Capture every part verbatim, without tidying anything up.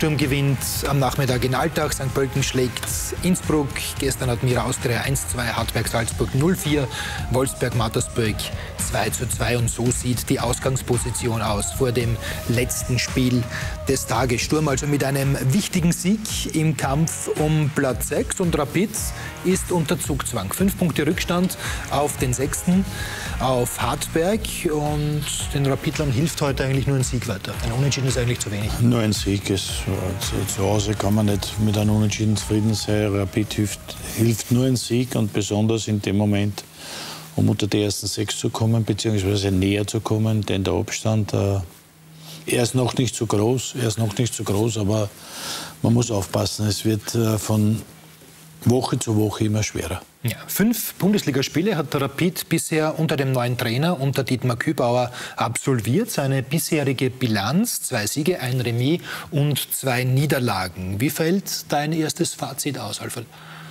Sturm gewinnt am Nachmittag in Altach, Sankt Pölten schlägt Innsbruck, gestern hat Mira Austria eins zu zwei, Hartberg Salzburg null zu vier, Wolfsberg Mattersburg zwei zu zwei und so sieht die Ausgangsposition aus vor dem letzten Spiel des Tages. Sturm also mit einem wichtigen Sieg im Kampf um Platz sechs und Rapid ist unter Zugzwang. Fünf Punkte Rückstand auf den sechsten, auf Hartberg, und den Rapidlern hilft heute eigentlich nur ein Sieg weiter. Ein Unentschieden ist eigentlich zu wenig. Nur ein Sieg ist, zu, zu Hause kann man nicht mit einem Unentschieden zufrieden sein. Rapid hilft, hilft nur ein Sieg, und besonders in dem Moment, um unter die ersten sechs zu kommen, beziehungsweise näher zu kommen, denn der Abstand, äh, er ist noch nicht so groß, er ist noch nicht so groß, aber man muss aufpassen, es wird äh, von Woche zu Woche immer schwerer. Ja, fünf Bundesligaspiele hat der Rapid bisher unter dem neuen Trainer, unter Dietmar Kübauer, absolviert. Seine bisherige Bilanz: zwei Siege, ein Remis und zwei Niederlagen. Wie fällt dein erstes Fazit aus, Alfred?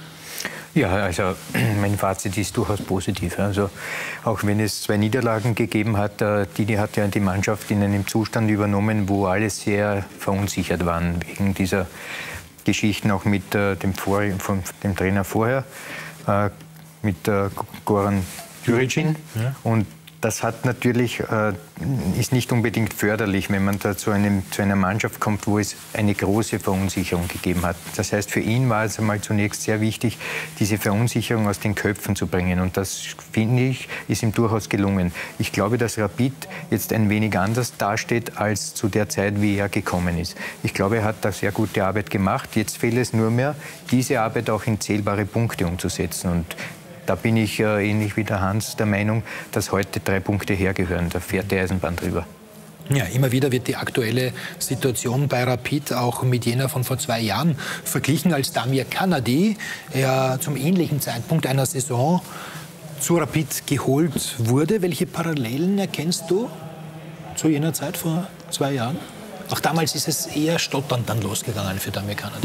Ja, also mein Fazit ist durchaus positiv. Also auch wenn es zwei Niederlagen gegeben hat, äh, Didi hat ja die Mannschaft in einem Zustand übernommen, wo alle sehr verunsichert waren wegen dieser Geschichten, auch mit äh, dem, Vor von dem Trainer vorher, äh, mit äh, Goran Juricin. Ja. Und das hat natürlich, äh, ist nicht unbedingt förderlich, wenn man da zu, einem, zu einer Mannschaft kommt, wo es eine große Verunsicherung gegeben hat. Das heißt, für ihn war es einmal zunächst sehr wichtig, diese Verunsicherung aus den Köpfen zu bringen. Und das, finde ich, ist ihm durchaus gelungen. Ich glaube, dass Rapid jetzt ein wenig anders dasteht als zu der Zeit, wie er gekommen ist. Ich glaube, er hat da sehr gute Arbeit gemacht. Jetzt fehlt es nur mehr, diese Arbeit auch in zählbare Punkte umzusetzen. Und da bin ich äh, ähnlich wie der Hans der Meinung, dass heute drei Punkte hergehören. Da fährt die Eisenbahn drüber. Ja, immer wieder wird die aktuelle Situation bei Rapid auch mit jener von vor zwei Jahren verglichen, als Damir Kanadi ja zum ähnlichen Zeitpunkt einer Saison zu Rapid geholt wurde. Welche Parallelen erkennst du zu jener Zeit vor zwei Jahren? Auch damals ist es eher stotternd dann losgegangen für Damir Kanadi.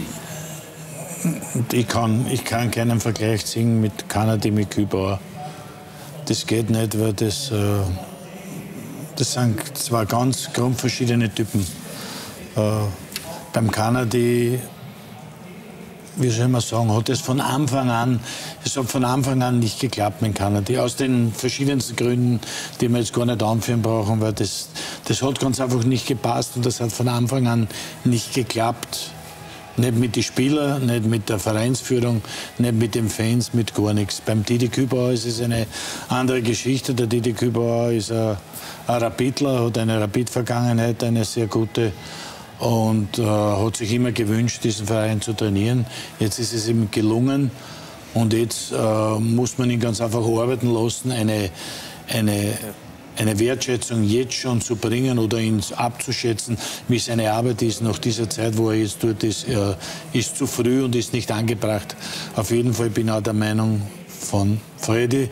Ich kann, ich kann keinen Vergleich ziehen mit Kanadi, mit Kübauer. Das geht nicht, weil das, äh, das sind zwei ganz grundverschiedene Typen. Äh, beim Kanadi, wie soll man sagen, hat es von Anfang an, es hat von Anfang an nicht geklappt mit Kanadi. Aus den verschiedensten Gründen, die wir jetzt gar nicht anführen brauchen, weil das, das hat ganz einfach nicht gepasst und das hat von Anfang an nicht geklappt. Nicht mit den Spielern, nicht mit der Vereinsführung, nicht mit den Fans, mit gar nichts. Beim Didi Kübauer ist es eine andere Geschichte. Der Didi Kübauer ist ein, ein Rapidler, hat eine Rapid-Vergangenheit, eine sehr gute, und äh, hat sich immer gewünscht, diesen Verein zu trainieren. Jetzt ist es ihm gelungen, und jetzt äh, muss man ihn ganz einfach arbeiten lassen, eine, eine eine Wertschätzung jetzt schon zu bringen oder ihn abzuschätzen, wie seine Arbeit ist nach dieser Zeit, wo er jetzt dort ist, äh, ist zu früh und ist nicht angebracht. Auf jeden Fall bin ich auch der Meinung von Freddy,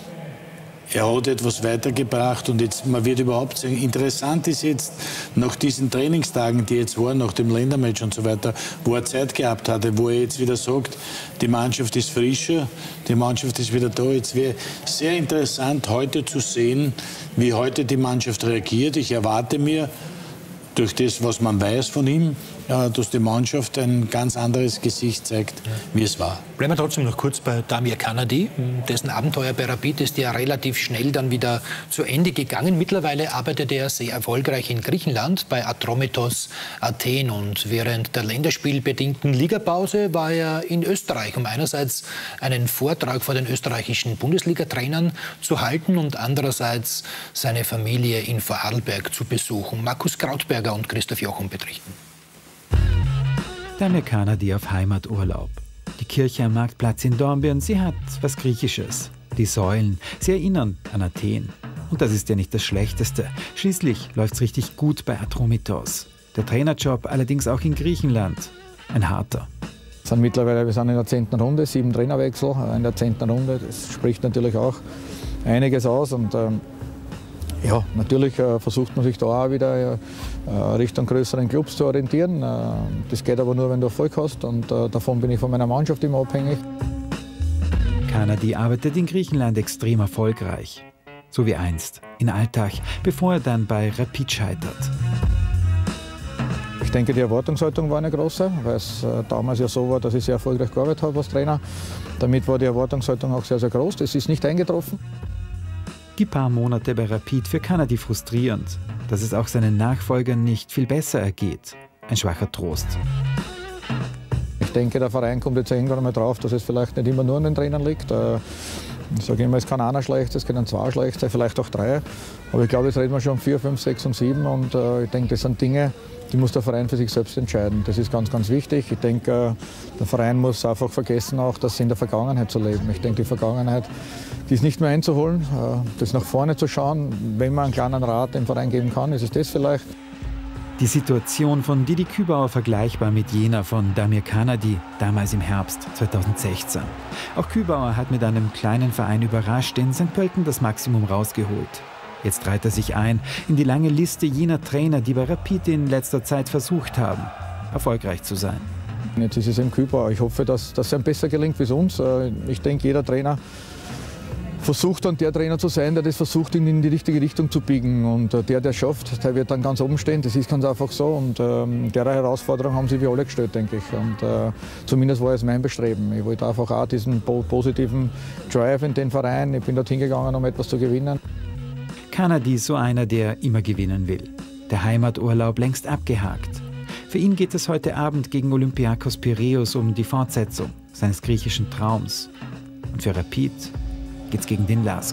er hat etwas weitergebracht, und jetzt, man wird überhaupt sagen, interessant ist jetzt, nach diesen Trainingstagen, die jetzt waren, nach dem Ländermatch und so weiter, wo er Zeit gehabt hatte, wo er jetzt wieder sagt, die Mannschaft ist frischer, die Mannschaft ist wieder da. Jetzt wäre sehr interessant, heute zu sehen, wie heute die Mannschaft reagiert. Ich erwarte mir, durch das, was man weiß von ihm, ja, dass die Mannschaft ein ganz anderes Gesicht zeigt, wie es war. Bleiben wir trotzdem noch kurz bei Damir Kanadi. Dessen Abenteuer bei Rapid ist ja relativ schnell dann wieder zu Ende gegangen. Mittlerweile arbeitet er sehr erfolgreich in Griechenland bei Atromitos Athen. Und während der länderspielbedingten Ligapause war er in Österreich, um einerseits einen Vortrag vor den österreichischen Bundesliga-Trainern zu halten und andererseits seine Familie in Vorarlberg zu besuchen. Markus Krautberger und Christoph Jochum berichten. Damir Kanadi auf Heimaturlaub. Die Kirche am Marktplatz in Dornbirn, sie hat was Griechisches. Die Säulen, sie erinnern an Athen. Und das ist ja nicht das Schlechteste. Schließlich läuft's richtig gut bei Atromitos. Der Trainerjob allerdings auch in Griechenland. Ein harter. Wir sind mittlerweile, wir sind in der zehnten Runde, sieben Trainerwechsel in der zehnten Runde. Das spricht natürlich auch einiges aus. Und ähm, ja, natürlich äh, versucht man sich da auch wieder äh, Richtung größeren Clubs zu orientieren. Äh, das geht aber nur, wenn du Erfolg hast, und äh, davon bin ich von meiner Mannschaft immer abhängig. Kanadi arbeitet in Griechenland extrem erfolgreich. So wie einst in Altach, bevor er dann bei Rapid scheitert. Ich denke, die Erwartungshaltung war eine große, weil es äh, damals ja so war, dass ich sehr erfolgreich gearbeitet habe als Trainer. Damit war die Erwartungshaltung auch sehr, sehr groß. Das ist nicht eingetroffen. Die paar Monate bei Rapid für Canady frustrierend. Dass es auch seinen Nachfolgern nicht viel besser ergeht. Ein schwacher Trost. Ich denke, der Verein kommt jetzt irgendwann einmal drauf, dass es vielleicht nicht immer nur an den Trainern liegt. Äh, Ich sage immer, es kann einer schlecht sein, es können zwei schlecht sein, vielleicht auch drei. Aber ich glaube, jetzt reden wir schon um vier, fünf, sechs und sieben. Und äh, ich denke, das sind Dinge, die muss der Verein für sich selbst entscheiden. Das ist ganz, ganz wichtig. Ich denke, äh, der Verein muss einfach vergessen, auch das in der Vergangenheit zu leben. Ich denke, die Vergangenheit, die ist nicht mehr einzuholen. Äh, das nach vorne zu schauen, wenn man einen kleinen Rat dem Verein geben kann, ist es das vielleicht. Die Situation von Didi Kübauer vergleichbar mit jener von Damir Canady, damals im Herbst zweitausendsechzehn. Auch Kübauer hat mit einem kleinen Verein überrascht, in Sankt Pölten das Maximum rausgeholt. Jetzt reiht er sich ein in die lange Liste jener Trainer, die bei Rapid in letzter Zeit versucht haben, erfolgreich zu sein. Jetzt ist es im Kübauer. Ich hoffe, dass es ihm besser gelingt wie es uns. Ich denke, jeder Trainer versucht dann der Trainer zu sein, der das versucht, ihn in die richtige Richtung zu biegen. Und der, der es schafft, der wird dann ganz oben stehen. Das ist ganz einfach so. Und ähm, der Herausforderung haben sich wir alle gestellt, denke ich. Und äh, zumindest war es mein Bestreben. Ich wollte einfach auch diesen positiven Drive in den Verein. Ich bin dort hingegangen, um etwas zu gewinnen. Canady ist so einer, der immer gewinnen will. Der Heimaturlaub längst abgehakt. Für ihn geht es heute Abend gegen Olympiakos Piräus um die Fortsetzung seines griechischen Traums. Und für Rapid geht's gegen den Lask.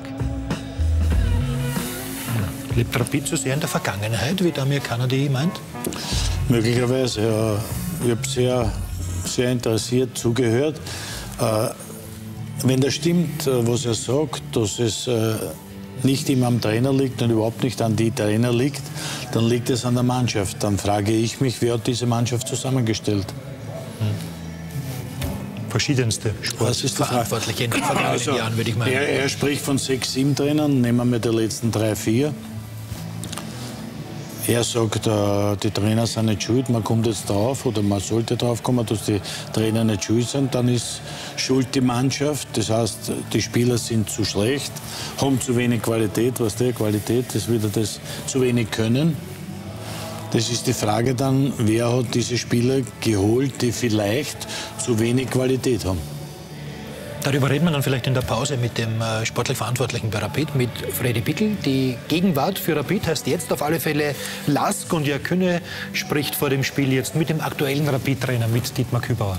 Lebt Rapid so sehr in der Vergangenheit, wie Damir Canady meint? Möglicherweise, ja. Ich habe sehr, sehr interessiert zugehört. Äh, wenn das stimmt, was er sagt, dass es äh, nicht immer am Trainer liegt und überhaupt nicht an die Trainer liegt, dann liegt es an der Mannschaft. Dann frage ich mich, wer hat diese Mannschaft zusammengestellt? Hm. Verschiedenste Sportverantwortliche in den vergangenen also, Jahren, würde ich meinen. Er, er spricht von sechs, sieben Trainern, nehmen wir mit der letzten drei, vier. Er sagt, äh, die Trainer sind nicht schuld, man kommt jetzt drauf oder man sollte drauf kommen, dass die Trainer nicht schuld sind, dann ist schuld die Mannschaft. Das heißt, die Spieler sind zu schlecht, haben zu wenig Qualität, was der Qualität ist wieder das zu wenig können. Das ist die Frage dann, wer hat diese Spieler geholt, die vielleicht zu wenig Qualität haben. Darüber reden wir dann vielleicht in der Pause mit dem äh, sportlich Verantwortlichen bei Rapid, mit Freddy Bickel. Die Gegenwart für Rapid heißt jetzt auf alle Fälle Lask, und Jörg Kühne spricht vor dem Spiel jetzt mit dem aktuellen Rapid-Trainer, mit Dietmar Kübauer.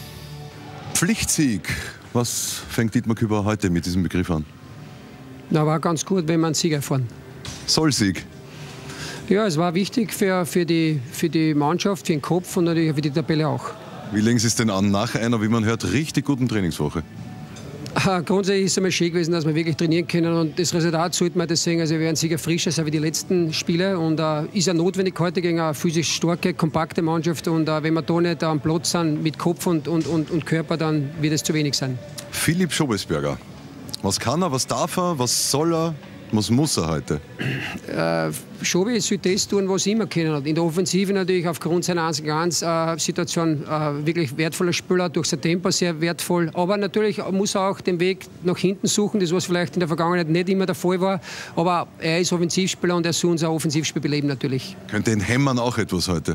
Pflichtsieg. Was fängt Dietmar Kübauer heute mit diesem Begriff an? Na, war ganz gut, wenn man einen Sieg erfahren. Sollsieg. Ja, es war wichtig für, für, die, für die Mannschaft, für den Kopf und natürlich für die Tabelle auch. Wie legen Sie es denn an nach einer, wie man hört, richtig guten Trainingswoche? Äh, grundsätzlich ist es einmal schön gewesen, dass wir wirklich trainieren können, und das Resultat sollte man das sehen. Also wir werden sicher frischer sein wie die letzten Spiele, und äh, ist ja notwendig heute gegen eine physisch starke, kompakte Mannschaft, und äh, wenn wir da nicht am Platz sind mit Kopf und, und, und, und Körper, dann wird es zu wenig sein. Philipp Schobesberger, was kann er, was darf er, was soll er? Was muss er heute? Äh, Schobi sollte das tun, was er immer können hat. In der Offensive natürlich aufgrund seiner eins gegen eins Situation äh, wirklich wertvoller Spieler, durch sein Tempo sehr wertvoll. Aber natürlich muss er auch den Weg nach hinten suchen, das was vielleicht in der Vergangenheit nicht immer der Fall war. Aber er ist Offensivspieler, und er soll unser Offensivspiel beleben natürlich. Könnte ihn hämmern auch etwas heute?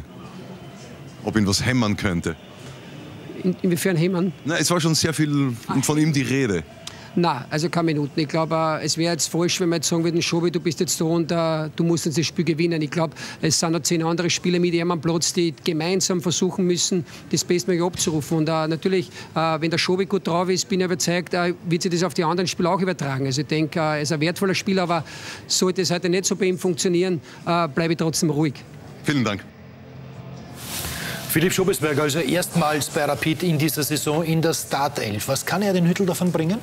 Ob ihn was hämmern könnte? In, inwiefern hämmern? Na, es war schon sehr viel von ihm die Rede. Nein, also keine Minuten. Ich glaube, es wäre jetzt falsch, wenn wir jetzt sagen würden, Schobi, du bist jetzt da und uh, du musst jetzt das Spiel gewinnen. Ich glaube, es sind noch zehn andere Spieler mit ihm am Platz, die gemeinsam versuchen müssen, das Bestmögliche abzurufen. Und uh, natürlich, uh, wenn der Schobi gut drauf ist, bin ich überzeugt, uh, wird sich das auf die anderen Spieler auch übertragen. Also ich denke, uh, er ist ein wertvoller Spieler, aber sollte es heute nicht so bei ihm funktionieren, uh, bleibe ich trotzdem ruhig. Vielen Dank. Philipp Schobesberger, also erstmals bei Rapid in dieser Saison in der Startelf. Was kann er den Hüttl davon bringen?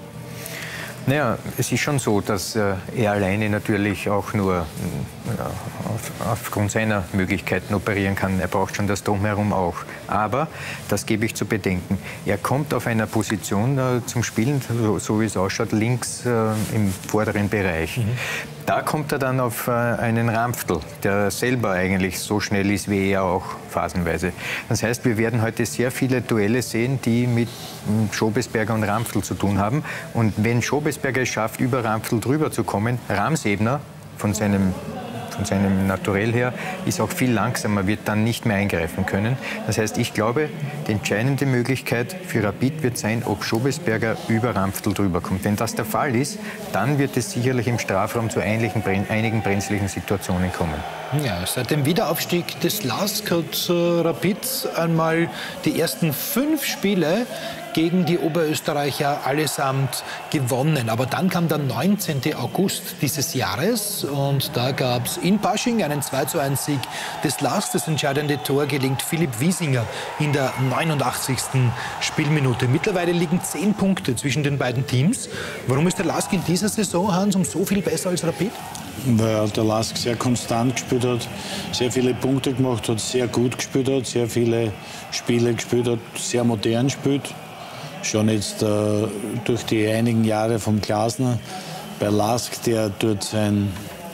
Naja, es ist schon so, dass äh, er alleine natürlich auch nur äh, auf, aufgrund seiner Möglichkeiten operieren kann. Er braucht schon das Drumherum auch. Aber, das gebe ich zu bedenken, er kommt auf einer Position äh, zum Spielen, so, so wie es ausschaut, links äh, im vorderen Bereich. Mhm. Da kommt er dann auf äh, einen Ramftl, der selber eigentlich so schnell ist wie er auch phasenweise. Das heißt, wir werden heute sehr viele Duelle sehen, die mit äh, Schobesberger und Ramftl zu tun haben. Und wenn Schobesberger es schafft, über Ramftl drüber zu kommen, Ramsebner von seinem von seinem Naturell her, ist auch viel langsamer, wird dann nicht mehr eingreifen können. Das heißt, ich glaube, die entscheidende Möglichkeit für Rapid wird sein, ob Schobesberger über Ranftl drüber kommt. Wenn das der Fall ist, dann wird es sicherlich im Strafraum zu einigen, einigen brenzlichen Situationen kommen. Ja, seit dem Wiederaufstieg des LASK hat äh, Rapid einmal die ersten fünf Spiele gegen die Oberösterreicher allesamt gewonnen. Aber dann kam der neunzehnten August dieses Jahres und da gab es in Pasching einen zwei zu eins Sieg des LASK. Das entscheidende Tor gelingt Philipp Wiesinger in der neunundachtzigsten Spielminute. Mittlerweile liegen zehn Punkte zwischen den beiden Teams. Warum ist der LASK in dieser Saison, Hans, um so viel besser als Rapid? Weil der LASK sehr konstant gespielt hat, sehr viele Punkte gemacht hat, sehr gut gespielt hat, sehr viele Spiele gespielt hat, sehr modern gespielt. Schon jetzt äh, durch die einigen Jahre vom Glasner bei LASK, der dort sein,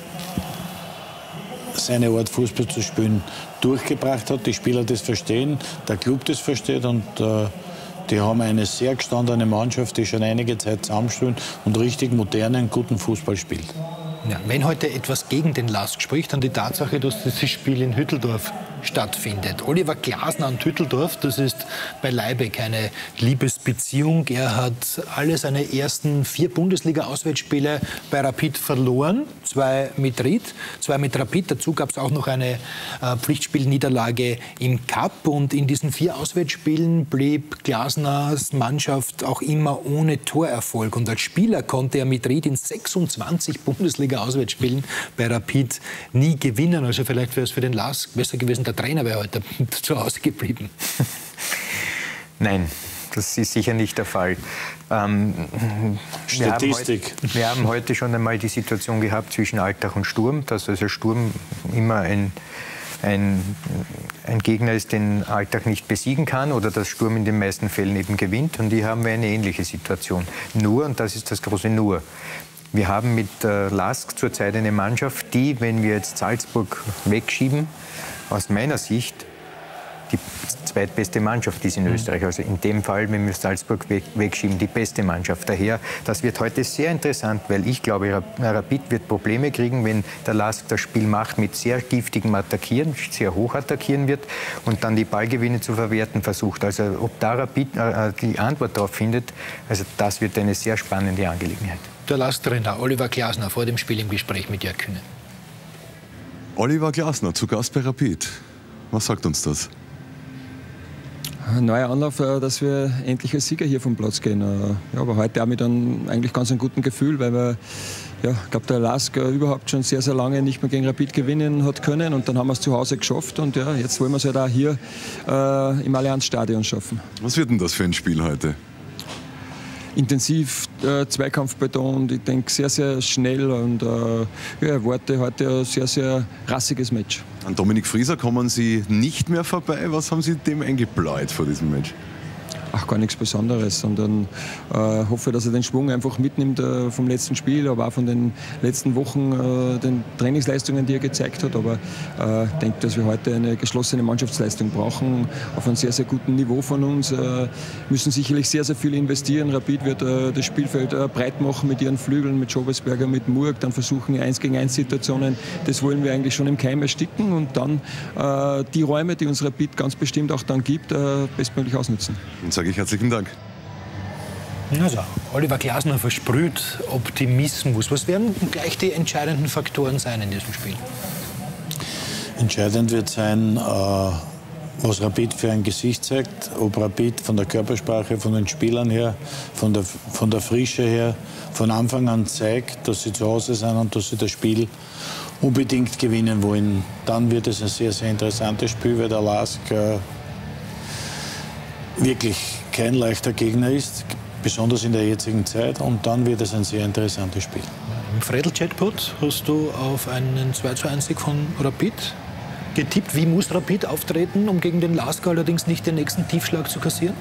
seine Art Fußball zu spielen durchgebracht hat. Die Spieler das verstehen, der Club das versteht und äh, die haben eine sehr gestandene Mannschaft, die schon einige Zeit zusammenspielt und richtig modernen, guten Fußball spielt. Ja, wenn heute etwas gegen den LASK spricht, dann die Tatsache, dass dieses Spiel in Hütteldorf stattfindet. Oliver Glasner und Hütteldorf, das ist beileibe keine Liebesbeziehung. Er hat alle seine ersten vier Bundesliga-Auswärtsspiele bei Rapid verloren. Zwei mit Ried, zwei mit Rapid. Dazu gab es auch noch eine äh, Pflichtspielniederlage im Cup. Und in diesen vier Auswärtsspielen blieb Glasners Mannschaft auch immer ohne Torerfolg. Und als Spieler konnte er mit Ried in sechsundzwanzig Bundesliga-Auswärtsspielen bei Rapid nie gewinnen. Also vielleicht wäre es für den LASK besser gewesen, der Trainer wäre heute zu Hause geblieben. Nein, das ist sicher nicht der Fall. Ähm, Statistik. Wir haben, heute, wir haben heute schon einmal die Situation gehabt zwischen Altach und Sturm, dass also Sturm immer ein, ein, ein Gegner ist, den Altach nicht besiegen kann oder dass Sturm in den meisten Fällen eben gewinnt. Und hier haben wir eine ähnliche Situation. Nur, und das ist das große Nur, wir haben mit äh, LASK zurzeit eine Mannschaft, die, wenn wir jetzt Salzburg wegschieben, aus meiner Sicht die zweitbeste Mannschaft ist in Österreich. Also in dem Fall, wenn wir Salzburg wegschieben, die beste Mannschaft. Daher, das wird heute sehr interessant, weil ich glaube, Rapid wird Probleme kriegen, wenn der LASK das Spiel macht mit sehr giftigem Attackieren, sehr hoch attackieren wird und dann die Ballgewinne zu verwerten versucht. Also ob da Rapid äh, die Antwort darauf findet, also das wird eine sehr spannende Angelegenheit. Der LASK-Trainer Oliver Glasner vor dem Spiel im Gespräch mit Jörg Kühne. Oliver Glasner zu Gast bei Rapid. Was sagt uns das? Ein neuer Anlauf, dass wir endlich als Sieger hier vom Platz gehen. Ja, aber heute auch mit einem eigentlich ganz einem guten Gefühl, weil wir, ja, ich glaube, der LASK überhaupt schon sehr, sehr lange nicht mehr gegen Rapid gewinnen hat können. Und dann haben wir es zu Hause geschafft. Und ja, jetzt wollen wir es halt auch hier äh, im Allianz-Stadion schaffen. Was wird denn das für ein Spiel heute? Intensiv, äh, Zweikampf betont, ich denke sehr, sehr schnell und äh, ja, erwarte heute ein sehr, sehr rassiges Match. An Dominik Frieser kommen Sie nicht mehr vorbei. Was haben Sie dem eingebläut vor diesem Match? Ach, gar nichts Besonderes, sondern äh, hoffe, dass er den Schwung einfach mitnimmt äh, vom letzten Spiel, aber auch von den letzten Wochen, äh, den Trainingsleistungen, die er gezeigt hat. Aber äh, ich denke, dass wir heute eine geschlossene Mannschaftsleistung brauchen, auf einem sehr, sehr guten Niveau von uns. Äh, müssen sicherlich sehr, sehr viel investieren. Rapid wird äh, das Spielfeld äh, breit machen mit ihren Flügeln, mit Schobesberger, mit Murg, dann versuchen eins gegen eins Situationen. Das wollen wir eigentlich schon im Keim ersticken und dann äh, die Räume, die uns Rapid ganz bestimmt auch dann gibt, äh, bestmöglich ausnutzen. Sage ich herzlichen Dank. Also, Oliver Glasner versprüht Optimismus. Was werden gleich die entscheidenden Faktoren sein in diesem Spiel? Entscheidend wird sein, äh, was Rapid für ein Gesicht zeigt. Ob Rapid von der Körpersprache, von den Spielern her, von der, von der Frische her, von Anfang an zeigt, dass sie zu Hause sind und dass sie das Spiel unbedingt gewinnen wollen. Dann wird es ein sehr, sehr interessantes Spiel, weil der LASK äh, wirklich kein leichter Gegner ist, besonders in der jetzigen Zeit. Und dann wird es ein sehr interessantes Spiel. Im Fredel-Chatbot hast du auf einen zwei zu eins Sieg von Rapid getippt. Wie muss Rapid auftreten, um gegen den LASK allerdings nicht den nächsten Tiefschlag zu kassieren?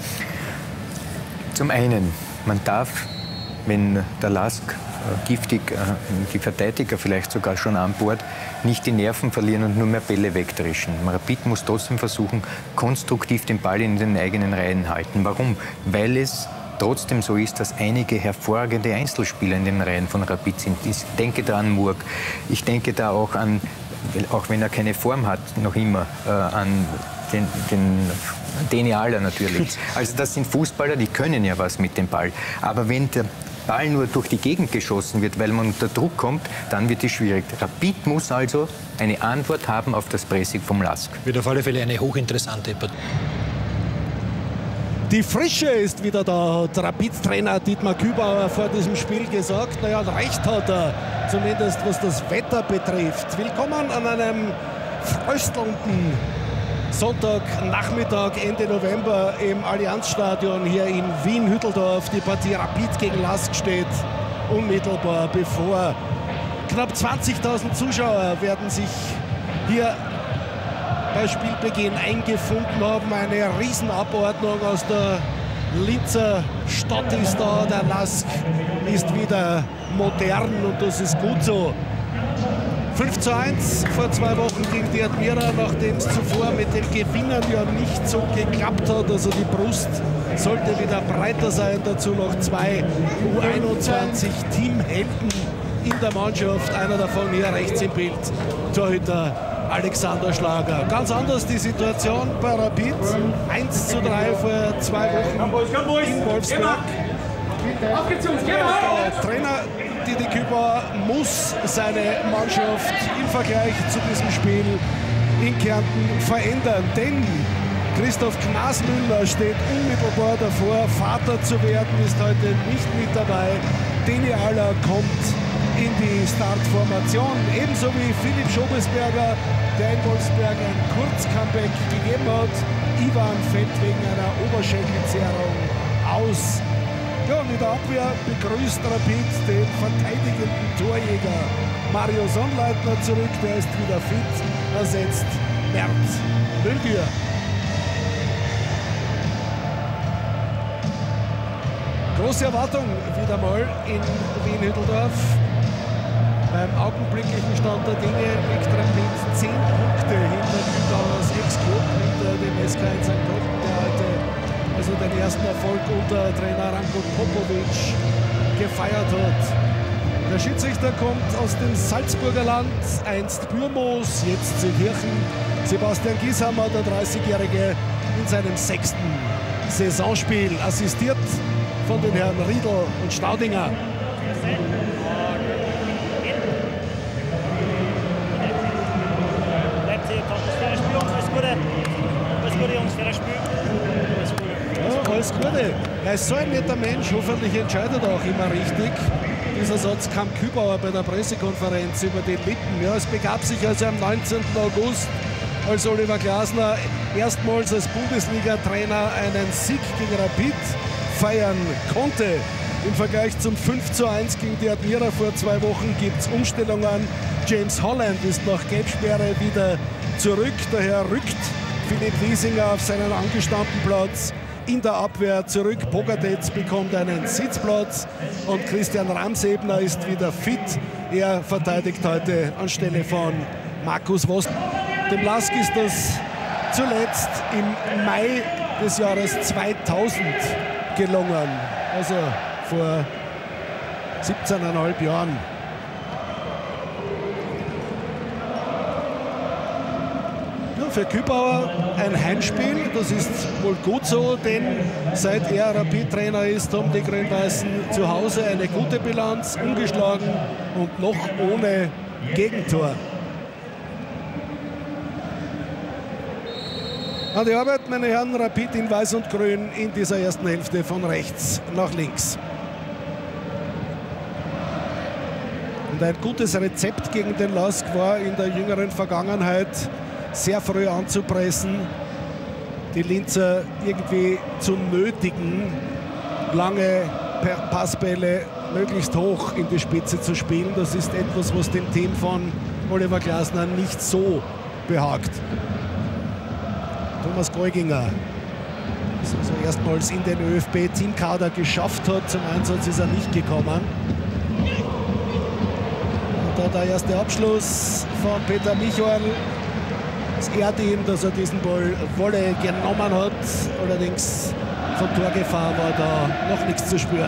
Zum einen, man darf, wenn der LASK giftig, die Verteidiger vielleicht sogar schon an Bord, nicht die Nerven verlieren und nur mehr Bälle wegdreschen. Rapid muss trotzdem versuchen, konstruktiv den Ball in den eigenen Reihen halten. Warum? Weil es trotzdem so ist, dass einige hervorragende Einzelspieler in den Reihen von Rapid sind. Ich denke da an Murg, ich denke da auch an, auch wenn er keine Form hat, noch immer äh, an den, den Deni Ala natürlich. Also das sind Fußballer, die können ja was mit dem Ball. Aber wenn der Ball nur durch die Gegend geschossen wird, weil man unter Druck kommt, dann wird es schwierig. Rapid muss also eine Antwort haben auf das Pressing vom Lask. Wird auf alle Fälle eine hochinteressante Partie. Die Frische ist wieder da, hat Rapid-Trainer Dietmar Kübauer vor diesem Spiel gesagt. Naja, recht hat er, zumindest was das Wetter betrifft. Willkommen an einem fröstelnden Sonntagnachmittag, Ende November im Allianzstadion hier in Wien-Hütteldorf. Die Partie Rapid gegen Lask steht unmittelbar bevor. Knapp zwanzigtausend Zuschauer werden sich hier bei Spielbeginn eingefunden haben. Eine Riesenabordnung aus der Linzer Stadt ist da. Der Lask ist wieder modern und das ist gut so. fünf zu eins vor zwei Wochen gegen die Admira, nachdem es zuvor mit den Gewinnern ja nicht so geklappt hat. Also die Brust sollte wieder breiter sein. Dazu noch zwei U einundzwanzig Teamhelden in der Mannschaft. Einer davon hier rechts im Bild, Torhüter Alexander Schlager. Ganz anders die Situation bei Rapid. eins zu drei vor zwei Wochen in Wolfsburg. Der Trainer Didi Kübauer muss seine Mannschaft im Vergleich zu diesem Spiel in Kärnten verändern. Denn Christoph Knasmüller steht unmittelbar davor, Vater zu werden, ist heute nicht mit dabei. Deni Ala kommt in die Startformation, ebenso wie Philipp Schobesberger, der in Wolfsberg ein Kurzcomeback gegeben hat. Ivan fällt wegen einer Oberschenkelzerrung aus. Ja, und in der Abwehr begrüßt Rapid den verteidigenden Torjäger Mario Sonnleitner zurück. Der ist wieder fit, ersetzt Mert Müldür. Große Erwartung wieder mal in Wien-Hütteldorf. Beim augenblicklichen Stand der Dinge liegt Rapid zehn Punkte hinter Kübauers Ex-Club, hinter dem S K in Sankt Pölten, der heute also den ersten Erfolg unter Trainer Ranko Popovic gefeiert hat. Der Schiedsrichter kommt aus dem Salzburger Land, einst Bürmoos, jetzt Seekirchen. Sebastian Gieshammer, der dreißigjährige, in seinem sechsten Saisonspiel, assistiert von den Herren Riedl und Staudinger. Ja, alles Gute. Er ist so ein netter Mensch, hoffentlich entscheidet er auch immer richtig. Dieser Satz kam Kübauer bei der Pressekonferenz über die Lippen. Ja, es begab sich also am neunzehnten August, als Oliver Glasner erstmals als Bundesliga-Trainer einen Sieg gegen Rapid feiern konnte. Im Vergleich zum fünf zu eins gegen die Admira vor zwei Wochen gibt es Umstellungen. James Holland ist nach Gelbsperre wieder zurück. Daher rückt Philipp Wiesinger auf seinen angestammten Platz in der Abwehr zurück. Pogatetz bekommt einen Sitzplatz und Christian Ramsebner ist wieder fit. Er verteidigt heute anstelle von Markus Wost. Dem Lask ist das zuletzt im Mai des Jahres zweitausend gelungen, also vor siebzehneinhalb Jahren. Für Kübauer ein Heimspiel, das ist wohl gut so, denn seit er Rapid-Trainer ist, haben die Grün-Weißen zu Hause eine gute Bilanz, ungeschlagen und noch ohne Gegentor. An die Arbeit, meine Herren, Rapid in Weiß und Grün in dieser ersten Hälfte von rechts nach links. Und ein gutes Rezept gegen den Lask war in der jüngeren Vergangenheit, sehr früh anzupressen, die Linzer irgendwie zu nötigen, lange Passbälle möglichst hoch in die Spitze zu spielen. Das ist etwas, was dem Team von Oliver Glasner nicht so behagt. Thomas Geuginger, das also erstmals in den Ö F B-Teamkader geschafft hat, zum Einsatz ist er nicht gekommen. Und da der erste Abschluss von Peter Michorn. Es ehrt ihn, dass er diesen Ball Wolle genommen hat. Allerdings von Torgefahr war da noch nichts zu spüren.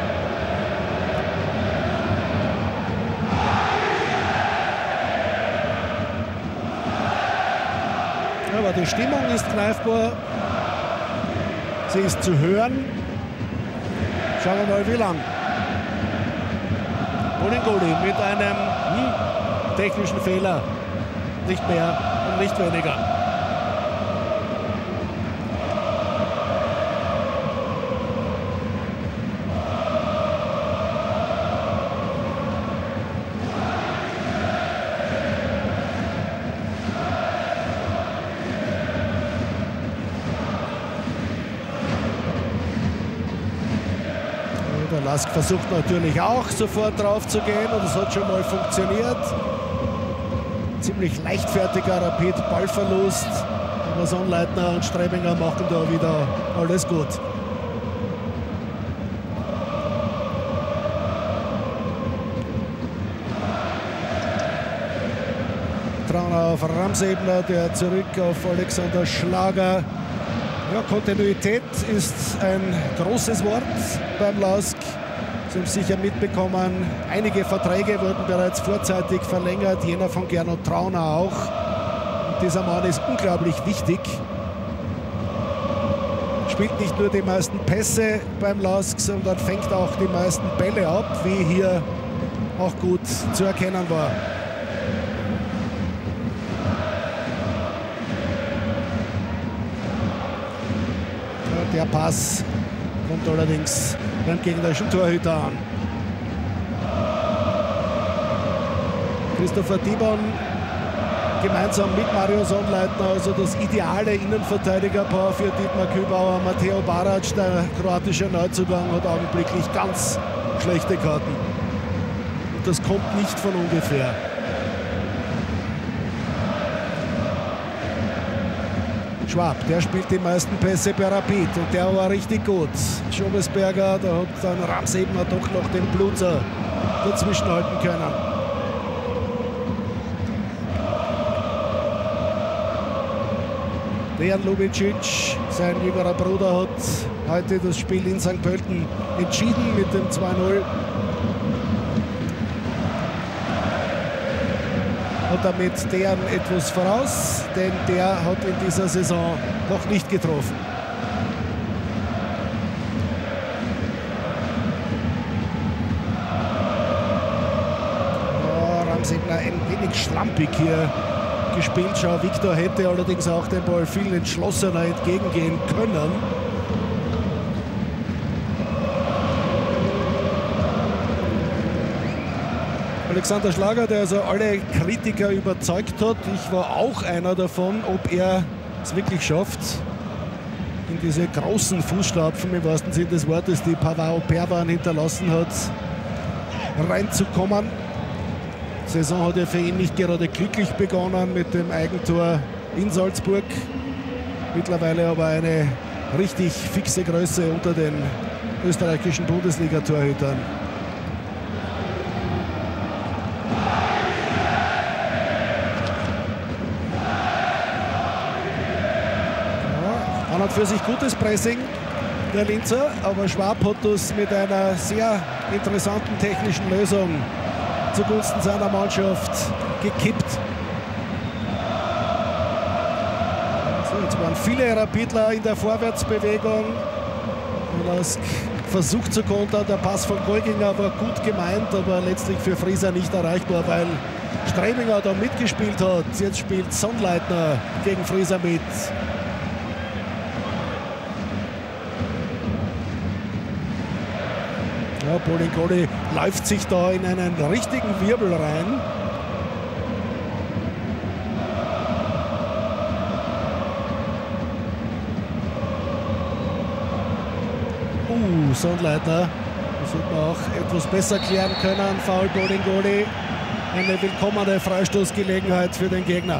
Aber die Stimmung ist greifbar. Sie ist zu hören. Schauen wir mal, wie lang. Bolingoli mit einem hm, technischen Fehler. Nicht mehr und nicht weniger. Lask versucht natürlich auch sofort drauf zu gehen und es hat schon mal funktioniert. Ziemlich leichtfertiger Rapid Ballverlust. Aber Sonnleitner und Strebinger machen da wieder alles gut. Trauner auf Ramsebner, der zurück auf Alexander Schlager. Ja, Kontinuität ist ein großes Wort beim Lask. Sie haben sicher mitbekommen, einige Verträge wurden bereits vorzeitig verlängert, jener von Gernot Trauner auch. Und dieser Mann ist unglaublich wichtig. Spielt nicht nur die meisten Pässe beim Lask, sondern fängt auch die meisten Bälle ab, wie hier auch gut zu erkennen war. Der Pass kommt allerdings beim gegnerischen Torhüter an. Christopher Dibon gemeinsam mit Mario Sonnleitner, also das ideale Innenverteidigerpaar für Dietmar Kübauer. Matteo Barac, der kroatische Neuzugang, hat augenblicklich ganz schlechte Karten. Und das kommt nicht von ungefähr. Schwab, der spielt die meisten Pässe bei Rapid und der war richtig gut. Schobesberger, da hat dann Ramsebner doch noch den Blutzer dazwischen halten können. Dejan Lubicic, sein jüngerer Bruder, hat heute das Spiel in Sankt Pölten entschieden mit dem zwei null. Und damit deren etwas voraus, denn der hat in dieser Saison noch nicht getroffen. Oh, Ramsebner ein wenig schlampig hier gespielt. Schau, Viktor hätte allerdings auch den Ball viel entschlossener entgegengehen können. Alexander Schlager, der also alle Kritiker überzeugt hat. Ich war auch einer davon, ob er es wirklich schafft, in diese großen Fußstapfen, im wahrsten Sinne des Wortes, die Pavao Perwan hinterlassen hat, reinzukommen. Die Saison hat ja für ihn nicht gerade glücklich begonnen mit dem Eigentor in Salzburg. Mittlerweile aber eine richtig fixe Größe unter den österreichischen Bundesliga-Torhütern. An und für sich gutes Pressing der Linzer, aber Schwab hat das mit einer sehr interessanten technischen Lösung zugunsten seiner Mannschaft gekippt. So, jetzt waren viele Rapidler in der Vorwärtsbewegung. Lask versucht zu kontern, der Pass von Golginger war gut gemeint, aber letztlich für Frieser nicht erreichbar, weil Strebinger da mitgespielt hat. Jetzt spielt Sonnleitner gegen Frieser mit. Ja, Bolingoli läuft sich da in einen richtigen Wirbel rein. Uh, Sonnleitner. Das hätte man auch etwas besser klären können. Foul Bolingoli. Eine willkommene Freistoßgelegenheit für den Gegner.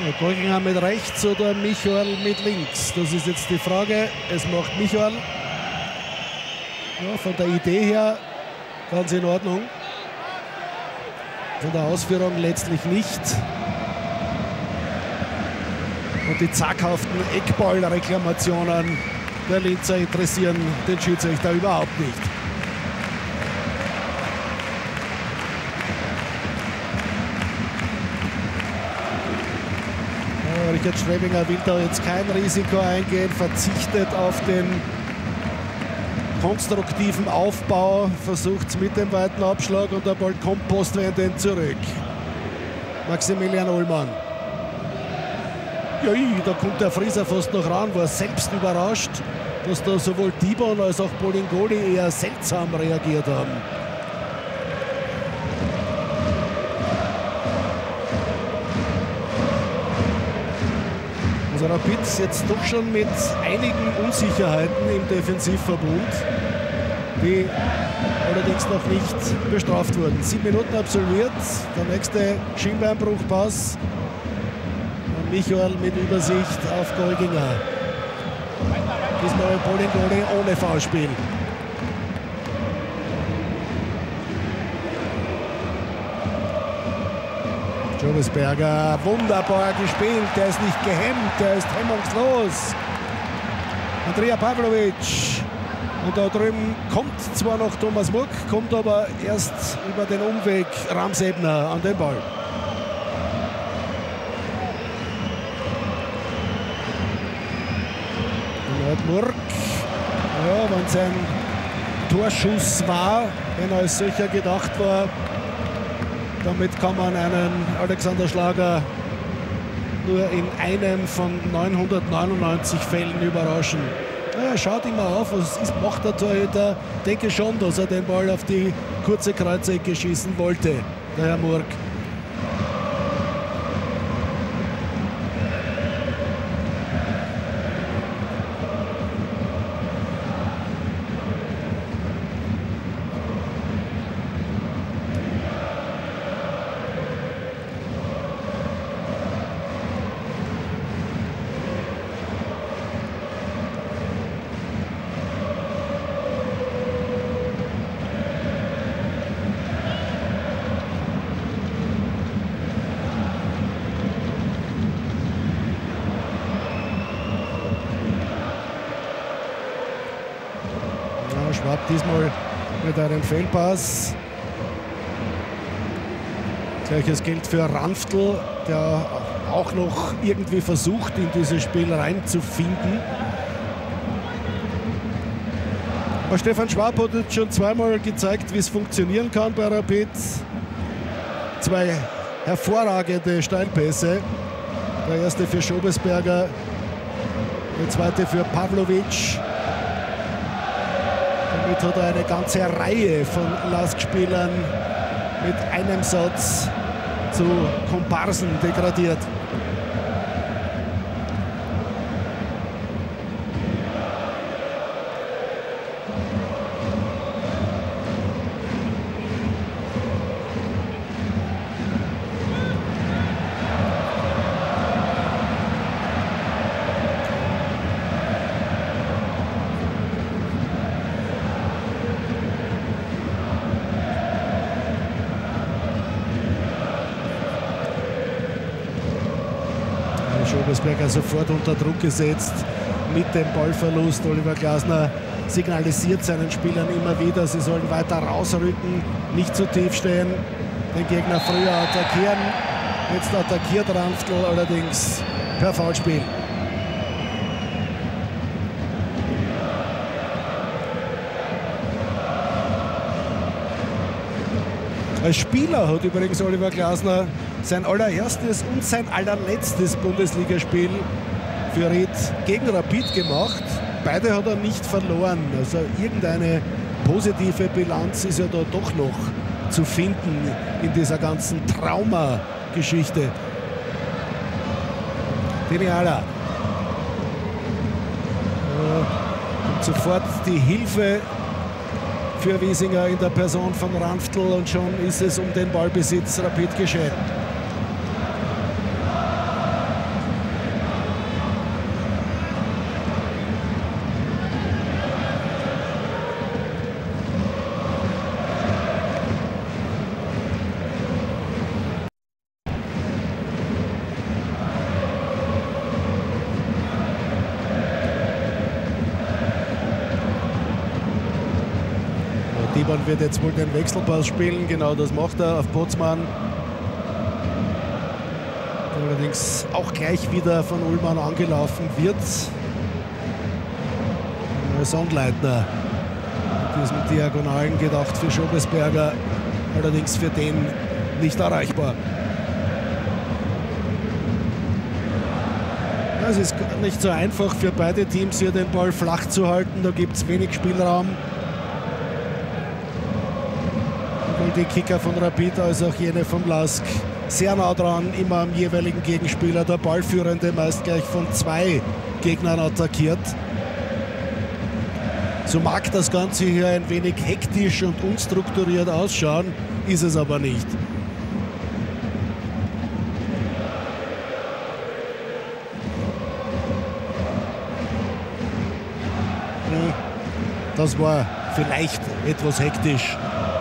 Golginger mit rechts oder Michael mit links? Das ist jetzt die Frage. Es macht Michael. Ja, von der Idee her ganz in Ordnung. Von der Ausführung letztlich nicht. Und die zaghaften Eckball-Reklamationen der Linzer interessieren den Schiedsrichter überhaupt nicht. Ja, Richard Strebinger will da jetzt kein Risiko eingehen, verzichtet auf den konstruktiven Aufbau, versucht es mit dem weiten Abschlag und der Ball kommt postwendend zurück. Maximilian Ullmann. Ja, da kommt der Frieser fast noch ran, war selbst überrascht, dass da sowohl Dibon als auch Bolingoli eher seltsam reagiert haben. Also Rapid jetzt doch schon mit einigen Unsicherheiten im Defensivverbund, die allerdings noch nicht bestraft wurden. Sieben Minuten absolviert, der nächste Schienbeinbruchpass. Michael mit Übersicht auf Golginger. Diesmal Bolingoli ohne Foulspiel. Schobesberger, wunderbar gespielt. Der ist nicht gehemmt, der ist hemmungslos. Andrea Pavlovic. Und da drüben kommt zwar noch Thomas Muck, kommt aber erst über den Umweg Ramsebner an den Ball. Murk, ja, wenn sein Torschuss war, wenn er als solcher gedacht war, damit kann man einen Alexander Schlager nur in einem von neunhundertneunundneunzig Fällen überraschen. Ja, er schaut immer auf, was ist, macht der Torhüter. Denke schon, dass er den Ball auf die kurze Kreuzecke schießen wollte, der Herr Murk. Schwab diesmal mit einem Fehlpass. Gleiches gilt für Ranftl, der auch noch irgendwie versucht, in dieses Spiel reinzufinden. Aber Stefan Schwab hat jetzt schon zweimal gezeigt, wie es funktionieren kann bei Rapid. Zwei hervorragende Steilpässe. Der erste für Schobesberger, der zweite für Pavlovic. Damit hat er eine ganze Reihe von Lastspielern mit einem Satz zu Komparsen degradiert. Schobesberger sofort unter Druck gesetzt mit dem Ballverlust. Oliver Glasner signalisiert seinen Spielern immer wieder, sie sollen weiter rausrücken, nicht zu tief stehen, den Gegner früher attackieren. Jetzt attackiert Ranftl allerdings per Foulspiel. Als Spieler hat übrigens Oliver Glasner sein allererstes und sein allerletztes Bundesligaspiel für Ried gegen Rapid gemacht. Beide hat er nicht verloren. Also irgendeine positive Bilanz ist ja da doch noch zu finden in dieser ganzen Trauma-Geschichte. Deniala. Kommt sofort die Hilfe für Wiesinger in der Person von Ranftl und schon ist es um den Ballbesitz Rapid geschehen. Diemann wird jetzt wohl den Wechselpass spielen, genau das macht er auf Bozmann. Der allerdings auch gleich wieder von Ullmann angelaufen wird. Sonnleitner. Diesem Diagonalen gedacht für Schobesberger, allerdings für den nicht erreichbar. Es ist nicht so einfach für beide Teams, hier den Ball flach zu halten. Da gibt es wenig Spielraum. Sowohl die Kicker von Rapid als auch jene vom Lask sehr nah dran, immer am jeweiligen Gegenspieler. Der Ballführende meist gleich von zwei Gegnern attackiert. So mag das Ganze hier ein wenig hektisch und unstrukturiert ausschauen, ist es aber nicht. Das war vielleicht etwas hektisch.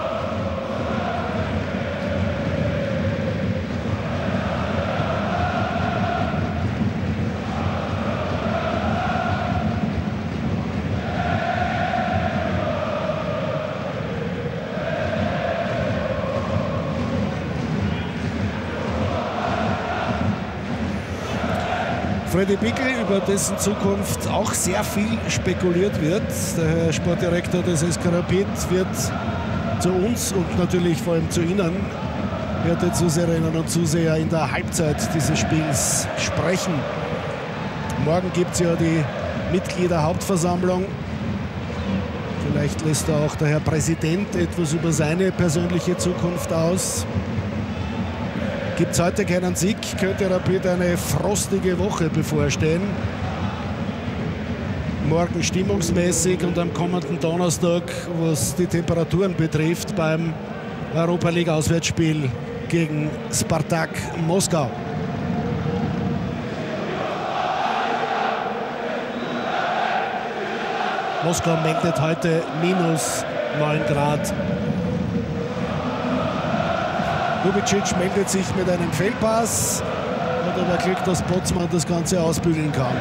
Freddy Bickel, über dessen Zukunft auch sehr viel spekuliert wird. Der Herr Sportdirektor des S K Rapid wird zu uns und natürlich vor allem zu Ihnen, werte Zuseherinnen und Zuseher, in der Halbzeit dieses Spiels sprechen. Morgen gibt es ja die Mitgliederhauptversammlung. Vielleicht lässt da auch der Herr Präsident etwas über seine persönliche Zukunft aus. Gibt es heute keinen Sieg, könnte Rapid eine frostige Woche bevorstehen. Morgen stimmungsmäßig und am kommenden Donnerstag, was die Temperaturen betrifft, beim Europa League Auswärtsspiel gegen Spartak Moskau. Moskau meldet heute minus neun Grad. Lubicic meldet sich mit einem Fehlpass und aber Glück, dass Bozmann das Ganze ausbügeln kann.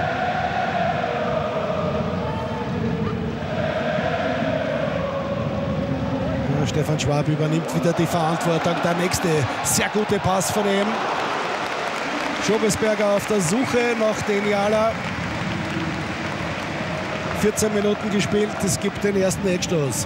Ja, Stefan Schwab übernimmt wieder die Verantwortung. Der nächste sehr gute Pass von ihm. Schobesberger auf der Suche nach Deniala. vierzehn Minuten gespielt, es gibt den ersten Eckstoß.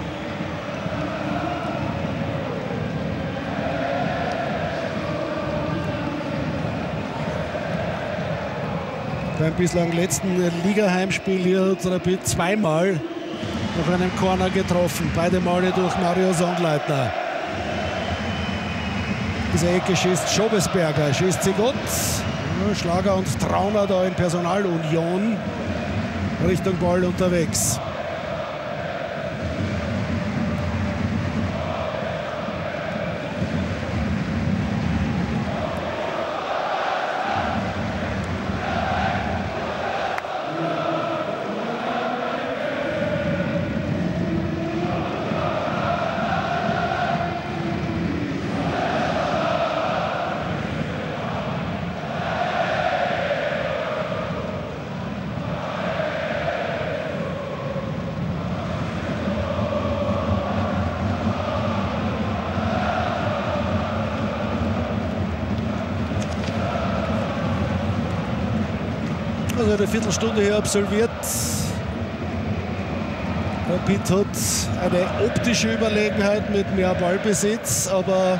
Beim bislang letzten Liga-Heimspiel hier hat Rapid zweimal nach einem Corner getroffen. Beide Male durch Mario Sonnleitner. Diese Ecke schießt Schobesberger, schießt sie gut. Schlager und Trauner da in Personalunion Richtung Ball unterwegs. Also eine Viertelstunde hier absolviert. Rapid hat eine optische Überlegenheit mit mehr Ballbesitz, aber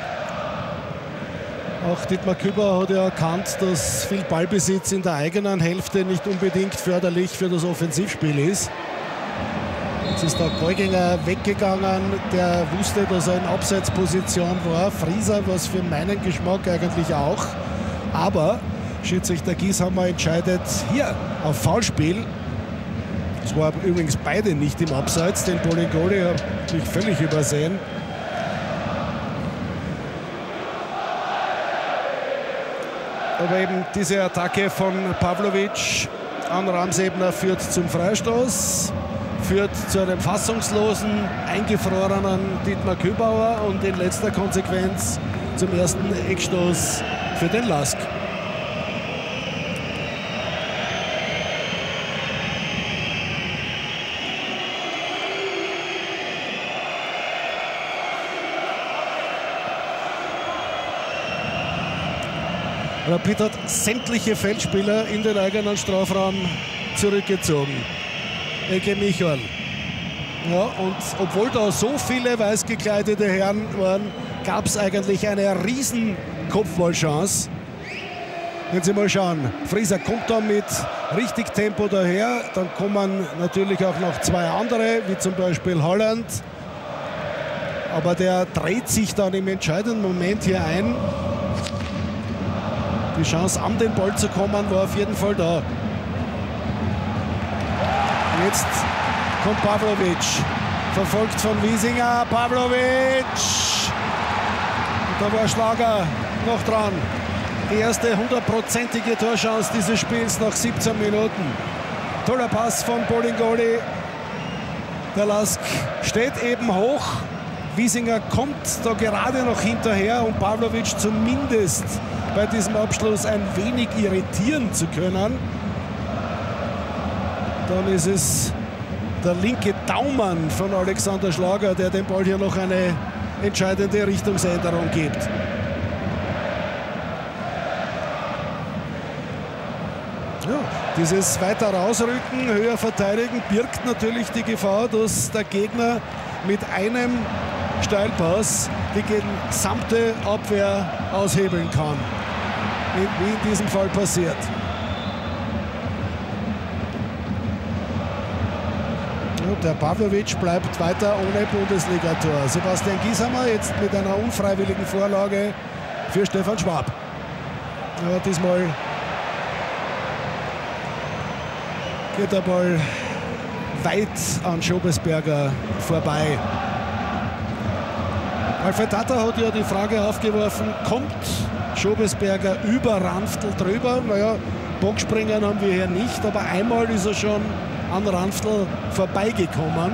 auch Dietmar Küber hat ja erkannt, dass viel Ballbesitz in der eigenen Hälfte nicht unbedingt förderlich für das Offensivspiel ist. Jetzt ist der Geuginger weggegangen, der wusste, dass er in Abseitsposition war. Frieser, was für meinen Geschmack eigentlich auch. Aber Schiedsrichter Gieshammer entscheidet hier auf Foulspiel. Es war übrigens beide nicht im Abseits, den Bolingoli habe ich völlig übersehen. Aber eben diese Attacke von Pavlovic an Ramsebner führt zum Freistoß, führt zu einem fassungslosen, eingefrorenen Dietmar Kübauer und in letzter Konsequenz zum ersten Eckstoß für den Lask. Rapid hat sämtliche Feldspieler in den eigenen Strafraum zurückgezogen. Ecke Michael. Ja, und obwohl da so viele weiß gekleidete Herren waren, gab es eigentlich eine riesen Kopfballchance. Wenn Sie mal schauen, Frieser kommt da mit richtig Tempo daher, dann kommen natürlich auch noch zwei andere, wie zum Beispiel Holland. Aber der dreht sich dann im entscheidenden Moment hier ein. Die Chance, an den Ball zu kommen, war auf jeden Fall da. Jetzt kommt Pavlovic, verfolgt von Wiesinger. Pavlovic! Und da war Schlager noch dran. Die erste hundertprozentige Torchance dieses Spiels nach siebzehn Minuten. Toller Pass von Bolingoli. Der Lask steht eben hoch. Wiesinger kommt da gerade noch hinterher, um Pavlovic zumindest bei diesem Abschluss ein wenig irritieren zu können. Dann ist es der linke Daumen von Alexander Schlager, der dem Ball hier noch eine entscheidende Richtungsänderung gibt. Ja, dieses weiter rausrücken, höher verteidigen birgt natürlich die Gefahr, dass der Gegner mit einem Steilpass die gesamte Abwehr aushebeln kann. Wie in diesem Fall passiert. Und der Pavlovic bleibt weiter ohne Bundesligator. Sebastian Gieshammer jetzt mit einer unfreiwilligen Vorlage für Stefan Schwab. Ja, diesmal geht der Ball weit an Schobesberger vorbei. Alfred Tata hat ja die Frage aufgeworfen, kommt Schobesberger über Ranftl drüber? Naja, Bockspringen haben wir hier nicht, aber einmal ist er schon an Ranftl vorbeigekommen.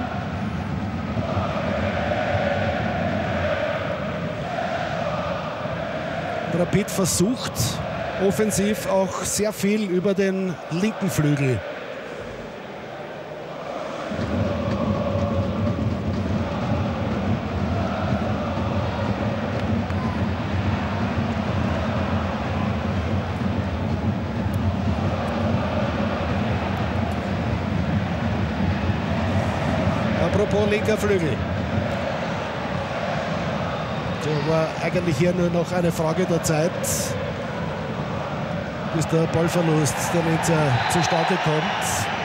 Rapid versucht offensiv auch sehr viel über den linken Flügel. Apropos linker Flügel. Da war eigentlich hier nur noch eine Frage der Zeit, bis der Ballverlust der Linzer zustande kommt.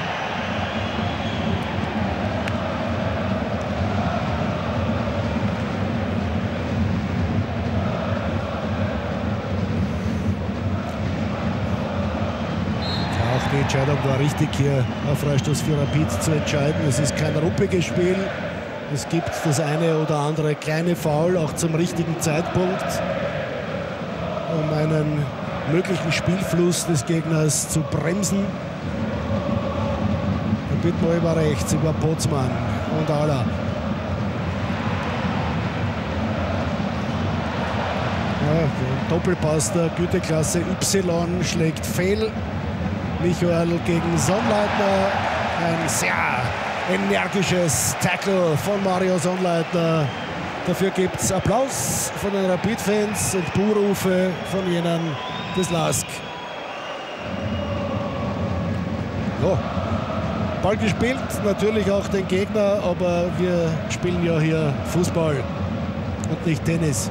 Auch die Entscheidung war richtig, hier auf Freistoß für Rapid zu entscheiden. Es ist kein ruppiges Spiel. Es gibt das eine oder andere kleine Foul, auch zum richtigen Zeitpunkt, um einen möglichen Spielfluss des Gegners zu bremsen. Rapid mal über rechts, über Potzmann und Ala. Ja, Doppelpass der Güteklasse Y schlägt fehl. Michael gegen Sonnleitner. Ein sehr energisches Tackle von Mario Sonnleitner. Dafür gibt es Applaus von den Rapid-Fans und Buhrufe von jenen des Lask. So. Ball gespielt, natürlich auch den Gegner, aber wir spielen ja hier Fußball und nicht Tennis.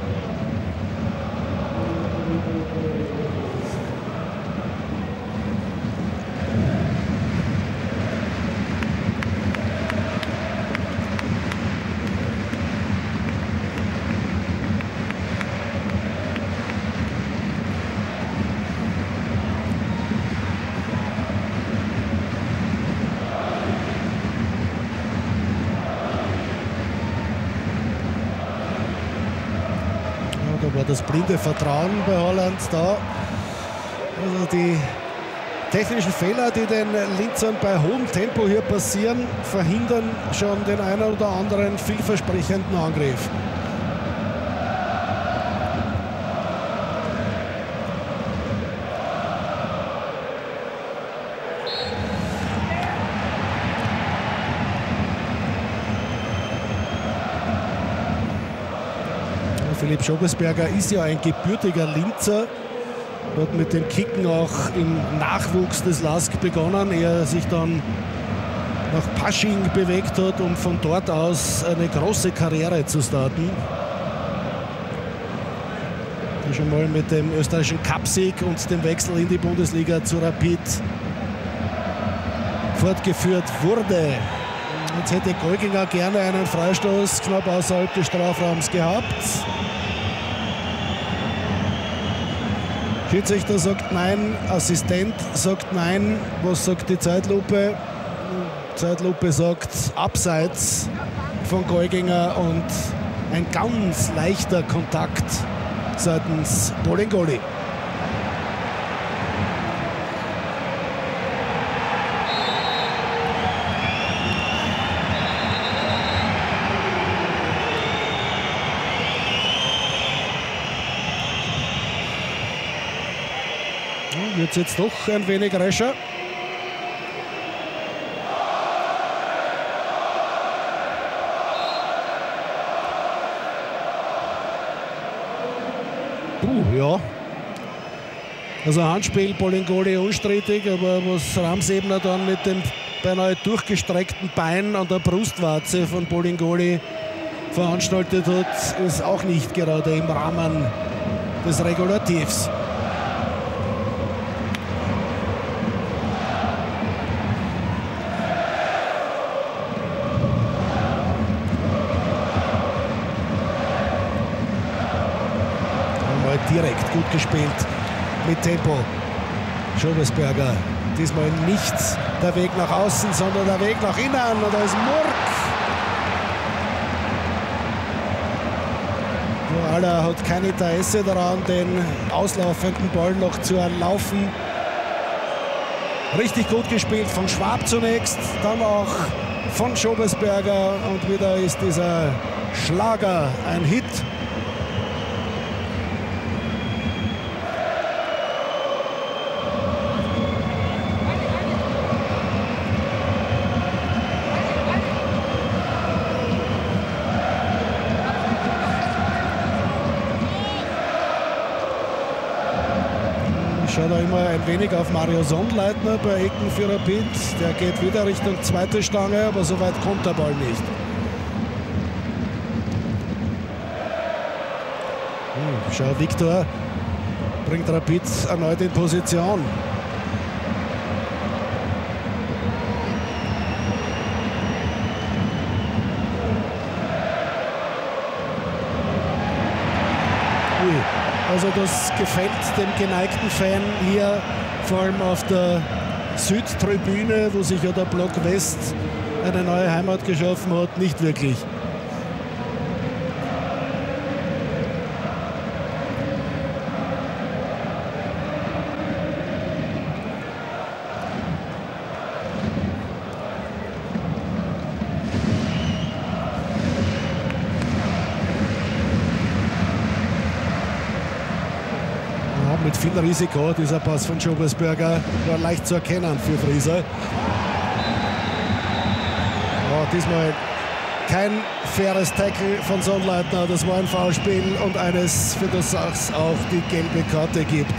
Das blinde Vertrauen bei Holland da. Also die technischen Fehler, die den Linzern bei hohem Tempo hier passieren, verhindern schon den einen oder anderen vielversprechenden Angriff. Philipp Schobesberger ist ja ein gebürtiger Linzer, Hat mit dem Kicken auch im Nachwuchs des L A S K begonnen, ehe er sich dann nach Pasching bewegt hat, um von dort aus eine große Karriere zu starten. Schon mal mit dem österreichischen Cupsieg und dem Wechsel in die Bundesliga zu Rapid fortgeführt wurde. Jetzt hätte Golginger gerne einen Freistoß knapp außerhalb des Strafraums gehabt. Schiedsrichter sagt nein, Assistent sagt nein. Was sagt die Zeitlupe? Zeitlupe sagt abseits von Golginger und ein ganz leichter Kontakt seitens Bolingoli. Wird jetzt doch ein wenig rascher. Uh, ja. Also Handspiel, Bolingoli unstrittig, aber was Ramsebner dann mit dem beinahe durchgestreckten Bein an der Brustwarze von Bolingoli veranstaltet hat, ist auch nicht gerade im Rahmen des Regulativs. Direkt gut gespielt mit Tempo. Schobesberger. Diesmal nicht der Weg nach außen, sondern der Weg nach innen. Und da ist Murk. Aller hat kein Interesse daran, den auslaufenden Ball noch zu erlaufen. Richtig gut gespielt von Schwab zunächst, dann auch von Schobesberger. Und wieder ist dieser Schlager ein Hit. Ich schaue da immer ein wenig auf Mario Sonnleitner bei Ecken für Rapid. Der geht wieder Richtung zweite Stange, aber so weit kommt der Ball nicht. Hm, schau, Viktor bringt Rapid erneut in Position. Also das gefällt dem geneigten Fan hier, vor allem auf der Südtribüne, wo sich ja der Block West eine neue Heimat geschaffen hat, nicht wirklich. Mit viel Risiko, dieser Pass von Schobesberger war leicht zu erkennen für Frieser. Oh, diesmal kein faires Tackle von Sonnleitner, das war ein Foulspiel und eines, für das es auch die gelbe Karte gibt.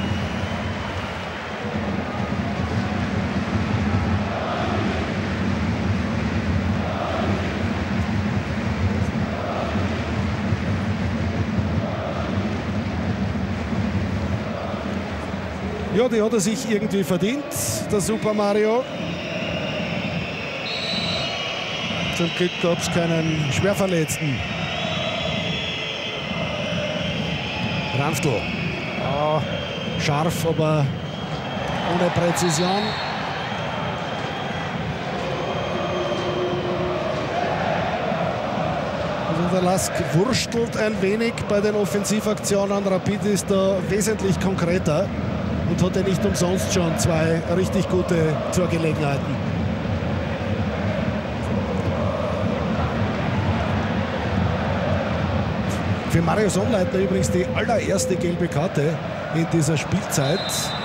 Ja, die hat er sich irgendwie verdient, der Super Mario. Zum Glück gab es keinen Schwerverletzten. Ranftl. Oh, scharf, aber ohne Präzision. Also der L A S K wurstelt ein wenig bei den Offensivaktionen. Rapid ist da wesentlich konkreter und hatte nicht umsonst schon zwei richtig gute Torgelegenheiten. Für Mario Sonnleitner übrigens die allererste gelbe Karte in dieser Spielzeit.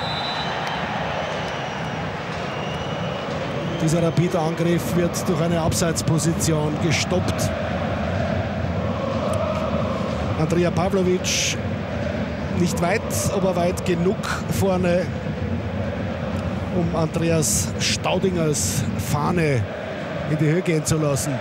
Dieser Rapid-Angriff wird durch eine Abseitsposition gestoppt. Andrija Pavlovic Nicht weit, aber weit genug vorne, um Andreas Staudingers Fahne in die Höhe gehen zu lassen.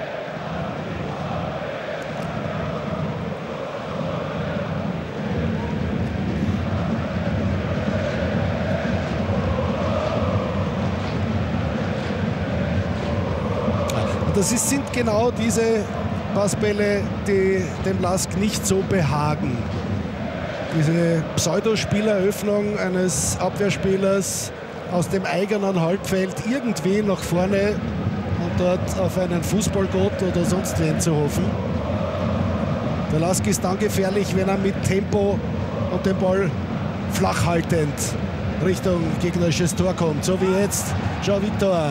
Das ist, sind genau diese Passbälle, die dem Lask nicht so behagen. Diese Pseudospieleröffnung eines Abwehrspielers aus dem eigenen Halbfeld irgendwie nach vorne und dort auf einen Fußballgott oder sonst wen zu hoffen. Der Lask ist dann gefährlich, wenn er mit Tempo und den Ball flach haltend Richtung gegnerisches Tor kommt. So wie jetzt João Vitor.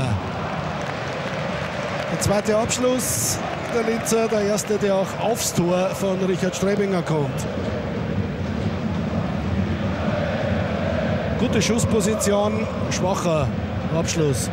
Der zweite Abschluss der Linzer, der erste, der auch aufs Tor von Richard Strebinger kommt. Gute Schussposition, schwacher Abschluss.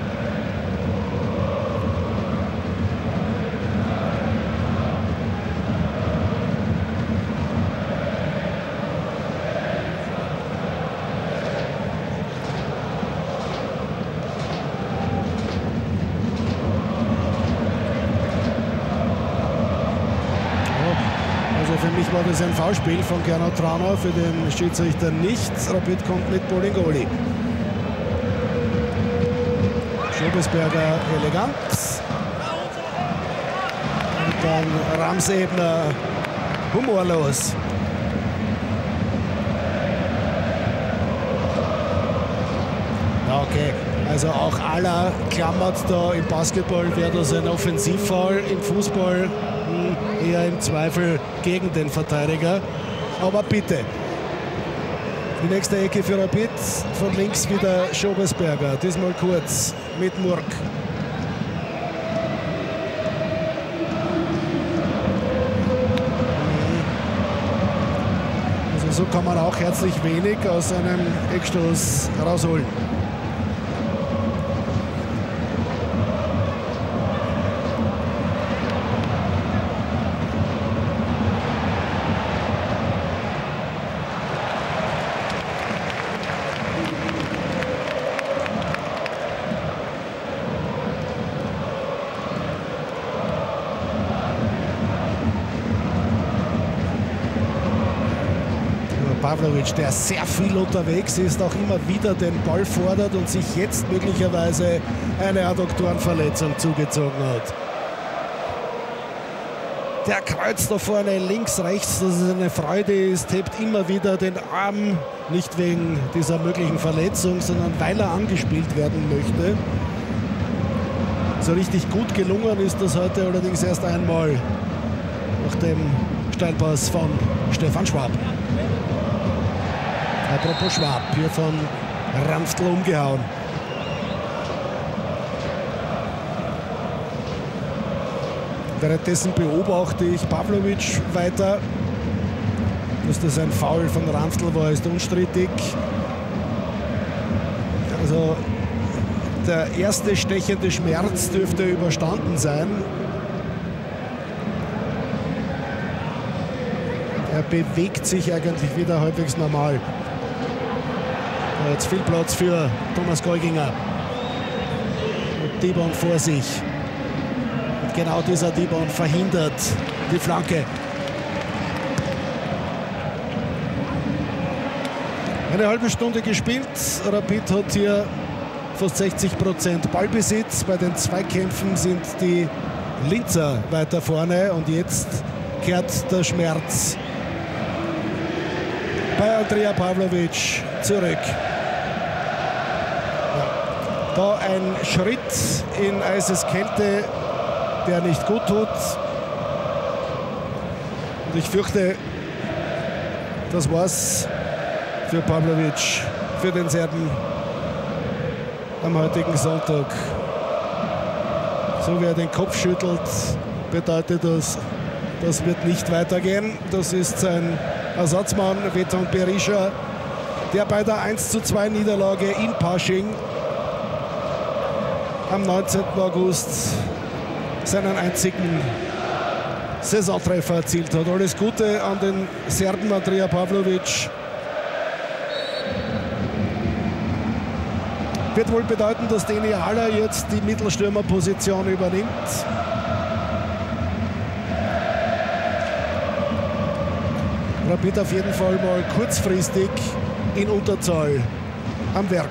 War das ein Foulspiel von Gernot Trauner, für den Schiedsrichter nicht. Rapid kommt mit Bolingoli. Schobesberger elegant. Und dann Ramsebner humorlos. Ja, okay. Also auch Aller klammert da im Basketball, wäre das ein Offensivfoul, im Fußball eher im Zweifel gegen den Verteidiger. Aber bitte. Die nächste Ecke für Rapid. Von links wieder Schobesberger. Diesmal kurz mit Murk. Also so kann man auch herzlich wenig aus einem Eckstoß rausholen. Pavlovic, der sehr viel unterwegs ist, auch immer wieder den Ball fordert und sich jetzt möglicherweise eine Adduktorenverletzung zugezogen hat. Der kreuzt da vorne links, rechts, dass es eine Freude ist, hebt immer wieder den Arm, nicht wegen dieser möglichen Verletzung, sondern weil er angespielt werden möchte. So richtig gut gelungen ist das heute allerdings erst einmal nach dem Steilpass von Stefan Schwab. Apropos Schwab, hier von Ranftl umgehauen. Währenddessen beobachte ich Pavlovic weiter. Dass das ein Foul von Ranftl war, ist unstrittig. Also der erste stechende Schmerz dürfte überstanden sein. Er bewegt sich eigentlich wieder halbwegs normal. Jetzt viel Platz für Thomas Geuginger. Und Dibon vor sich. Und genau dieser Dibon verhindert die Flanke. Eine halbe Stunde gespielt. Rapid hat hier fast sechzig Prozent Ballbesitz. Bei den Zweikämpfen sind die Linzer weiter vorne. Und jetzt kehrt der Schmerz bei Andrea Pavlovic zurück. Da ein Schritt in Eiseskälte, der nicht gut tut. Und ich fürchte, das war's für Pavlovic, für den Serben am heutigen Sonntag. So wie er den Kopf schüttelt, bedeutet das, das wird nicht weitergehen. Das ist sein Ersatzmann Veton Berisha, der bei der eins zu zwei Niederlage in Pasching am neunzehnten August seinen einzigen Saisontreffer erzielt hat. Alles Gute an den Serben Andrea Pavlovic. Wird wohl bedeuten, dass Deni Haller jetzt die Mittelstürmerposition übernimmt. Rapid auf jeden Fall mal kurzfristig in Unterzahl am Werk.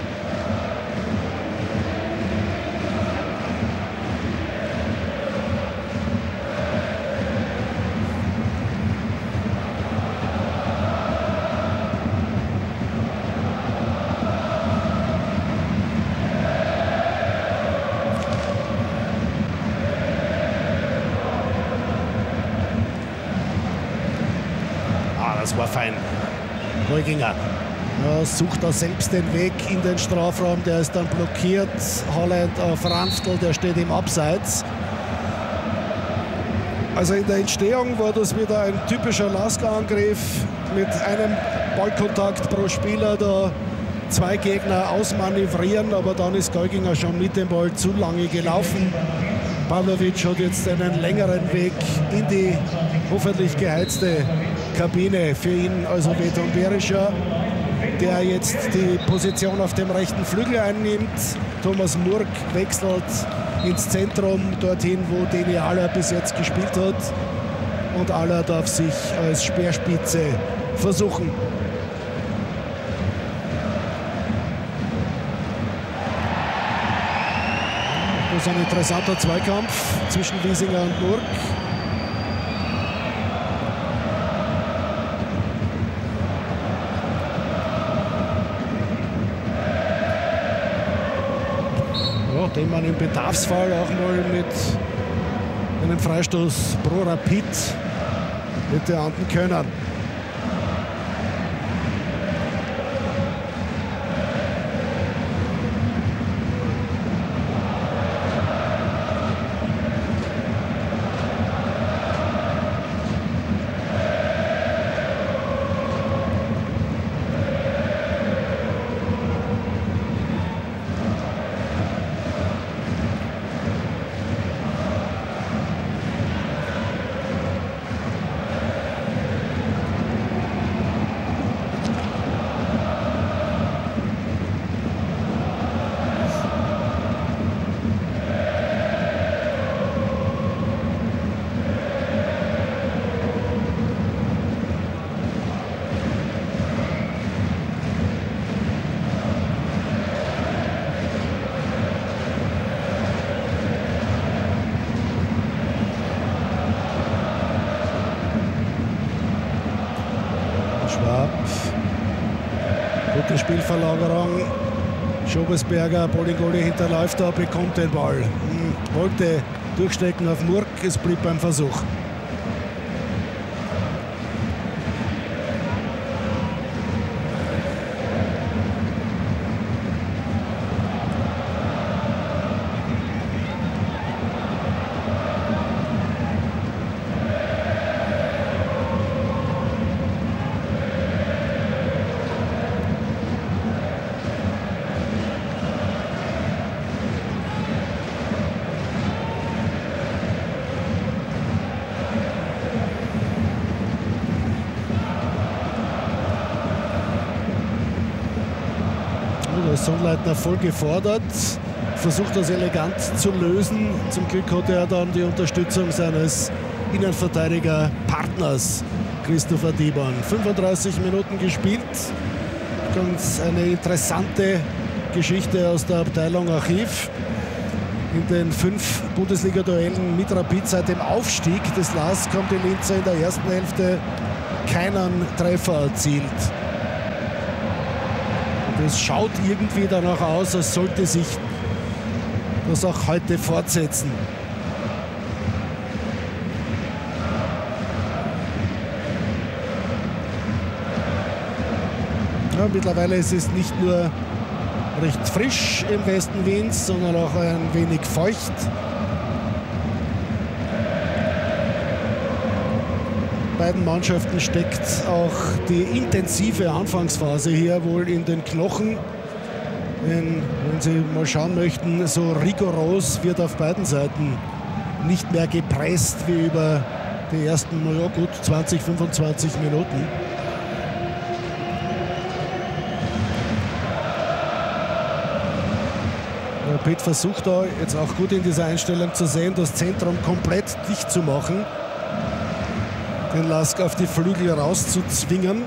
Das war fein. Heuginger ja, sucht da selbst den Weg in den Strafraum. Der ist dann blockiert. Holland auf Ranftl, der steht im Abseits. Also in der Entstehung war das wieder ein typischer Lasker-Angriff mit einem Ballkontakt pro Spieler. Da zwei Gegner ausmanövrieren, aber dann ist Geuginger schon mit dem Ball zu lange gelaufen. Pavlovic hat jetzt einen längeren Weg in die hoffentlich geheizte Kabine für ihn, also Veton Berischer, der jetzt die Position auf dem rechten Flügel einnimmt. Thomas Murk wechselt ins Zentrum, dorthin, wo Deni Haller bis jetzt gespielt hat. Und Haller darf sich als Speerspitze versuchen. Das ist ein interessanter Zweikampf zwischen Wiesinger und Murk. Den man im Bedarfsfall auch mal mit einem Freistoß pro Rapid hätte ernten können. Gute Spielverlagerung. Schobesberger, Bolingoli hinterläuft da, bekommt den Ball. Hm, wollte durchstecken auf Murk, es blieb beim Versuch. Sonnleitner voll gefordert, versucht das elegant zu lösen. Zum Glück hatte er dann die Unterstützung seines Innenverteidiger-Partners Christopher Dieborn. fünfunddreißig Minuten gespielt. Ganz eine interessante Geschichte aus der Abteilung Archiv. In den fünf Bundesliga-Duellen mit Rapid seit dem Aufstieg des L A S kommt die Linzer in der ersten Hälfte keinen Treffer erzielt. Es schaut irgendwie danach aus, als sollte sich das auch heute fortsetzen. Ja, mittlerweile ist es nicht nur recht frisch im Westen Wiens, sondern auch ein wenig feucht. Beiden Mannschaften steckt auch die intensive Anfangsphase hier wohl in den Knochen. Wenn, wenn Sie mal schauen möchten, so rigoros wird auf beiden Seiten nicht mehr gepresst wie über die ersten, naja gut, zwanzig, fünfundzwanzig Minuten. Rapid versucht da jetzt auch gut in dieser Einstellung zu sehen, das Zentrum komplett dicht zu machen, den Lask auf die Flügel rauszuzwingen.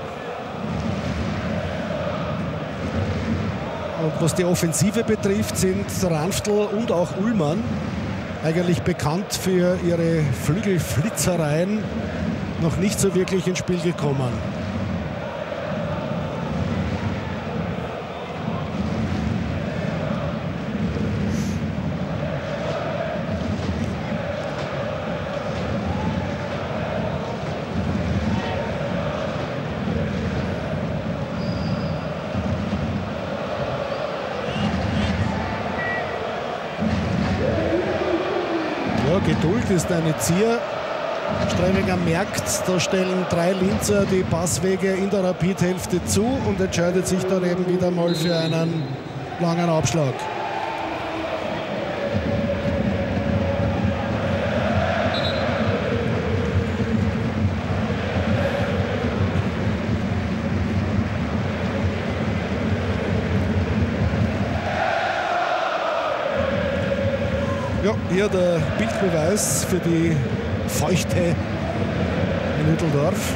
Und was die Offensive betrifft, sind Ranftl und auch Ullmann, eigentlich bekannt für ihre Flügelflitzereien, noch nicht so wirklich ins Spiel gekommen. Geduld ist eine Zier. Strebinger merkt, da stellen drei Linzer die Passwege in der Rapid-Hälfte zu und entscheidet sich dann eben wieder mal für einen langen Abschlag. Ja, hier der Bildbeweis für die Feuchte in Hütteldorf.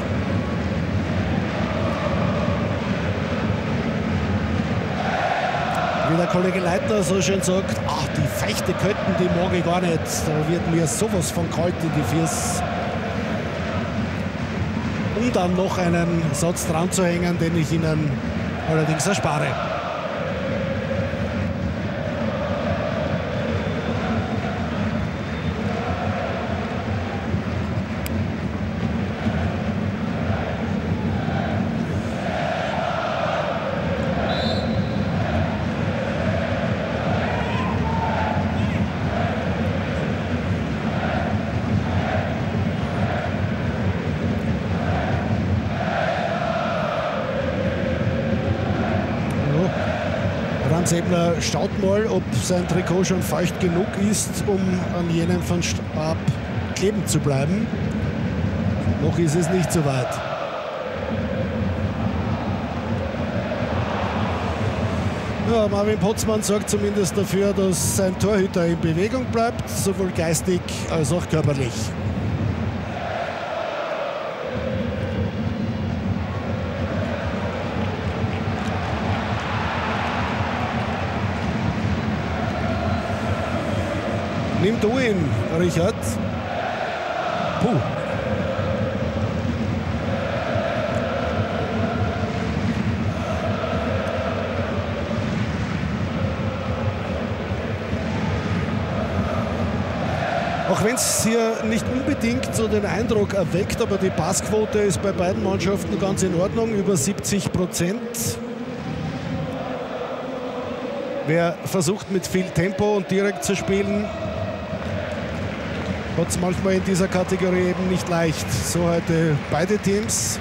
Wie der Kollege Leitner so schön sagt, ach, die feuchte Kötten, die mag ich gar nicht. Da wird mir sowas von kalt in die Füße. Um dann noch einen Satz dran zu hängen, den ich Ihnen allerdings erspare. Sebner schaut mal, ob sein Trikot schon feucht genug ist, um an jenem von Stab kleben zu bleiben. Noch ist es nicht so weit. Ja, Marvin Potzmann sorgt zumindest dafür, dass sein Torhüter in Bewegung bleibt, sowohl geistig als auch körperlich. Nimm du ihn, Richard. Puh. Auch wenn es hier nicht unbedingt so den Eindruck erweckt, aber die Passquote ist bei beiden Mannschaften ganz in Ordnung, über siebzig Prozent. Wer versucht mit viel Tempo und direkt zu spielen, hat es manchmal in dieser Kategorie eben nicht leicht. So heute beide Teams.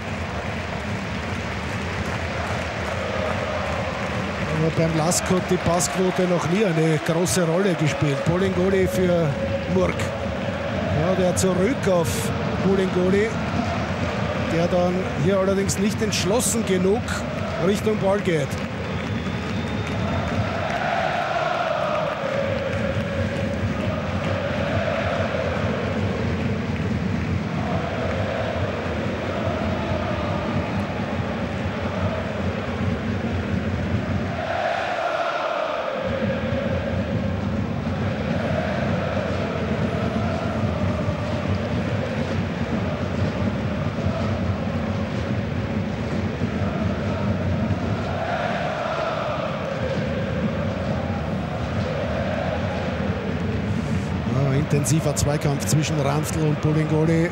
Aber beim Lask hat die Passquote noch nie eine große Rolle gespielt. Bolingoli für Murg. Ja, der zurück auf Bolingoli, der dann hier allerdings nicht entschlossen genug Richtung Ball geht. Intensiver Zweikampf zwischen Ranftl und Bolingoli.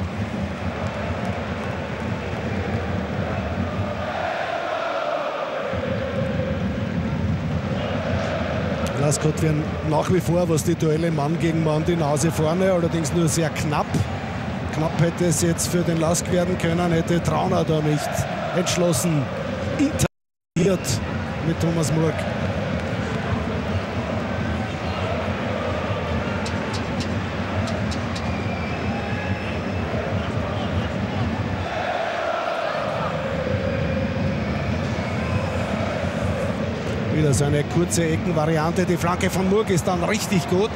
Lask hat nach wie vor, was die Duelle Mann gegen Mann, die Nase vorne, allerdings nur sehr knapp. Knapp hätte es jetzt für den Lask werden können, hätte Trauner da nicht entschlossen interagiert mit Thomas Murg. wieder so eine kurze Eckenvariante. Die Flanke von Murg ist dann richtig gut.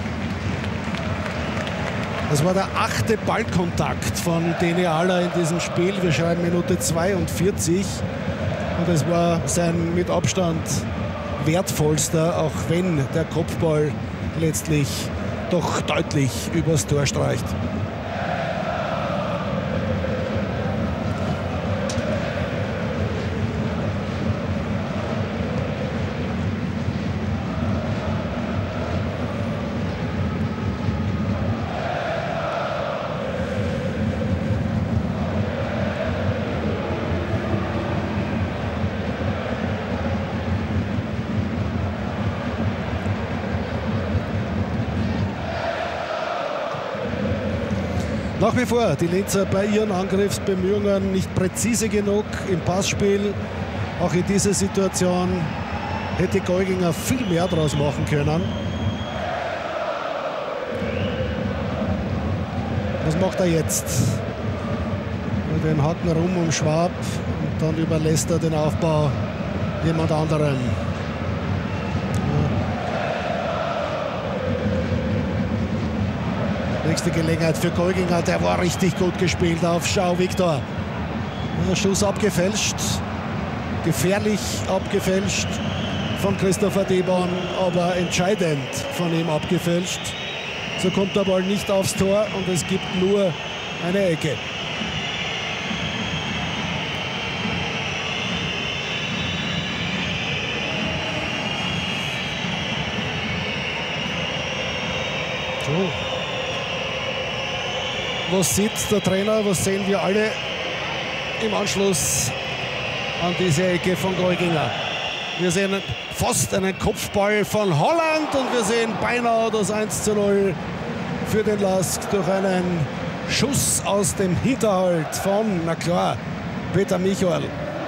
Das war der achte Ballkontakt von Deni Ala in diesem Spiel. Wir schreiben Minute zweiundvierzig. Und es war sein mit Abstand wertvollster, auch wenn der Kopfball letztlich doch deutlich übers Tor streicht. Nach wie vor die Linzer bei ihren Angriffsbemühungen nicht präzise genug im Passspiel. Auch in dieser Situation hätte Geuginger viel mehr draus machen können. Was macht er jetzt? Den Haken rum um Schwab und dann überlässt er den Aufbau jemand anderem. Nächste Gelegenheit für Geuginger, der war richtig gut gespielt auf Schau Viktor. Schuss abgefälscht, gefährlich abgefälscht von Christopher Debon, aber entscheidend von ihm abgefälscht. So kommt der Ball nicht aufs Tor und es gibt nur eine Ecke. So. Was sieht der Trainer, was sehen wir alle im Anschluss an diese Ecke von Geuginger? Wir sehen fast einen Kopfball von Holland und wir sehen beinahe das eins zu null für den Lask durch einen Schuss aus dem Hinterhalt von, na klar, Peter Michael.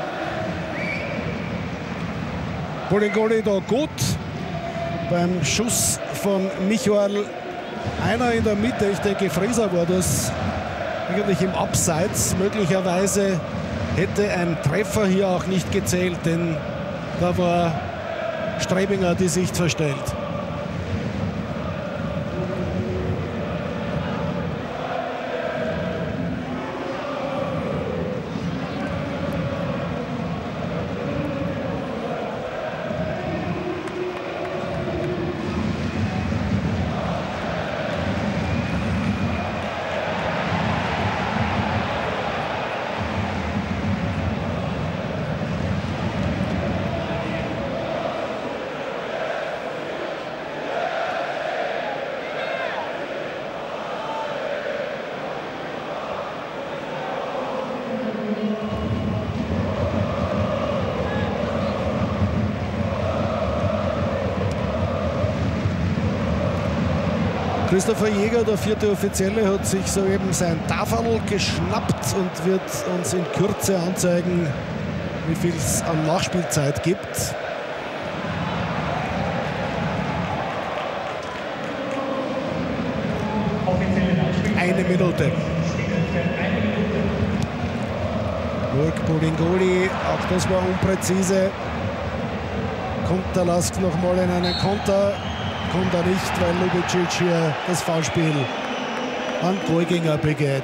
Bolingoli da gut beim Schuss von Michael. Einer in der Mitte, ich denke Frieser war das, eigentlich im Abseits. Möglicherweise hätte ein Treffer hier auch nicht gezählt, denn da war Strebinger die Sicht verstellt. Christopher Jäger, der vierte Offizielle, hat sich soeben sein Taferl geschnappt und wird uns in Kürze anzeigen, wie viel es an Nachspielzeit gibt. Eine Minute. Murg, Bolingoli, auch das war unpräzise. Kommt der Lask nochmal in einen Konter? Kommt er nicht, weil Lubicic hier das Foulspiel an Geuginger begeht.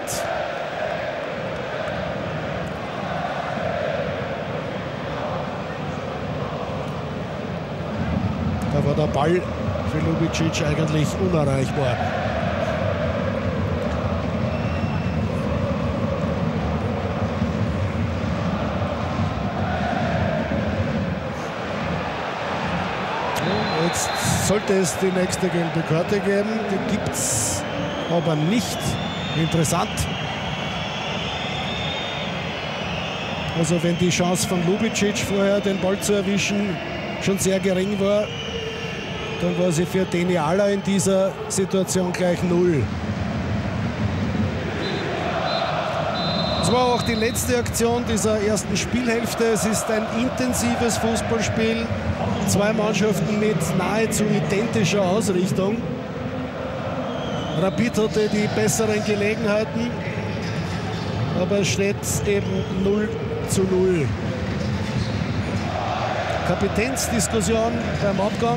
Da war der Ball für Lubicic eigentlich unerreichbar. Jetzt sollte es die nächste gelbe Karte geben. Die gibt es aber nicht. Interessant. Also wenn die Chance von Lubicic vorher den Ball zu erwischen schon sehr gering war, dann war sie für Deni Ala in dieser Situation gleich null. Es war auch die letzte Aktion dieser ersten Spielhälfte. Es ist ein intensives Fußballspiel. Zwei Mannschaften mit nahezu identischer Ausrichtung. Rapid hatte die besseren Gelegenheiten, aber es steht eben null zu null. Kapitänsdiskussion beim Abgang.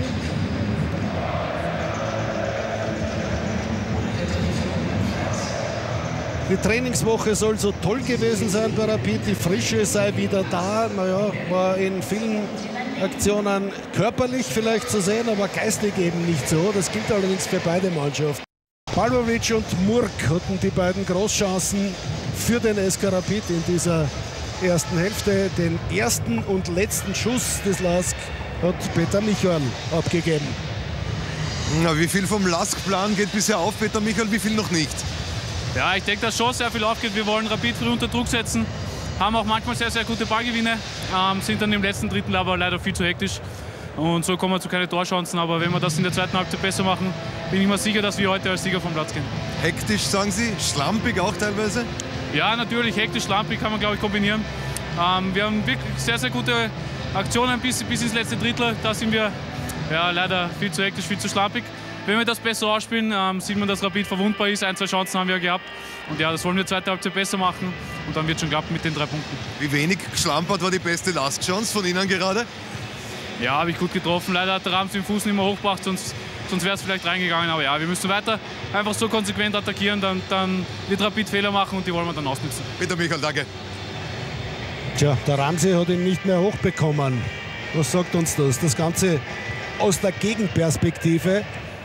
Die Trainingswoche soll so toll gewesen sein bei Rapid, die Frische sei wieder da. Naja, war in vielen Aktionen körperlich vielleicht zu sehen, aber geistig eben nicht so. Das gilt allerdings für beide Mannschaften. Pavlovic und Murk hatten die beiden Großchancen für den S K Rapid in dieser ersten Hälfte. Den ersten und letzten Schuss des Lask hat Peter Michael abgegeben. Na, wie viel vom Lask-Plan geht bisher auf, Peter Michael, wie viel noch nicht? Ja, ich denke, dass schon sehr viel aufgeht. Wir wollen Rapid früh unter Druck setzen, haben auch manchmal sehr, sehr gute Ballgewinne, ähm, sind dann im letzten Drittel aber leider viel zu hektisch. Und so kommen wir zu keine Torchancen. Aber wenn wir das in der zweiten Halbzeit besser machen, bin ich mir sicher, dass wir heute als Sieger vom Platz gehen. Hektisch, sagen Sie? Schlampig auch teilweise? Ja, natürlich. Hektisch, schlampig kann man, glaube ich, kombinieren. Ähm, wir haben wirklich sehr, sehr gute Aktionen bis, bis ins letzte Drittel. Da sind wir ja, leider viel zu hektisch, viel zu schlampig. Wenn wir das besser ausspielen, ähm, sieht man, dass Rapid verwundbar ist. Ein, zwei Chancen haben wir gehabt. Und ja, das wollen wir zweite Halbzeit besser machen. Und dann wird schon klappen mit den drei Punkten. Wie wenig geschlampert war die beste Last-Chance von Ihnen gerade? Ja, habe ich gut getroffen. Leider hat der Rams den Fuß nicht mehr hochgebracht, sonst, sonst wäre es vielleicht reingegangen. Aber ja, wir müssen weiter einfach so konsequent attackieren. Dann, dann wird Rapid Fehler machen und die wollen wir dann ausnutzen. Peter Michael, danke. Tja, der Ramsey hat ihn nicht mehr hochbekommen. Was sagt uns das? Das Ganze aus der Gegenperspektive.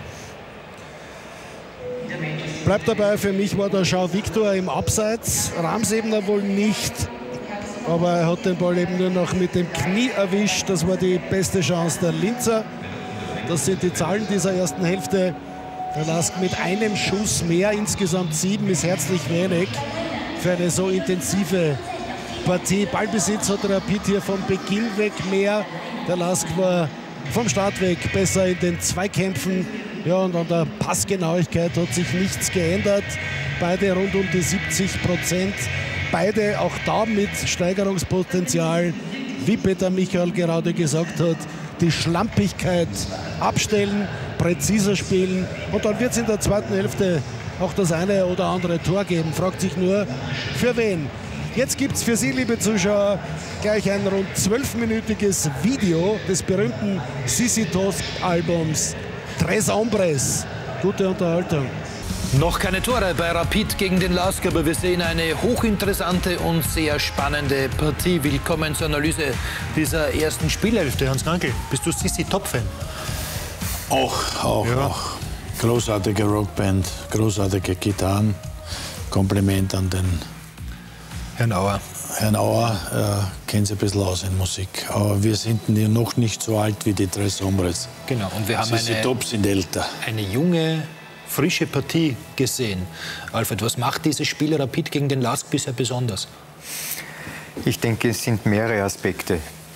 Bleibt dabei, für mich war der Schau Viktor im Abseits. Ramsebner wohl nicht. Aber er hat den Ball eben nur noch mit dem Knie erwischt. Das war die beste Chance der Linzer. Das sind die Zahlen dieser ersten Hälfte. Der Lask mit einem Schuss mehr, insgesamt sieben, ist herzlich wenig für eine so intensive Partie. Ballbesitz hat Rapid hier von Beginn weg mehr. Der Lask war vom Start weg besser in den Zweikämpfen. Ja, und an der Passgenauigkeit hat sich nichts geändert. Beide rund um die siebzig Prozent. Beide auch da mit Steigerungspotenzial, wie Peter Michael gerade gesagt hat. Die Schlampigkeit abstellen, präziser spielen. Und dann wird es in der zweiten Hälfte auch das eine oder andere Tor geben. Fragt sich nur, für wen? Jetzt gibt es für Sie, liebe Zuschauer, gleich ein rund zwölfminütiges Video des berühmten Sissi Tosk-Albums Tres Hombres. Gute Unterhaltung. Noch keine Tore bei Rapid gegen den Lask, aber wir sehen eine hochinteressante und sehr spannende Partie. Willkommen zur Analyse dieser ersten Spielhälfte. Hans Krankel, bist du Sissi Top-Fan? Auch, auch, ja. auch. Großartige Rockband, großartige Gitarren. Kompliment an den Herrn Auer. Herrn Auer äh, kennt sich ein bisschen aus in Musik. Aber wir sind noch nicht so alt wie die Tres Hombres. Genau, und wir haben Sissi eine, Top sind älter. eine junge, frische Partie gesehen. Alfred, was macht dieses Spiel Rapid gegen den Lask bisher besonders? Ich denke, es sind mehrere Aspekte,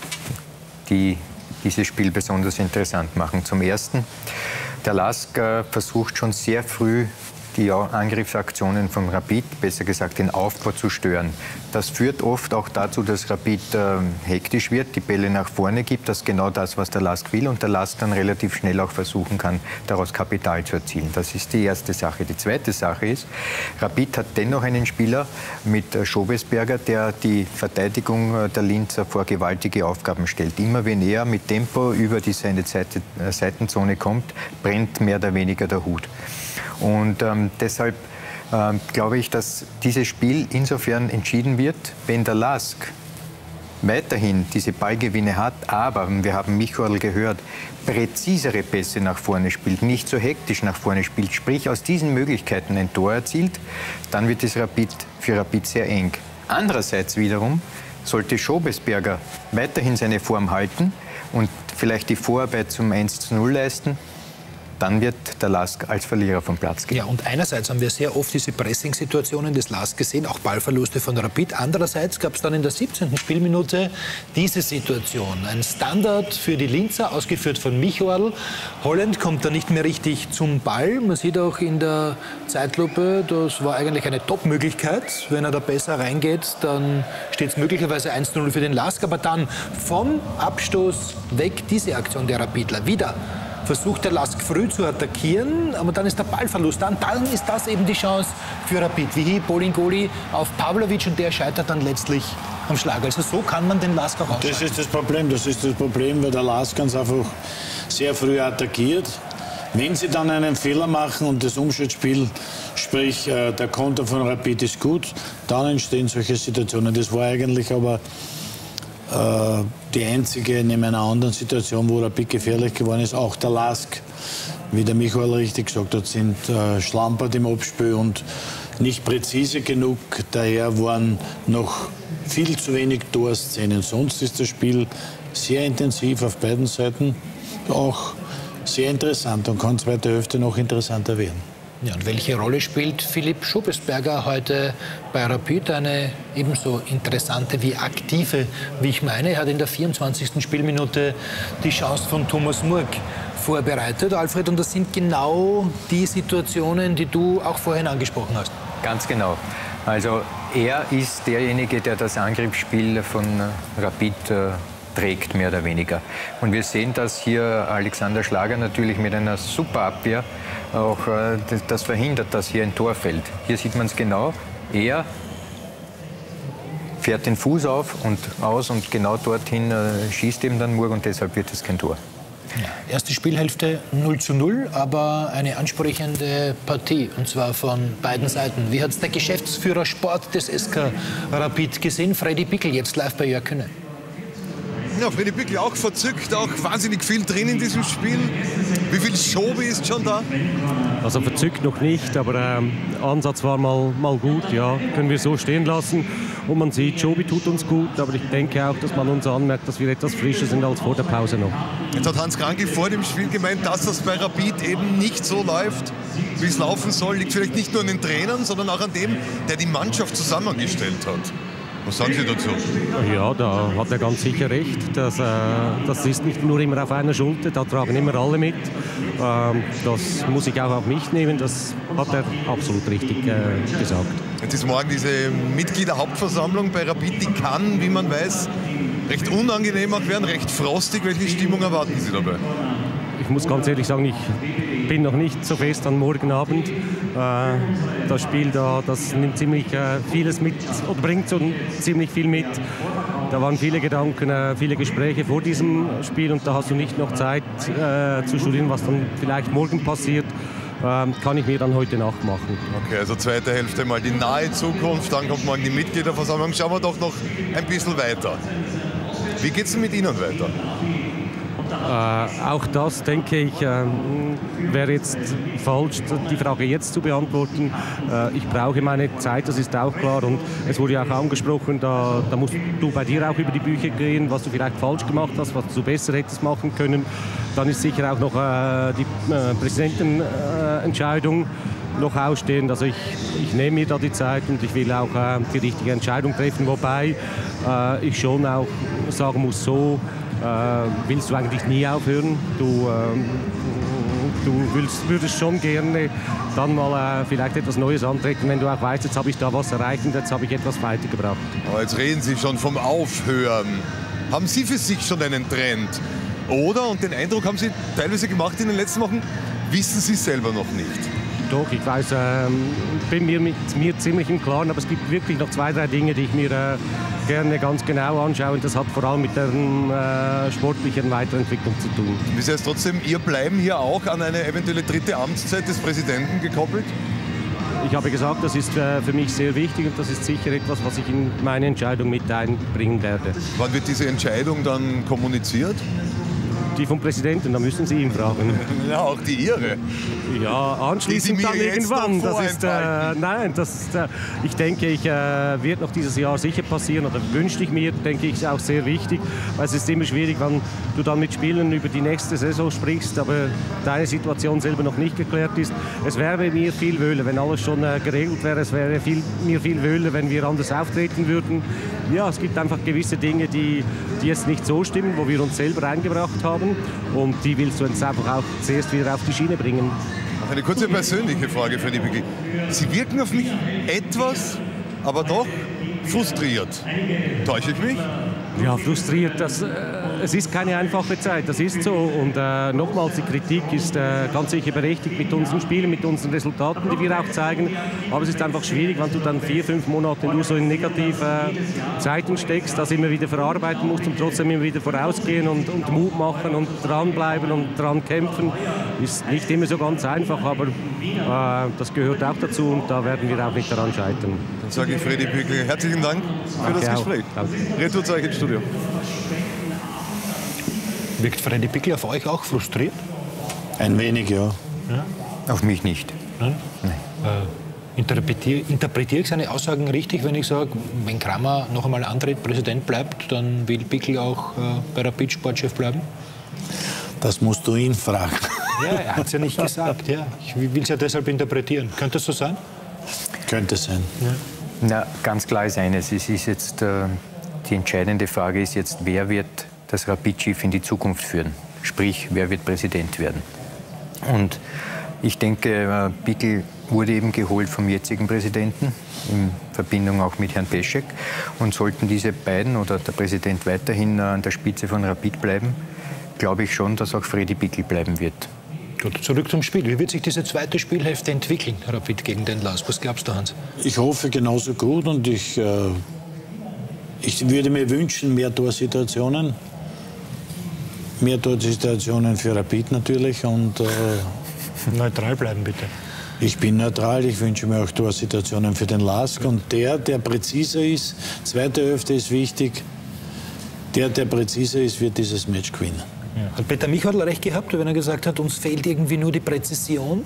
die dieses Spiel besonders interessant machen. Zum Ersten, der Lask äh, versucht schon sehr früh, die Angriffsaktionen von Rapid, besser gesagt den Aufbau zu stören. Das führt oft auch dazu, dass Rapid äh, hektisch wird, die Bälle nach vorne gibt. Das ist genau das, was der Lask will und der Lask dann relativ schnell auch versuchen kann, daraus Kapital zu erzielen. Das ist die erste Sache. Die zweite Sache ist, Rapid hat dennoch einen Spieler mit äh, Schobesberger, der die Verteidigung äh, der Linzer vor gewaltige Aufgaben stellt. Immer wenn er mit Tempo über die seine Seite, äh, Seitenzone kommt, brennt mehr oder weniger der Hut. Und ähm, deshalb ähm, glaube ich, dass dieses Spiel insofern entschieden wird, wenn der Lask weiterhin diese Ballgewinne hat, aber, wir haben Michael gehört, präzisere Pässe nach vorne spielt, nicht so hektisch nach vorne spielt, sprich aus diesen Möglichkeiten ein Tor erzielt, dann wird es Rapid, für Rapid sehr eng. Andererseits wiederum sollte Schobesberger weiterhin seine Form halten und vielleicht die Vorarbeit zum eins zu null leisten, dann wird der Lask als Verlierer vom Platz gehen. Ja, und einerseits haben wir sehr oft diese Pressing-Situationen des Lask gesehen, auch Ballverluste von Rapid. Andererseits gab es dann in der siebzehnten Spielminute diese Situation. Ein Standard für die Linzer, ausgeführt von Michael. Holland kommt da nicht mehr richtig zum Ball. Man sieht auch in der Zeitlupe, das war eigentlich eine Top-Möglichkeit. Wenn er da besser reingeht, dann steht es möglicherweise eins zu null für den Lask. Aber dann vom Abstoß weg diese Aktion der Rapidler. Wieder versucht der Lask früh zu attackieren, aber dann ist der Ballverlust da. Und dann ist das eben die Chance für Rapid. Wie Bolingoli auf Pavlovic und der scheitert dann letztlich am Schlag. Also so kann man den Lask auch ausschalten. Das ist das Problem, das ist das Problem, weil der Lask ganz einfach sehr früh attackiert. Wenn sie dann einen Fehler machen und das Umschaltspiel, sprich äh, der Konter von Rapid ist gut, dann entstehen solche Situationen. Das war eigentlich aber äh, die einzige neben einer anderen Situation, wo Rapid gefährlich geworden ist. Auch der Lask, wie der Michael richtig gesagt hat, sind äh, schlampert im Abspiel und nicht präzise genug. Daher waren noch viel zu wenig Torszenen. Sonst ist das Spiel sehr intensiv auf beiden Seiten, auch sehr interessant und kann zweite Hälfte noch interessanter werden. Ja, und welche Rolle spielt Philipp Schobesberger heute bei Rapid? Eine ebenso interessante wie aktive, wie ich meine. Er hat in der vierundzwanzigsten Spielminute die Chance von Thomas Murg vorbereitet, Alfred. Und das sind genau die Situationen, die du auch vorhin angesprochen hast. Ganz genau. Also er ist derjenige, der das Angriffsspiel von Rapid äh, trägt, mehr oder weniger. Und wir sehen, dass hier Alexander Schlager natürlich mit einer super Abwehr auch äh, das verhindert, dass hier ein Tor fällt. Hier sieht man es genau. Er fährt den Fuß auf und aus und genau dorthin äh, schießt eben dann Murg und deshalb wird es kein Tor. Ja, erste Spielhälfte null zu null, aber eine ansprechende Partie, und zwar von beiden Seiten. Wie hat es der Geschäftsführer Sport des S K Rapid gesehen? Freddy Bickel, jetzt live bei Jörg Kühne. Ja, Freddy Bickel auch verzückt, auch wahnsinnig viel drin in diesem Spiel. Wie viel Schobi ist schon da? Also verzückt noch nicht, aber der ähm, Ansatz war mal, mal gut, ja, können wir so stehen lassen. Und man sieht, Schobi tut uns gut, aber ich denke auch, dass man uns anmerkt, dass wir etwas frischer sind als vor der Pause noch. Jetzt hat Hans Krankel vor dem Spiel gemeint, dass das bei Rapid eben nicht so läuft, wie es laufen soll. Liegt vielleicht nicht nur an den Trainern, sondern auch an dem, der die Mannschaft zusammengestellt hat. Was sagen Sie dazu? Ja, da hat er ganz sicher recht. Das, äh, das ist nicht nur immer auf einer Schulter, da tragen immer alle mit. Ähm, das muss ich auch auf mich nehmen, das hat er absolut richtig äh, gesagt. Jetzt ist morgen diese Mitgliederhauptversammlung bei Rapid, die kann, wie man weiß, recht unangenehm auch werden, recht frostig. Welche Stimmung erwarten Sie dabei? Ich muss ganz ehrlich sagen, ich bin noch nicht so fest an morgen Abend. Äh, das Spiel da, das nimmt ziemlich äh, vieles mit oder bringt so ziemlich viel mit. Da waren viele Gedanken, äh, viele Gespräche vor diesem Spiel und da hast du nicht noch Zeit äh, zu studieren, was dann vielleicht morgen passiert. Äh, kann ich mir dann heute Nacht machen. Okay, also zweite Hälfte mal die nahe Zukunft, dann kommt morgen die Mitgliederversammlung. Schauen wir doch noch ein bisschen weiter. Wie geht es denn mit Ihnen weiter? Äh, auch das, denke ich, äh, wäre jetzt falsch, die Frage jetzt zu beantworten. Äh, ich brauche meine Zeit, das ist auch klar. Und es wurde ja auch angesprochen, da, da musst du bei dir auch über die Bücher gehen, was du vielleicht falsch gemacht hast, was du besser hättest machen können. Dann ist sicher auch noch äh, die äh, Präsidentenentscheidung äh, noch ausstehend. Also ich, ich nehme mir da die Zeit und ich will auch äh, die richtige Entscheidung treffen. Wobei äh, ich schon auch sagen muss, so Äh, willst du eigentlich nie aufhören? Du, äh, du willst, würdest schon gerne dann mal äh, vielleicht etwas Neues antreten, wenn du auch weißt, jetzt habe ich da was erreicht und jetzt habe ich etwas weitergebracht. Aber jetzt reden Sie schon vom Aufhören. Haben Sie für sich schon einen Trend? Oder, und den Eindruck haben Sie teilweise gemacht in den letzten Wochen, wissen Sie selber noch nicht? Doch, ich weiß, äh, bin mir mit mir ziemlich im Klaren, aber es gibt wirklich noch zwei, drei Dinge, die ich mir äh, gerne ganz genau anschaue. Und das hat vor allem mit der äh, sportlichen Weiterentwicklung zu tun. Wie heißt trotzdem, Ihr Bleiben hier auch an eine eventuelle dritte Amtszeit des Präsidenten gekoppelt? Ich habe gesagt, das ist äh, für mich sehr wichtig und das ist sicher etwas, was ich in meine Entscheidung mit einbringen werde. Wann wird diese Entscheidung dann kommuniziert? Die vom Präsidenten, da müssen Sie ihn fragen. Ja, auch die Ihre. Ja, anschließend dann irgendwann. Das ist, äh, nein, das ist, äh, ich denke, ich äh, wird noch dieses Jahr sicher passieren oder wünsche ich mir, denke ich, auch sehr wichtig, weil es ist immer schwierig, wenn du dann mit Spielern über die nächste Saison sprichst, aber deine Situation selber noch nicht geklärt ist. Es wäre mir viel wöhler, wenn alles schon äh, geregelt wäre. Es wäre viel, mir viel wöhler, wenn wir anders auftreten würden. Ja, es gibt einfach gewisse Dinge, die, die jetzt nicht so stimmen, wo wir uns selber eingebracht haben. Und die willst du jetzt einfach auch zuerst wieder auf die Schiene bringen. Eine kurze persönliche Frage für die Bickel. Sie wirken auf mich etwas, aber doch frustriert. Täusche ich mich? Ja, frustriert. Das, äh, es ist keine einfache Zeit, das ist so. Und äh, nochmals, die Kritik ist äh, ganz sicher berechtigt mit unseren Spielen, mit unseren Resultaten, die wir auch zeigen. Aber es ist einfach schwierig, wenn du dann vier, fünf Monate nur so in negative äh, Zeiten steckst, das immer wieder verarbeiten musst und trotzdem immer wieder vorausgehen und, und Mut machen und dranbleiben und dran kämpfen. Ist nicht immer so ganz einfach, aber äh, das gehört auch dazu und da werden wir auch nicht daran scheitern. Dann sage ich Freddy Bickel, herzlichen Dank für Danke das Gespräch. Retour zu euch ins Studio. Wirkt Freddy Bickel auf euch auch frustriert? Ein wenig, ja. ja? Auf mich nicht. Nein? Nein. Äh, interpretiere, interpretiere ich seine Aussagen richtig, wenn ich sage, wenn Kramer noch einmal antritt, Präsident bleibt, dann will Bickel auch äh, bei Rapid Sportchef bleiben? Das musst du ihn fragen. Ja, er hat es ja nicht gesagt. Ja. Ich will es ja deshalb interpretieren. Könnte das so sein? Könnte sein. Ja. Na, ganz klar ist eines. Es ist jetzt, äh, die entscheidende Frage ist jetzt, wer wird das Rapid-Schiff in die Zukunft führen? Sprich, wer wird Präsident werden? Und ich denke, äh, Bickel wurde eben geholt vom jetzigen Präsidenten, in Verbindung auch mit Herrn Peschek. Und sollten diese beiden oder der Präsident weiterhin äh, an der Spitze von Rapid bleiben, glaube ich schon, dass auch Freddy Bickel bleiben wird. Gut, zurück zum Spiel. Wie wird sich diese zweite Spielhälfte entwickeln, Rapid gegen den L A S K? Was glaubst du, Hans? Ich hoffe genauso gut und ich, äh, ich würde mir wünschen, mehr Torsituationen. Mehr Torsituationen für Rapid natürlich. Und, äh, neutral bleiben, bitte. Ich bin neutral. Ich wünsche mir auch Torsituationen für den L A S K. Und der, der präziser ist, zweite Hälfte ist wichtig, der, der präziser ist, wird dieses Match gewinnen. Ja. Hat Peter Michael recht gehabt, wenn er gesagt hat, uns fehlt irgendwie nur die Präzision?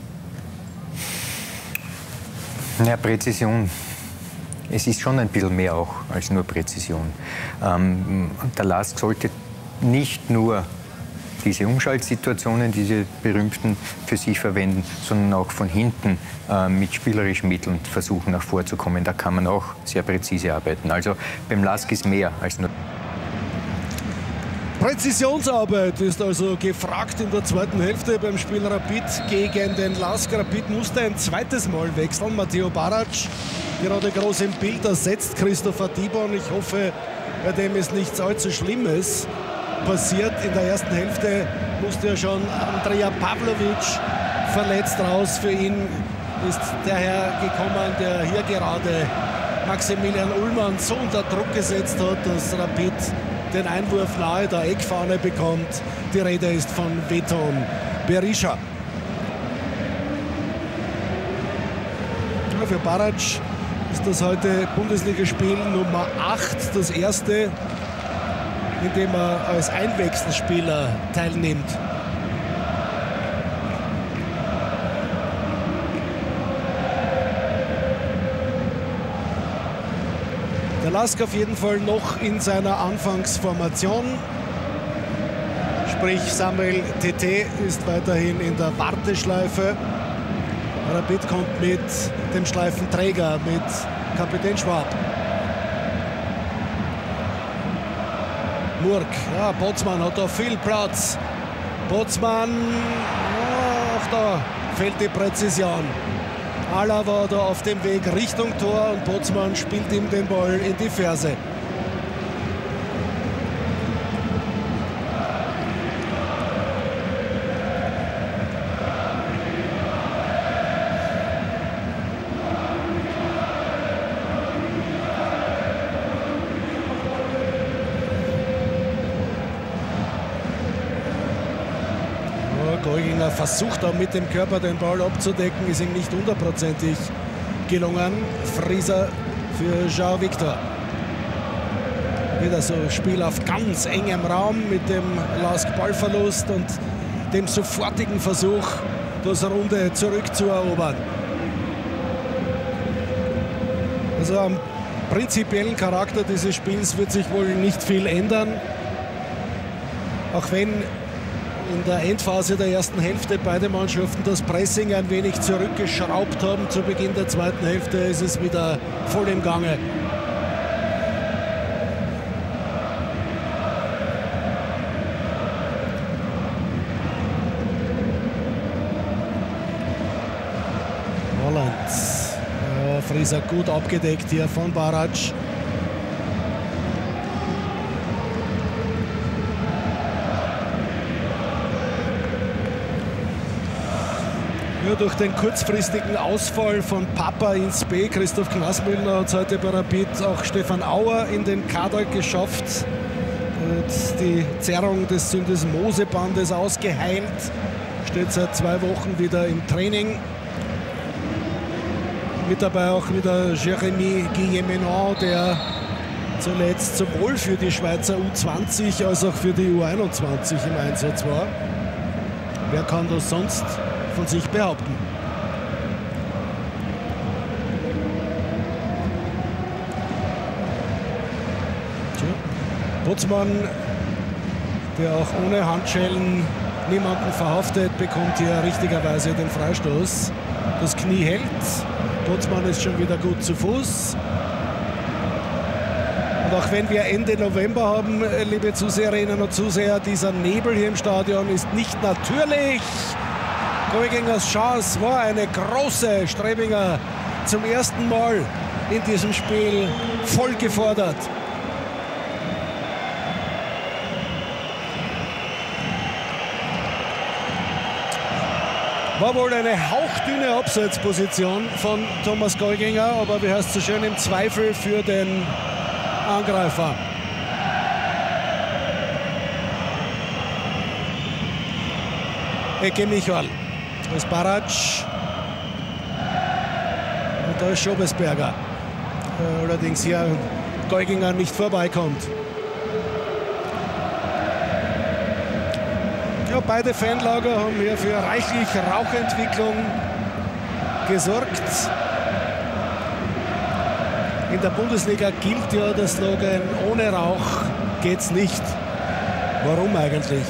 Ja, Präzision. Es ist schon ein bisschen mehr auch als nur Präzision. Ähm, der L A S K sollte nicht nur diese Umschaltsituationen, diese berühmten, für sich verwenden, sondern auch von hinten äh, mit spielerischen Mitteln versuchen, nach vorzukommen. Da kann man auch sehr präzise arbeiten. Also beim L A S K ist mehr als nur... Präzisionsarbeit ist also gefragt in der zweiten Hälfte beim Spiel Rapid gegen den L A S K. Rapid musste ein zweites Mal wechseln. Matteo Barac, gerade groß im Bild, ersetzt Christopher Dibon. Ich hoffe, bei dem ist nichts allzu Schlimmes passiert. In der ersten Hälfte musste ja schon Andrea Pavlovic verletzt raus. Für ihn ist der Herr gekommen, der hier gerade Maximilian Ullmann so unter Druck gesetzt hat, dass Rapid den Einwurf nahe der Eckfahne bekommt. Die Rede ist von Veton Berisha. Ja, für Barac ist das heute Bundesligaspiel Nummer acht, das erste, in dem er als Einwechselspieler teilnimmt. Der L A S K auf jeden Fall noch in seiner Anfangsformation. Sprich, Samuel Tete ist weiterhin in der Warteschleife. Rapid kommt mit dem Schleifenträger, mit Kapitän Schwab. Murk, ja, Bozman hat da viel Platz. Bozman, ja, auch da fehlt die Präzision. Ala war da auf dem Weg Richtung Tor und Bozman spielt ihm den Ball in die Ferse. Golginger versucht auch mit dem Körper den Ball abzudecken, ist ihm nicht hundertprozentig gelungen. Frieser für João Victor. Wieder so Spiel auf ganz engem Raum mit dem L A S K Ballverlust und dem sofortigen Versuch, das Runde zurückzuerobern. Also am prinzipiellen Charakter dieses Spiels wird sich wohl nicht viel ändern. Auch wenn in der Endphase der ersten Hälfte beide Mannschaften das Pressing ein wenig zurückgeschraubt haben. Zu Beginn der zweiten Hälfte ist es wieder voll im Gange. Holland. Ja, ist er gut abgedeckt hier von Barac. Nur durch den kurzfristigen Ausfall von Papa ins B, Christoph Glasmüller, hat es heute bei Rapid auch Stefan Auer in den Kader geschafft. Hat die Zerrung des Syndesmosebandes ausgeheilt. Steht seit zwei Wochen wieder im Training. Mit dabei auch wieder Jérémy Guillemenon, der zuletzt sowohl für die Schweizer U zwanzig als auch für die U einundzwanzig im Einsatz war. Wer kann das sonst von sich behaupten? Bootsmann, der auch ohne Handschellen niemanden verhaftet, bekommt hier richtigerweise den Freistoß. Das Knie hält. Bootsmann ist schon wieder gut zu Fuß. Und auch wenn wir Ende November haben, liebe Zuseherinnen und Zuseher, dieser Nebel hier im Stadion ist nicht natürlich. Goigingers Chance war eine große. Strebinger zum ersten Mal in diesem Spiel voll gefordert. War wohl eine hauchdünne Abseitsposition von Thomas Goiginger, aber wie heißt es so schön, im Zweifel für den Angreifer. Ecke Michal. Da ist Barac. Und da ist Schobesberger. Allerdings hier Goiginger nicht vorbeikommt. Ja, beide Fanlager haben hier für reichlich Rauchentwicklung gesorgt. In der Bundesliga gilt ja der Slogan, ohne Rauch geht's nicht. Warum eigentlich?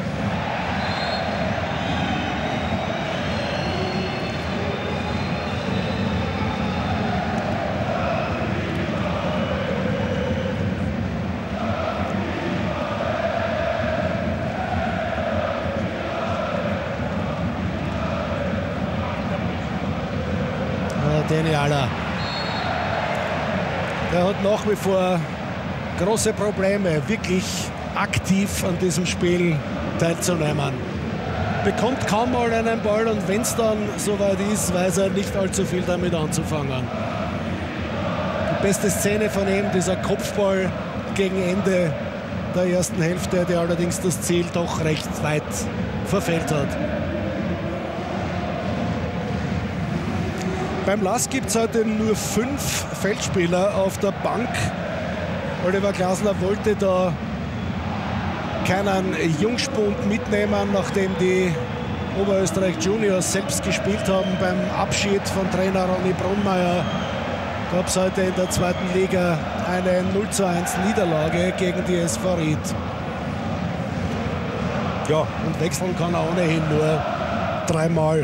Deniala. Der hat nach wie vor große Probleme, wirklich aktiv an diesem Spiel teilzunehmen. Bekommt kaum mal einen Ball und wenn es dann soweit ist, weiß er nicht allzu viel damit anzufangen. Die beste Szene von ihm, dieser Kopfball gegen Ende der ersten Hälfte, der allerdings das Ziel doch recht weit verfehlt hat. Beim Lask gibt es heute nur fünf Feldspieler auf der Bank. Oliver Glasner wollte da keinen Jungspund mitnehmen, nachdem die Oberösterreich Juniors selbst gespielt haben. Beim Abschied von Trainer Ronny Brunmeier gab es heute in der zweiten Liga eine null zu eins Niederlage gegen die S V Ried. Ja, und wechseln kann er ohnehin nur dreimal.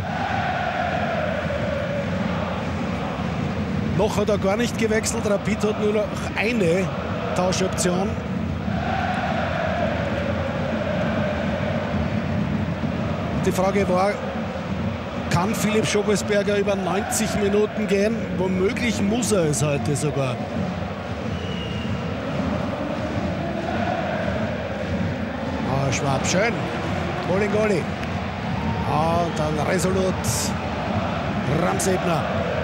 Noch hat er gar nicht gewechselt. Rapid hat nur noch eine Tauschoption. Die Frage war, kann Philipp Schobesberger über neunzig Minuten gehen? Womöglich muss er es heute sogar. Ah, Schwab, schön. Goli, Goli. Ah, und dann resolut Ramsebner.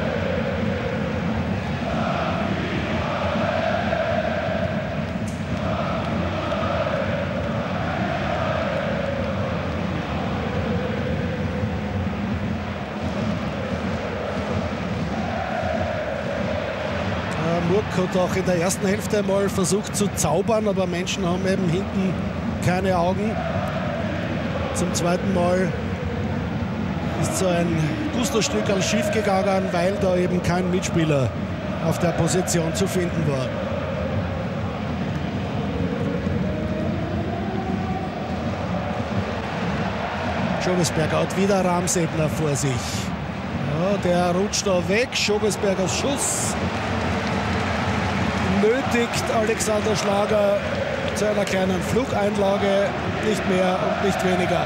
Hat auch in der ersten Hälfte mal versucht zu zaubern, aber Menschen haben eben hinten keine Augen. Zum zweiten Mal ist so ein Gusto-Stückerl schief gegangen, weil da eben kein Mitspieler auf der Position zu finden war. Schobesberger hat wieder Ramsebner vor sich. Ja, der rutscht da weg. Schobesbergers Schuss nötigt Alexander Schlager zu einer kleinen Flugeinlage, nicht mehr und nicht weniger.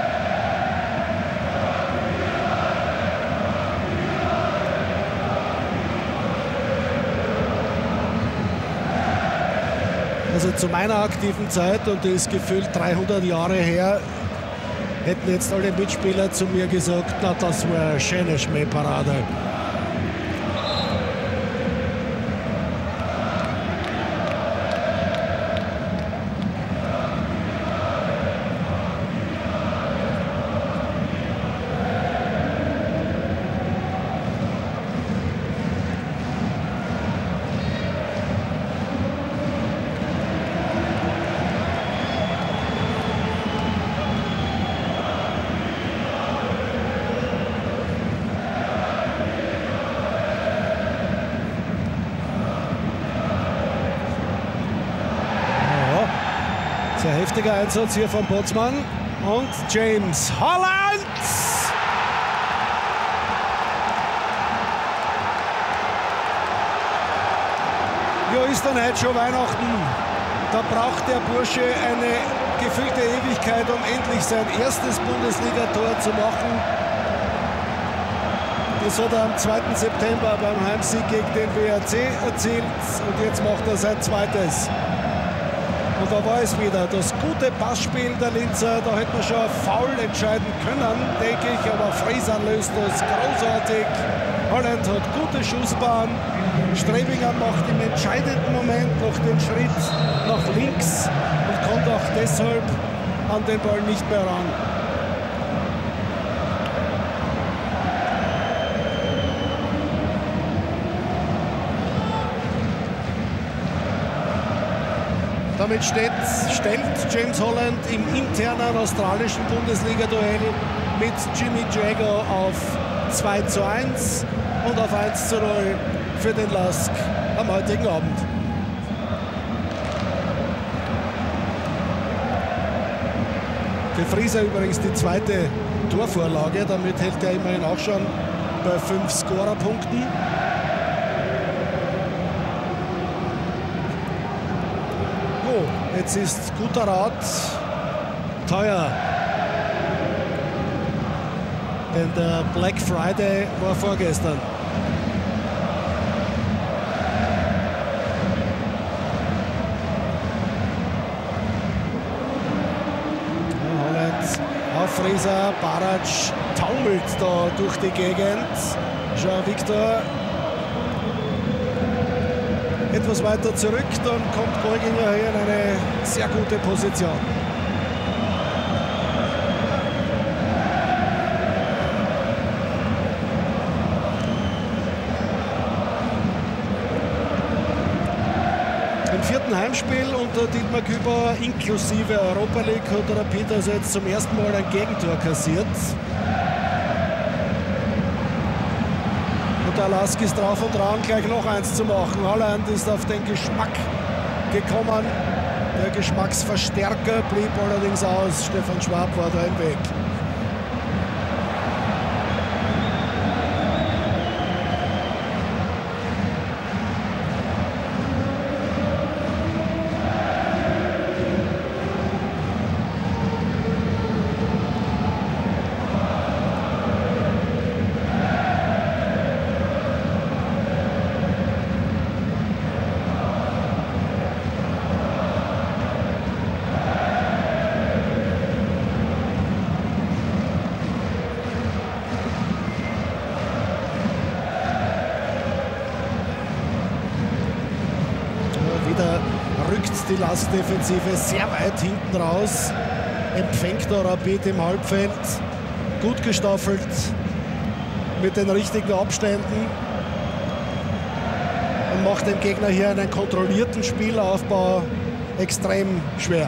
Also zu meiner aktiven Zeit, und die ist gefühlt dreihundert Jahre her, hätten jetzt alle Mitspieler zu mir gesagt, na, das war eine schöne Schmähparade. Sehr heftiger Einsatz hier von Bootsmann und James Holland. Ja, ist dann heute schon Weihnachten. Da braucht der Bursche eine gefüllte Ewigkeit, um endlich sein erstes Bundesliga-Tor zu machen. Das hat er am zweiten September beim Heimsieg gegen den W R C erzielt und jetzt macht er sein zweites. Und da war es wieder das gute Passspiel der Linzer. Da hätte man schon faul entscheiden können, denke ich. Aber Frieser löst das großartig. Holland hat gute Schussbahn. Strebinger macht im entscheidenden Moment noch den Schritt nach links und kommt auch deshalb an den Ball nicht mehr ran. Damit steht, stellt James Holland im internen australischen Bundesliga-Duell mit Jimmy Jagger auf zwei zu eins und auf eins zu null für den Lask am heutigen Abend. Für Frieser übrigens die zweite Torvorlage, damit hält er immerhin auch schon bei fünf Scorerpunkten. Jetzt ist guter Rat teuer. Denn der Black Friday war vorgestern. Ja, Holland auf Frieser, Barac taumelt da durch die Gegend. Jean-Victor etwas weiter zurück, dann kommt Golginger hier in eine sehr gute Position. Im vierten Heimspiel unter Dietmar Kübauer inklusive Europa League hat Rapid also jetzt zum ersten Mal ein Gegentor kassiert. Der Lask ist drauf und dran, gleich noch eins zu machen. Holland ist auf den Geschmack gekommen. Der Geschmacksverstärker blieb allerdings aus. Stefan Schwab war da im Weg. Die Lask-Defensive sehr weit hinten raus, empfängt da Rapid im Halbfeld, gut gestaffelt mit den richtigen Abständen und macht dem Gegner hier einen kontrollierten Spielaufbau extrem schwer.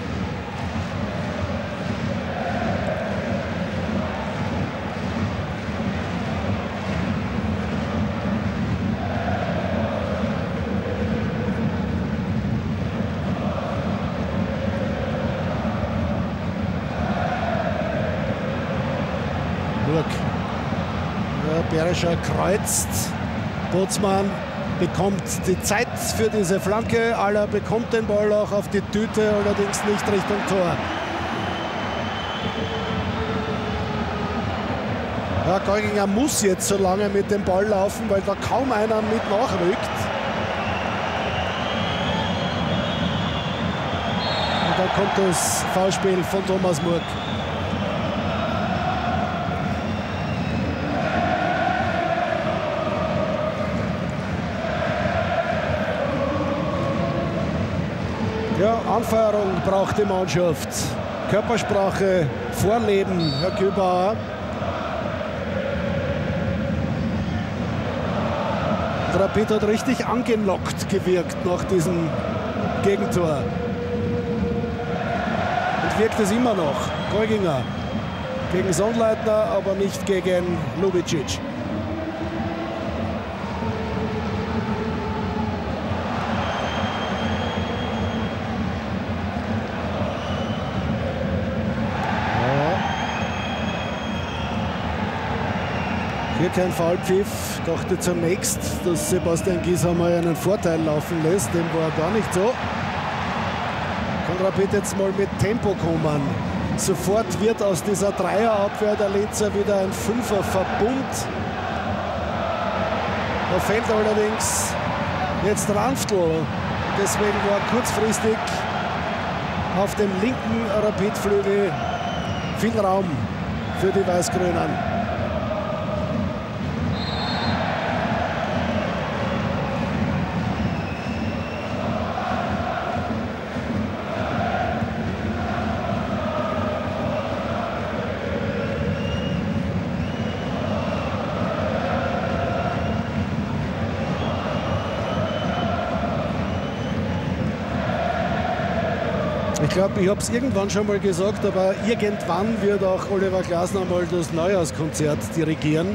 Berischer kreuzt. Bootsmann bekommt die Zeit für diese Flanke. Aller bekommt den Ball auch auf die Tüte, allerdings nicht Richtung Tor. Ja, Golginger muss jetzt so lange mit dem Ball laufen, weil da kaum einer mit nachrückt. kommt das Foulspiel von Thomas Murk. Ja, Anfeuerung braucht die Mannschaft. Körpersprache, Vorleben, Herr Kübauer. Rapid hat richtig angelockt gewirkt nach diesem Gegentor. Und wirkt es immer noch. Golginger gegen Sonnleitner, aber nicht gegen Lubicic. Hier kein Foulpfiff. Dachte zunächst, dass Sebastian Gieshammer einen Vorteil laufen lässt. Dem war gar nicht so. Kann Rapid jetzt mal mit Tempo kommen. Sofort wird aus dieser Dreierabwehr der Linzer wieder ein Fünferverbund. Da fehlt allerdings jetzt Ranftl. Deswegen war kurzfristig auf dem linken Rapid-Flügel viel Raum für die Weiß-Grünen. Ich glaube, ich habe es irgendwann schon mal gesagt, aber irgendwann wird auch Oliver Glasner mal das Neujahrskonzert dirigieren.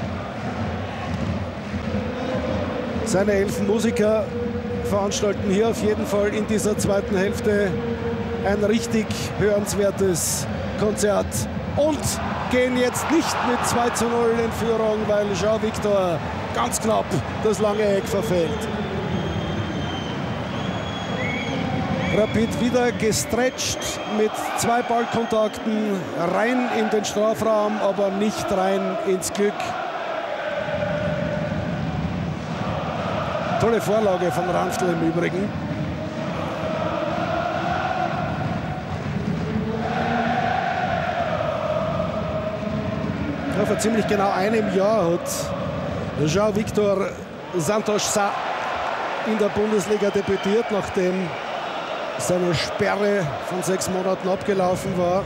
Seine elf Musiker veranstalten hier auf jeden Fall in dieser zweiten Hälfte ein richtig hörenswertes Konzert und gehen jetzt nicht mit zwei zu null in Führung, weil Jean Victor ganz knapp das lange Eck verfehlt. Rapid wieder gestretcht mit zwei Ballkontakten rein in den Strafraum, aber nicht rein ins Glück. Tolle Vorlage von Ranftl im Übrigen. Ja, vor ziemlich genau einem Jahr hat Jean Victor Santos Sá in der Bundesliga debütiert, nachdem seine Sperre von sechs Monaten abgelaufen war,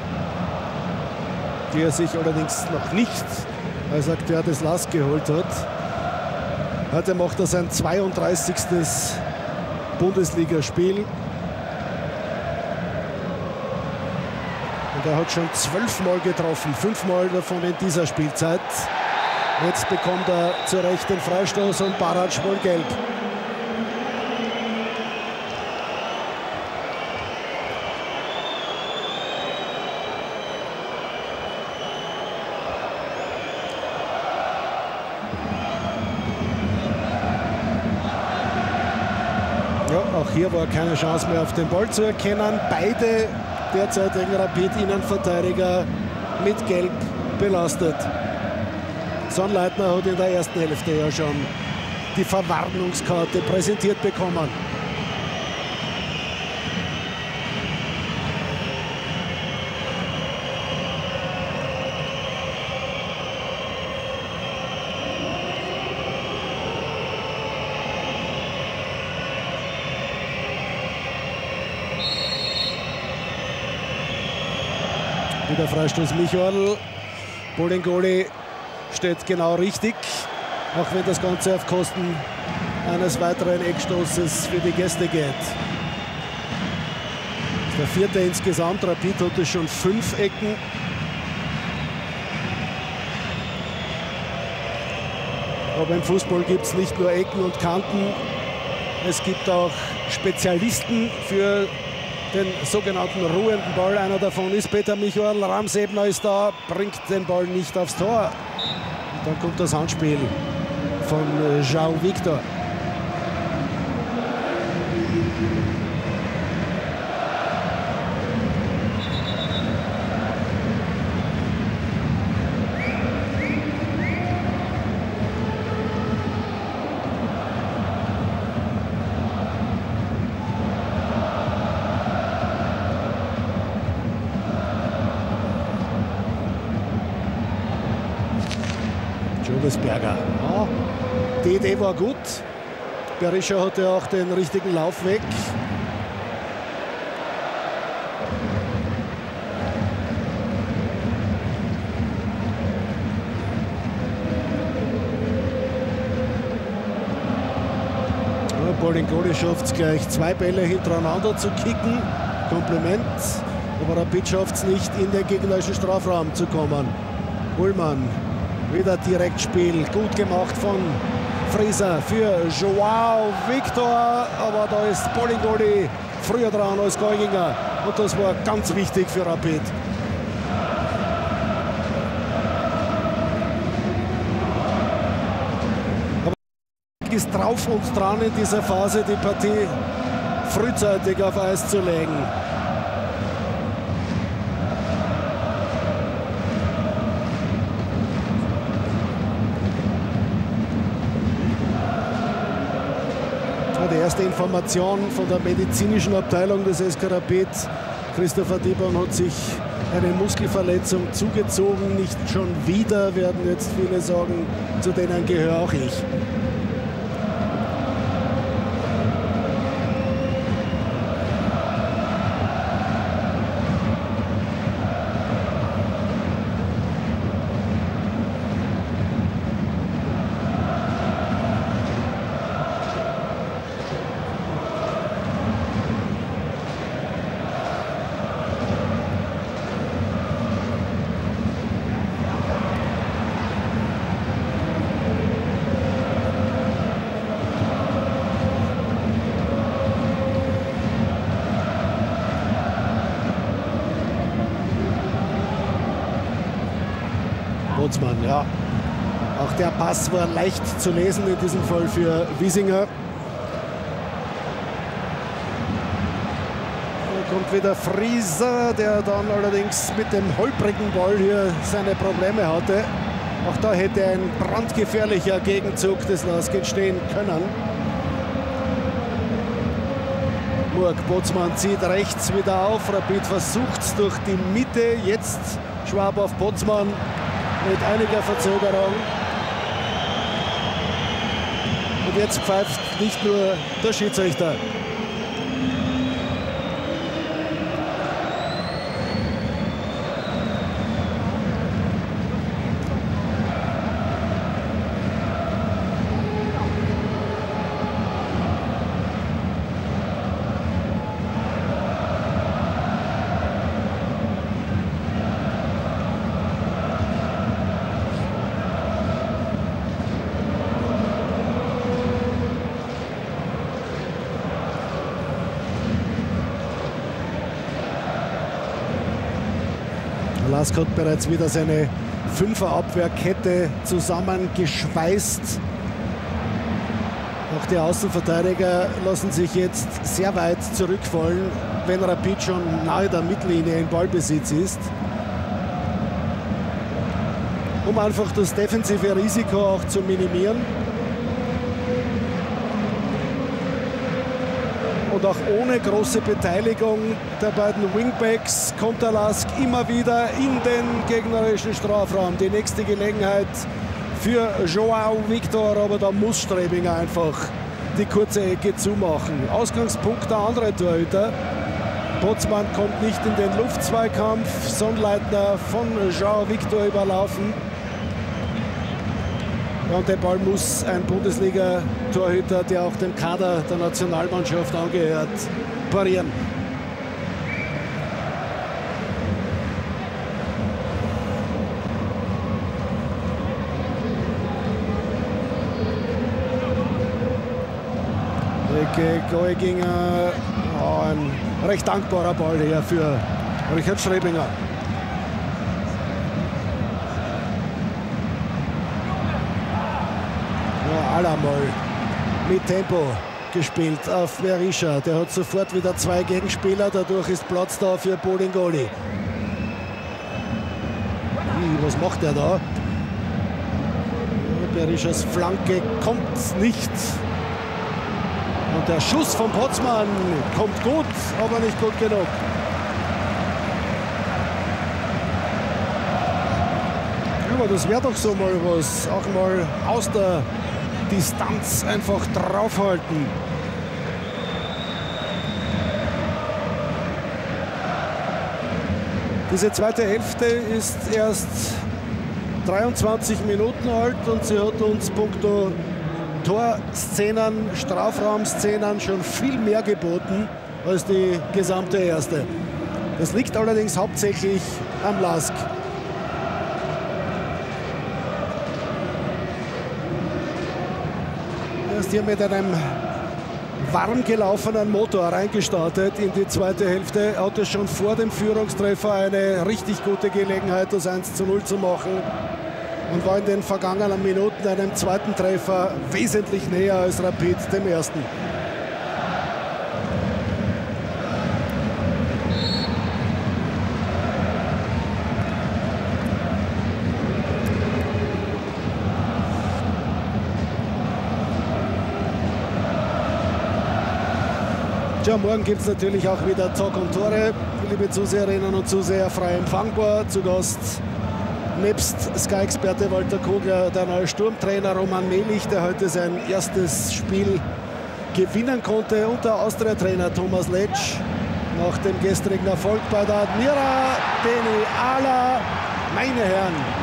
die er sich allerdings noch nicht als Akteur des L A S geholt hat. Heute macht er sein zweiunddreißigstes Bundesligaspiel. Und er hat schon zwölfmal getroffen, fünfmal davon in dieser Spielzeit. Jetzt bekommt er zu Recht den Freistoß und Barac wohl gelb. Auch hier war keine Chance mehr auf den Ball zu erkennen. Beide derzeitigen Rapid-Innenverteidiger mit Gelb belastet. Sonnleitner hat in der ersten Hälfte ja schon die Verwarnungskarte präsentiert bekommen. Wieder Freistoß Michael. Bolingoli steht genau richtig, auch wenn das Ganze auf Kosten eines weiteren Eckstoßes für die Gäste geht. Der vierte insgesamt. Rapid hatte schon fünf Ecken. Aber im Fußball gibt es nicht nur Ecken und Kanten. Es gibt auch Spezialisten für den sogenannten ruhenden Ball. Einer davon ist Peter Michael. Ramsebner ist da, bringt den Ball nicht aufs Tor. Und dann kommt das Handspiel von Jean Victor. Wolfsberger. Ja, die Idee war gut. Berisha hatte auch den richtigen Lauf weg. Bolingoli schafft es gleich, zwei Bälle hintereinander zu kicken. Kompliment. Aber Rapid schafft es nicht, in den gegnerischen Strafraum zu kommen. Ullmann, wieder Direktspiel. Gut gemacht von Frieser für Joao Victor. Aber da ist Bolingoli früher dran als Geuginger. Und das war ganz wichtig für Rapid. Ist drauf und dran in dieser Phase, die Partie frühzeitig auf Eis zu legen. Die erste Information von der medizinischen Abteilung des S K Rapid. Christopher Dibon hat sich eine Muskelverletzung zugezogen, nicht schon wieder, werden jetzt viele sagen, zu denen gehöre auch ich. Botsmann, ja. Auch der Pass war leicht zu lesen in diesem Fall für Wiesinger. Da kommt wieder Frieser, der dann allerdings mit dem holprigen Ball hier seine Probleme hatte. Auch da hätte ein brandgefährlicher Gegenzug des L A S K entstehen können. Murg, Botsmann zieht rechts wieder auf. Rapid versucht es durch die Mitte. Jetzt Schwab auf Botsmann. Mit einiger Verzögerung. Und jetzt pfeift nicht nur der Schiedsrichter. L A S K hat bereits wieder seine Fünfer-Abwehrkette zusammengeschweißt. Auch die Außenverteidiger lassen sich jetzt sehr weit zurückfallen, wenn Rapid schon nahe der Mittellinie in Ballbesitz ist. Um einfach das defensive Risiko auch zu minimieren. Und auch ohne große Beteiligung der beiden Wingbacks kommt der L A S K immer wieder in den gegnerischen Strafraum. Die nächste Gelegenheit für Joao Victor, aber da muss Strebinger einfach die kurze Ecke zumachen. Ausgangspunkt der andere Torhüter. Botsmann kommt nicht in den Luftzweikampf. Sonnleitner von Joao Victor überlaufen. Ja, und der Ball muss ein Bundesliga-Torhüter, der auch dem Kader der Nationalmannschaft angehört, parieren. Ricky Geuginger, oh, ein recht dankbarer Ball hier für Richard Strebinger. Allemal mit Tempo gespielt auf Berisha. Der hat sofort wieder zwei Gegenspieler. Dadurch ist Platz da für Bolingoli. Hm, was macht er da? Berishas Flanke kommt nicht. Und der Schuss von Botsmann kommt gut, aber nicht gut genug. Aber das wäre doch so mal was. Auch mal aus der Distanz einfach draufhalten. Diese zweite Hälfte ist erst dreiundzwanzig Minuten alt und sie hat uns punkto Torszenen, Strafraumszenen schon viel mehr geboten als die gesamte erste. Das liegt allerdings hauptsächlich am Lask. Er ist hier mit einem warm gelaufenen Motor reingestartet in die zweite Hälfte. Er hatte schon vor dem Führungstreffer eine richtig gute Gelegenheit, das eins zu null zu machen. Und war in den vergangenen Minuten einem zweiten Treffer wesentlich näher als Rapid dem ersten. Ja, morgen gibt es natürlich auch wieder Talk und Tore. Liebe Zuseherinnen und Zuseher, frei empfangbar. Zu Gast nebst Sky-Experte Walter Kogler, der neue Sturmtrainer Roman Melich, der heute sein erstes Spiel gewinnen konnte, und der Austria-Trainer Thomas Letsch. Nach dem gestrigen Erfolg bei der Admira, Deni Ala, meine Herren.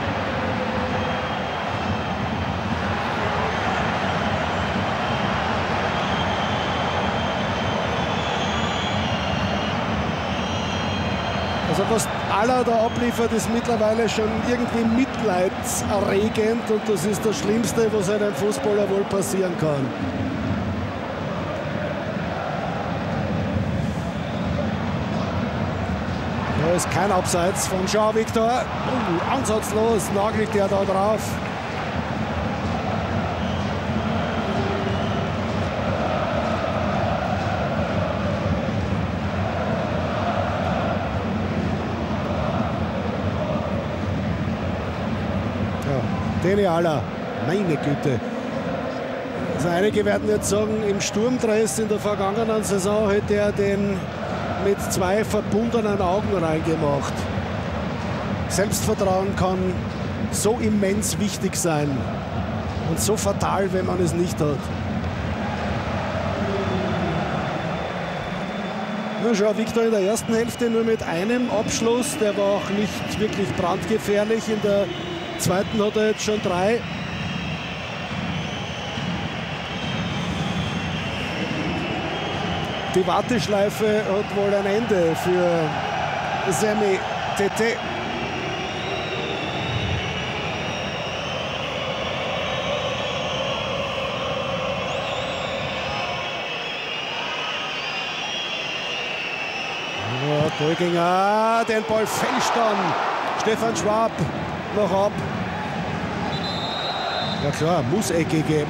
Also was Ala da abliefert, ist mittlerweile schon irgendwie mitleidserregend, und das ist das Schlimmste, was einem Fußballer wohl passieren kann. Da ist kein Abseits von Jean-Victor. Uh, ansatzlos nagelt er da drauf. Deni Ala, meine Güte. Also einige werden jetzt sagen, im Sturmdress in der vergangenen Saison hätte er den mit zwei verbundenen Augen reingemacht. Selbstvertrauen kann so immens wichtig sein und so fatal, wenn man es nicht hat. Ja, Jean-Victor in der ersten Hälfte nur mit einem Abschluss, der war auch nicht wirklich brandgefährlich. In der zweiten hat er jetzt schon drei. Die Warteschleife hat wohl ein Ende für Semi Tete. Bolginger, den Ball fälscht dann Stefan Schwab noch ab. Ja klar, muss Ecke geben.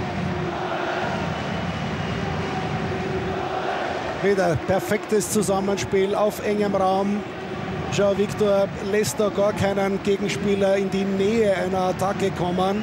Wieder perfektes Zusammenspiel auf engem Raum. Jean-Victor lässt da gar keinen Gegenspieler in die Nähe einer Attacke kommen.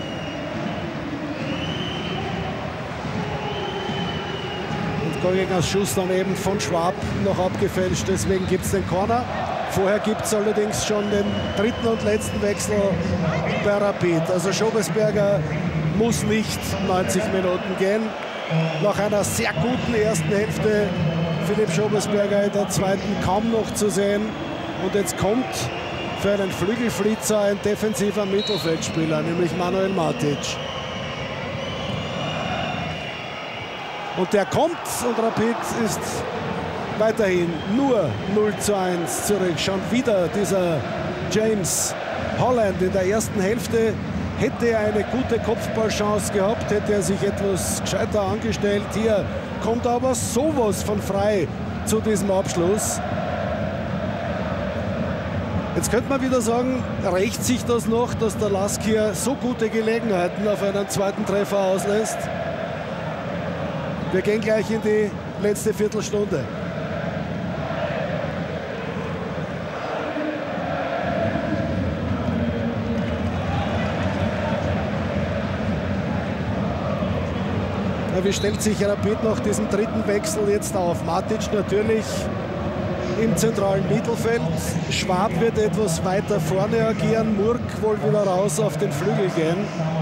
Und Bolgingers Schuss dann eben von Schwab noch abgefälscht, deswegen gibt es den Corner. Vorher gibt es allerdings schon den dritten und letzten Wechsel bei Rapid. Also Schobesberger muss nicht neunzig Minuten gehen. Nach einer sehr guten ersten Hälfte Philipp Schobesberger in der zweiten kaum noch zu sehen. Und jetzt kommt für einen Flügelflitzer ein defensiver Mittelfeldspieler, nämlich Manuel Matic. Und der kommt, und Rapid ist weiterhin nur null zu eins zurück. Schon wieder dieser James Holland in der ersten Hälfte. Hätte er eine gute Kopfballchance gehabt, hätte er sich etwas gescheiter angestellt. Hier kommt aber sowas von frei zu diesem Abschluss. Jetzt könnte man wieder sagen, rächt sich das noch, dass der Lask hier so gute Gelegenheiten auf einen zweiten Treffer auslässt? Wir gehen gleich in die letzte Viertelstunde. Wie stellt sich Rapid nach diesem dritten Wechsel jetzt auf? Matic natürlich im zentralen Mittelfeld. Schwab wird etwas weiter vorne agieren, Murk wohl wieder raus auf den Flügel gehen.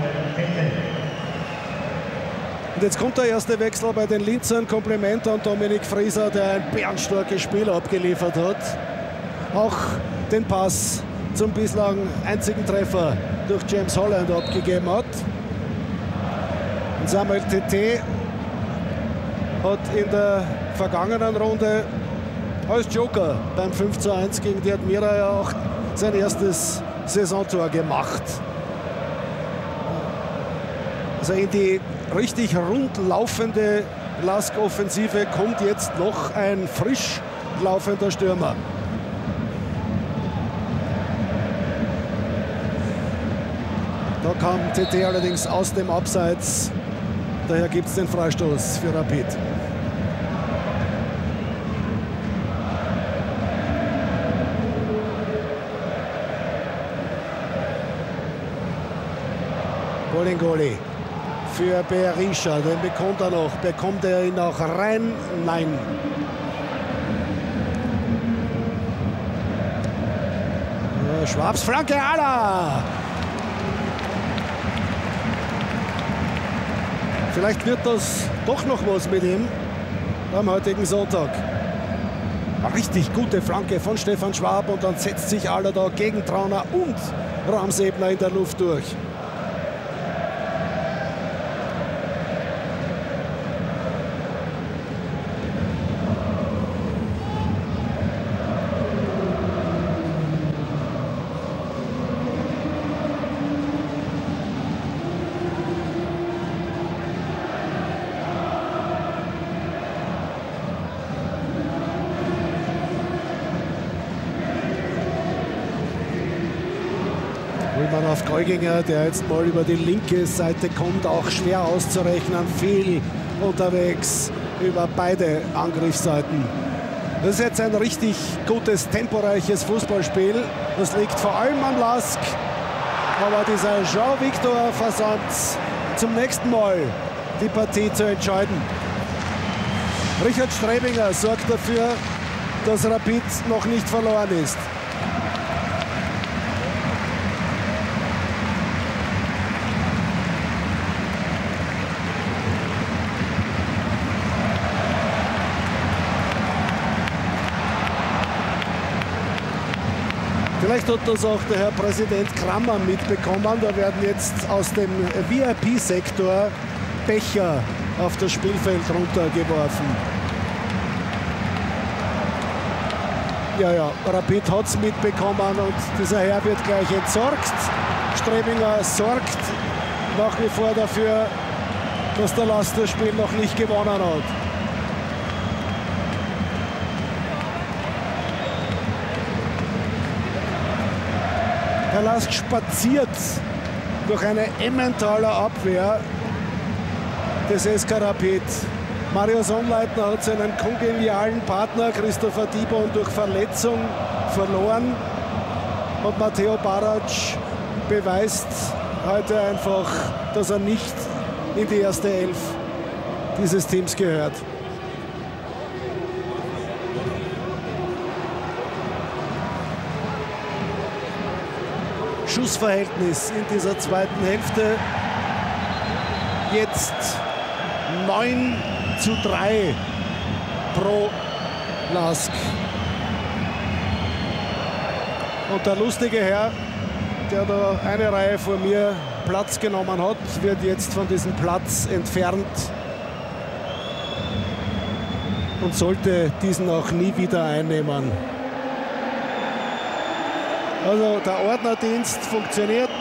Und jetzt kommt der erste Wechsel bei den Linzern. Kompliment an Dominik Frieser, der ein bärenstarkes Spiel abgeliefert hat. Auch den Pass zum bislang einzigen Treffer durch James Holland abgegeben hat. Und Samuel Tete hat in der vergangenen Runde als Joker beim fünf zu eins gegen die Admira ja auch sein erstes Saisontor gemacht. Also in die richtig rund laufende Lask-Offensive kommt jetzt noch ein frisch laufender Stürmer. Da kam T T allerdings aus dem Abseits. Daher gibt es den Freistoß für Rapid. Bolingoli für Berisha, den bekommt er noch. Bekommt er ihn auch rein? Nein. Ja, Schwabs Flanke, Ala! Vielleicht wird das doch noch was mit ihm am heutigen Sonntag. Eine richtig gute Flanke von Stefan Schwab und dann setzt sich Ala da gegen Trauner und Ramsebner in der Luft durch. Auf Geuginger, der jetzt mal über die linke Seite kommt, auch schwer auszurechnen, viel unterwegs über beide Angriffsseiten. Das ist jetzt ein richtig gutes, temporeiches Fußballspiel. Das liegt vor allem am Lask, aber dieser Jean-Victor versäumt zum nächsten Mal die Partie zu entscheiden. Richard Strebinger sorgt dafür, dass Rapid noch nicht verloren ist. Vielleicht hat das auch der Herr Präsident Krammer mitbekommen. Da werden jetzt aus dem V I P-Sektor Becher auf das Spielfeld runtergeworfen. Ja, ja, Rapid hat es mitbekommen und dieser Herr wird gleich entsorgt. Strebinger sorgt nach wie vor dafür, dass der Lask das Spiel noch nicht gewonnen hat. Der Lask spaziert durch eine Emmentaler Abwehr des S K Rapid. Mario Sonnleitner hat seinen kongenialen Partner Christopher Dibon durch Verletzung verloren. Und Matteo Barac beweist heute einfach, dass er nicht in die erste Elf dieses Teams gehört. Schussverhältnis in dieser zweiten Hälfte jetzt neun zu drei pro Lask. Und der lustige Herr, der da eine Reihe vor mir Platz genommen hat, wird jetzt von diesem Platz entfernt und sollte diesen auch nie wieder einnehmen. Also der Ordnerdienst funktioniert.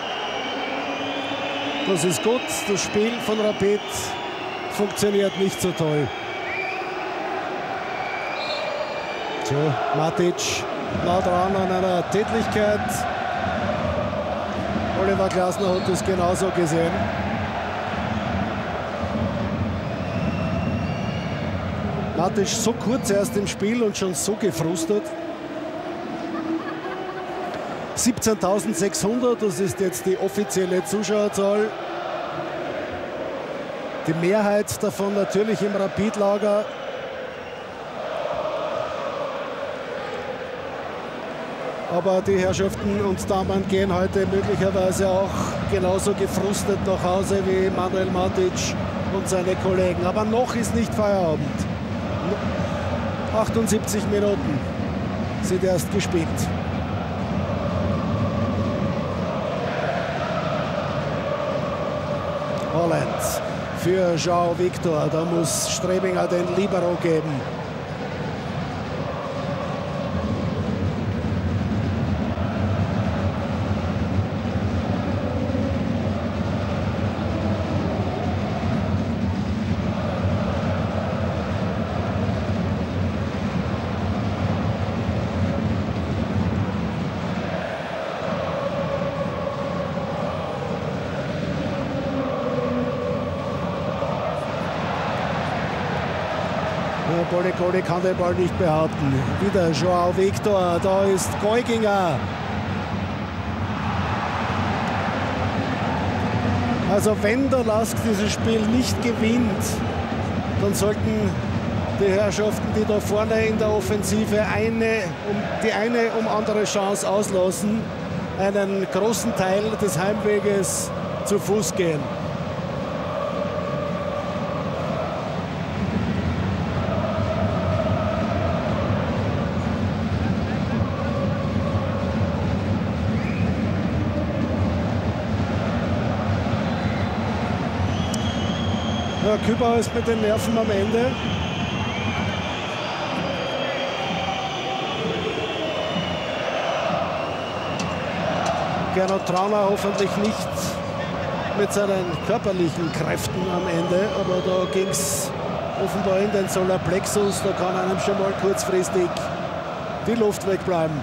Das ist gut. Das Spiel von Rapid funktioniert nicht so toll. So, Matic nah dran an einer Tätlichkeit. Oliver Glasner hat das genauso gesehen. Matic so kurz erst im Spiel und schon so gefrustet. siebzehntausendsechshundert, das ist jetzt die offizielle Zuschauerzahl. Die Mehrheit davon natürlich im Rapid-Lager. Aber die Herrschaften und Damen gehen heute möglicherweise auch genauso gefrustet nach Hause wie Manuel Matic und seine Kollegen. Aber noch ist nicht Feierabend. achtundsiebzig Minuten sind erst gespielt. Holland für João Victor. Da muss Strebinger den Libero geben. Bolle Kolle kann den Ball nicht behaupten. Wieder João Victor, da ist Geuginger. Also wenn der Lask dieses Spiel nicht gewinnt, dann sollten die Herrschaften, die da vorne in der Offensive eine, um, die eine um andere Chance auslassen, einen großen Teil des Heimweges zu Fuß gehen. Ja, Kübauer ist mit den Nerven am Ende. Gernot Trauner hoffentlich nicht mit seinen körperlichen Kräften am Ende, aber da ging es offenbar in den Solarplexus, da kann einem schon mal kurzfristig die Luft wegbleiben.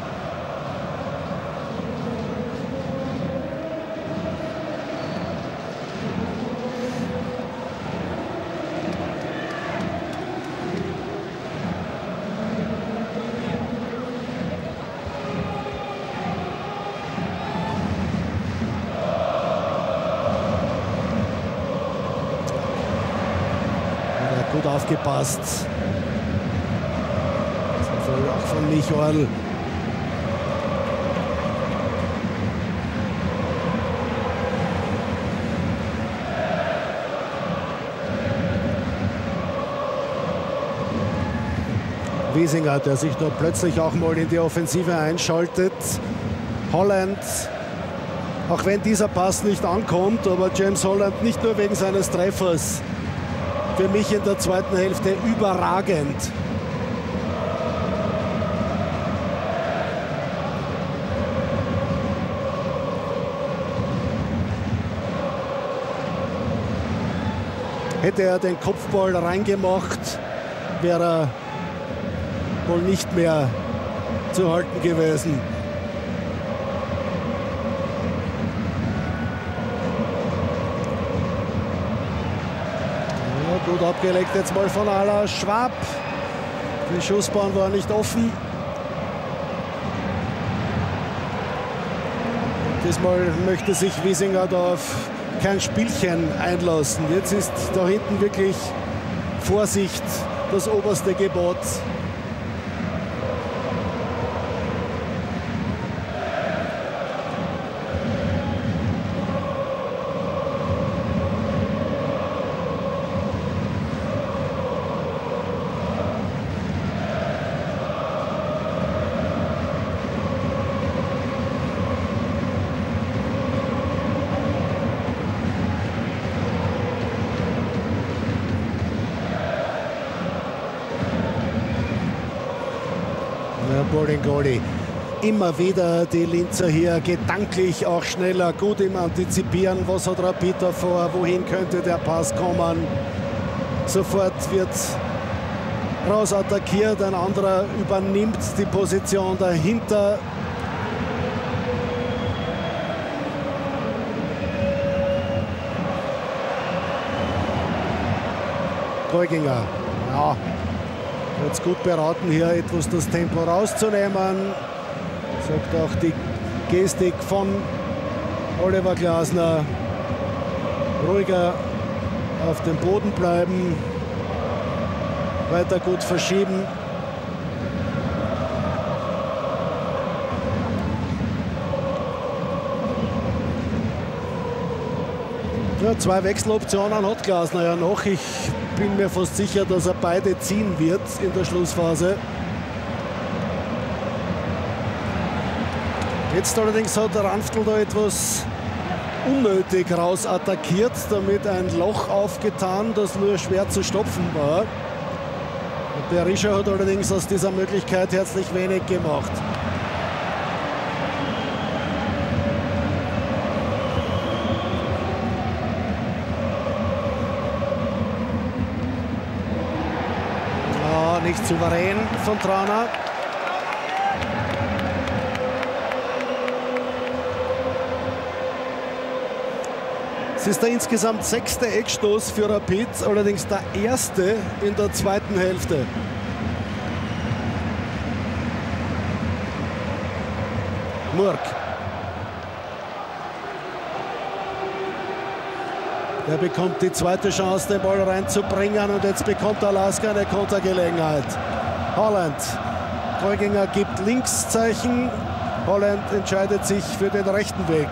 Gut aufgepasst. Auch von Michael. Wiesinger, der sich da plötzlich auch mal in die Offensive einschaltet. Holland, auch wenn dieser Pass nicht ankommt, aber James Holland nicht nur wegen seines Treffers, für mich in der zweiten Hälfte überragend. Hätte er den Kopfball reingemacht, wäre er wohl nicht mehr zu halten gewesen. Gut abgelegt jetzt mal von Ala Schwab. Die Schussbahn war nicht offen. Diesmal möchte sich Wiesinger da auf kein Spielchen einlassen. Jetzt ist da hinten wirklich Vorsicht das oberste Gebot. Bolingoli. Immer wieder die Linzer hier gedanklich auch schneller, gut im Antizipieren. Was hat Rapid da vor? Wohin könnte der Pass kommen? Sofort wird raus attackiert, ein anderer übernimmt die Position dahinter. Geuginger, ja. Jetzt gut beraten, hier etwas das Tempo rauszunehmen. Sagt auch die Gestik von Oliver Glasner. Ruhiger auf dem Boden bleiben. Weiter gut verschieben. Ja, zwei Wechseloptionen hat Glasner ja noch. Ich bin mir fast sicher, dass er beide ziehen wird in der Schlussphase. Jetzt allerdings hat der Ranftl da etwas unnötig raus attackiert, damit ein Loch aufgetan, das nur schwer zu stopfen war. Berisha hat allerdings aus dieser Möglichkeit herzlich wenig gemacht. Ja, nicht souverän von Trauner. Es ist der insgesamt sechste Eckstoß für Rapid, allerdings der erste in der zweiten Hälfte. Murk. Er bekommt die zweite Chance, den Ball reinzubringen, und jetzt bekommt Alaska eine Kontergelegenheit. Holland. Geuginger gibt Linkszeichen. Holland entscheidet sich für den rechten Weg.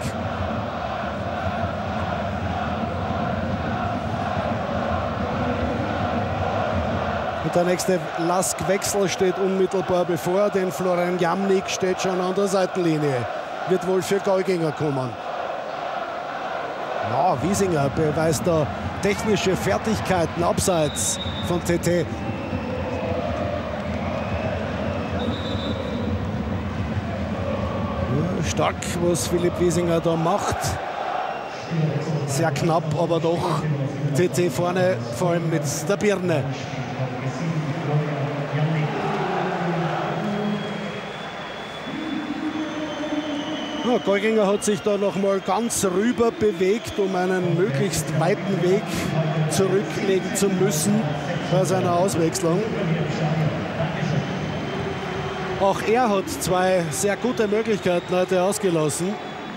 Und der nächste Lask-Wechsel steht unmittelbar bevor, denn Florian Jamnik steht schon an der Seitenlinie. Wird wohl für Geuginger kommen. Ja, Wiesinger beweist da technische Fertigkeiten abseits von T T. Ja, stark, was Philipp Wiesinger da macht. Sehr knapp, aber doch T T vorne, vor allem mit der Birne. Ja, Geuginger hat sich da noch mal ganz rüber bewegt, um einen möglichst weiten Weg zurücklegen zu müssen bei seiner Auswechslung. Auch er hat zwei sehr gute Möglichkeiten heute ausgelassen.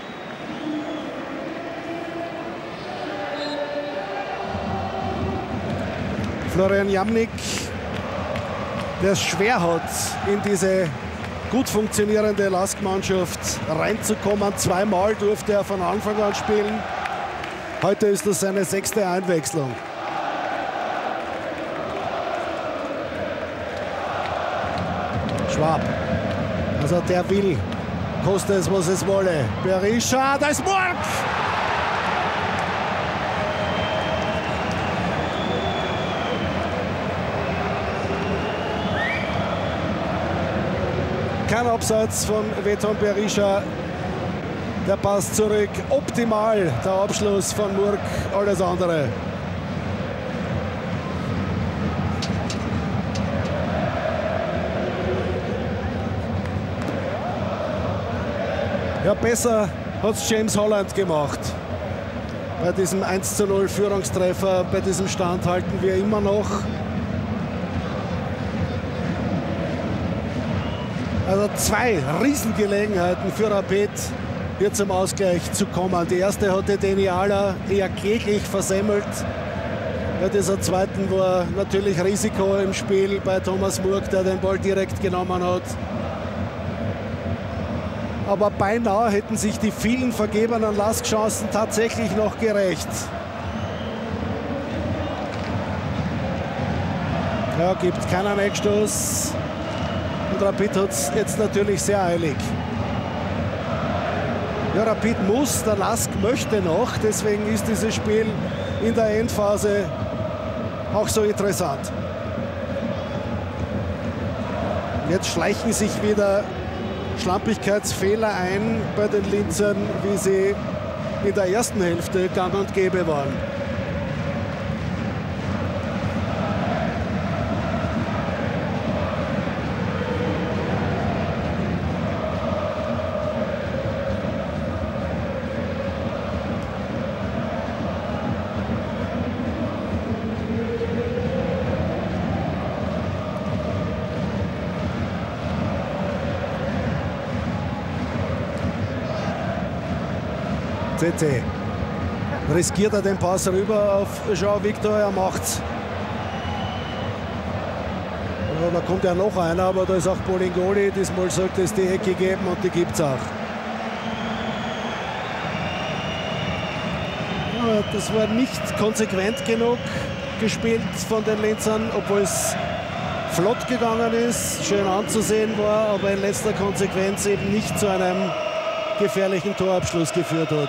Florian Jamnik, der es schwer hat, in diese gut funktionierende Lask-Mannschaft reinzukommen. Zweimal durfte er von Anfang an spielen. Heute ist das seine sechste Einwechslung. Schwab. Also der will, koste es, was es wolle. Berisha, da ist Murk! Kein Abseits von Veton Berisha. Der Pass zurück. Optimal der Abschluss von Murk. Alles andere. Ja, besser hat es James Holland gemacht. Bei diesem eins zu null Führungstreffer, bei diesem Stand halten wir immer noch. Also zwei Riesengelegenheiten für Rapid, hier zum Ausgleich zu kommen. Die erste hatte Deniala eher kläglich versemmelt. Bei dieser zweiten war natürlich Risiko im Spiel bei Thomas Murk, der den Ball direkt genommen hat. Aber beinahe hätten sich die vielen vergebenen Lask-Chancen tatsächlich noch gerecht. Ja, gibt keinen Eckstoß. Und Rapid hat es jetzt natürlich sehr eilig. Ja, Rapid muss, der Lask möchte noch. Deswegen ist dieses Spiel in der Endphase auch so interessant. Jetzt schleichen sich wieder Schlampigkeitsfehler ein bei den Linzern, wie sie in der ersten Hälfte gang und gäbe waren. T T. Riskiert er den Pass rüber auf Jean-Victor, er macht's. Ja, da kommt ja noch einer, aber da ist auch Bolingoli. Diesmal sollte es die Ecke geben und die gibt's auch. Aber das war nicht konsequent genug gespielt von den Linzern, obwohl es flott gegangen ist, schön anzusehen war, aber in letzter Konsequenz eben nicht zu einem gefährlichen Torabschluss geführt hat.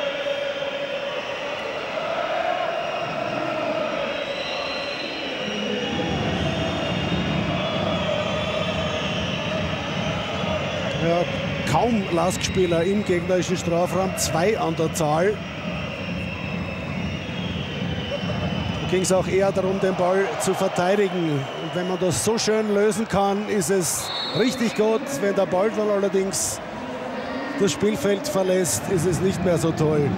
Ja, kaum Lask-Spieler im gegnerischen Strafraum, zwei an der Zahl. Da ging es auch eher darum, den Ball zu verteidigen. Und wenn man das so schön lösen kann, ist es richtig gut. Wenn der Ball dann allerdings das Spielfeld verlässt, ist es nicht mehr so toll.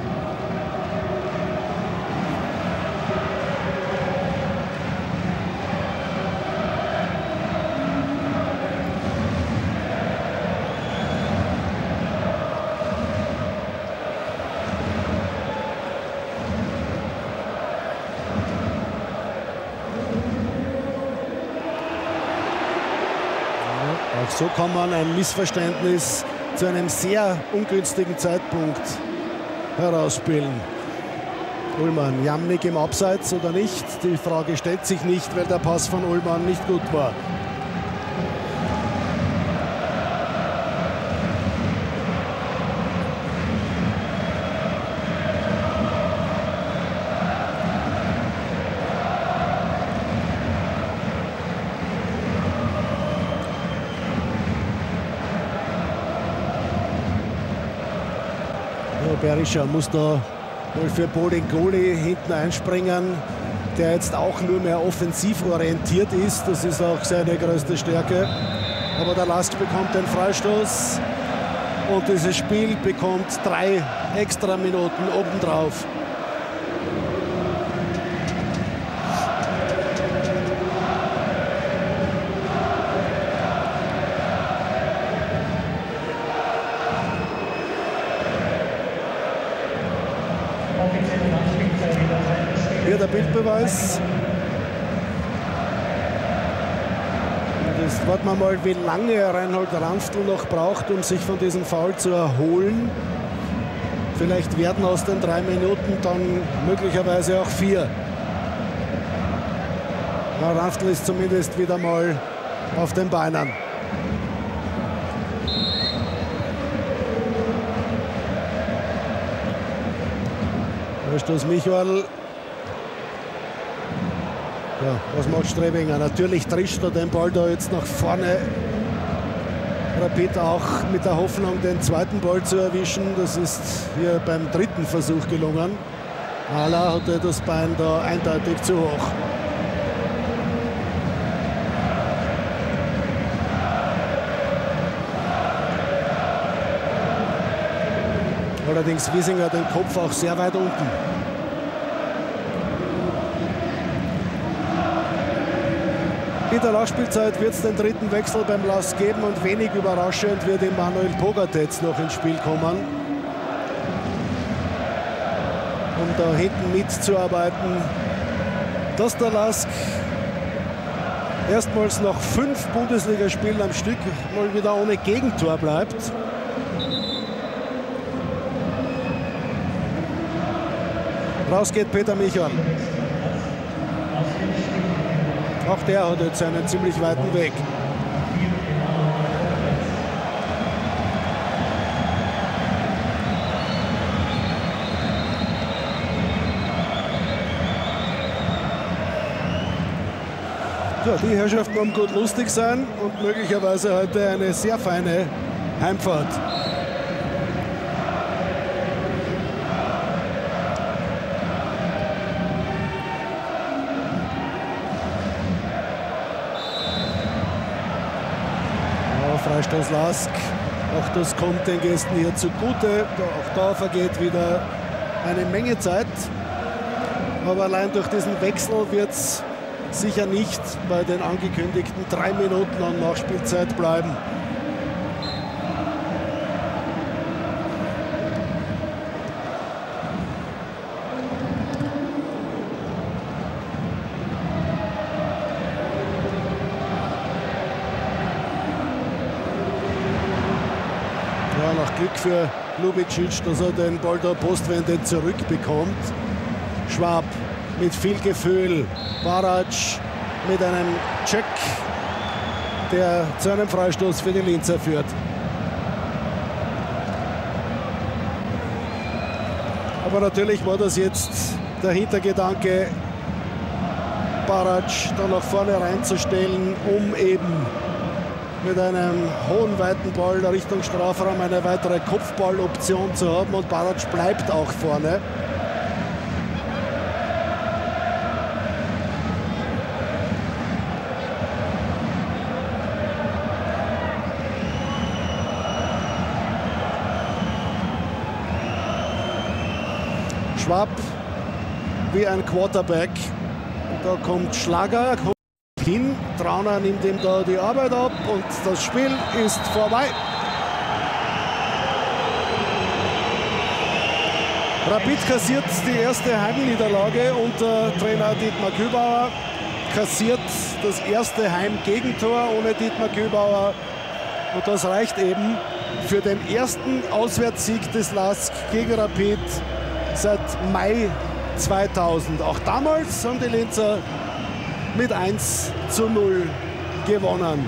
So kann man ein Missverständnis zu einem sehr ungünstigen Zeitpunkt herausspielen. Ullmann, Jamnik im Abseits oder nicht? Die Frage stellt sich nicht, weil der Pass von Ullmann nicht gut war. Berischer muss da wohl für Bolingoli hinten einspringen, der jetzt auch nur mehr offensiv orientiert ist. Das ist auch seine größte Stärke. Aber der Lask bekommt den Freistoß und dieses Spiel bekommt drei extra Minuten obendrauf. Hier der Bildbeweis. Und jetzt warten wir mal, wie lange Reinhold Ranftl noch braucht, um sich von diesem Foul zu erholen. Vielleicht werden aus den drei Minuten dann möglicherweise auch vier. Ja, Ranftl ist zumindest wieder mal auf den Beinen. Stoß Michael. Ja, was macht Strebinger? Natürlich trischt er den Ball da jetzt nach vorne. Rapid auch mit der Hoffnung, den zweiten Ball zu erwischen. Das ist hier beim dritten Versuch gelungen. Ala hatte das Bein da eindeutig zu hoch. Allerdings Wiesinger den Kopf auch sehr weit unten. In der Nachspielzeit wird es den dritten Wechsel beim Lask geben und wenig überraschend wird Emanuel Pogatetz noch ins Spiel kommen, um da hinten mitzuarbeiten. Dass der Lask erstmals nach fünf Bundesligaspielen am Stück mal wieder ohne Gegentor bleibt. Raus geht Peter Michael. Auch der hat jetzt einen ziemlich weiten Weg. Ja, die Herrschaften werden gut lustig sein und möglicherweise heute eine sehr feine Heimfahrt. Freistoß Lask. Auch das kommt den Gästen hier zugute. Auch da vergeht wieder eine Menge Zeit. Aber allein durch diesen Wechsel wird es sicher nicht bei den angekündigten drei Minuten an Nachspielzeit bleiben. Glück für Lubicic, dass er den Ball da postwendend zurückbekommt. Schwab mit viel Gefühl. Barac mit einem Check, der zu einem Freistoß für die Linzer führt. Aber natürlich war das jetzt der Hintergedanke, Barac da nach vorne reinzustellen, um eben mit einem hohen, weiten Ball Richtung Strafraum eine weitere Kopfballoption zu haben. Und Barac bleibt auch vorne. Schwab wie ein Quarterback. Da kommt Schlager hin. Trauner nimmt ihm da die Arbeit ab und das Spiel ist vorbei. Rapid kassiert die erste Heimniederlage unter Trainer Dietmar Kübauer. Kassiert das erste Heimgegentor ohne Dietmar Kübauer. Und das reicht eben für den ersten Auswärtssieg des L A S K gegen Rapid seit Mai zweitausend. Auch damals haben die Linzer mit eins zu null gewonnen.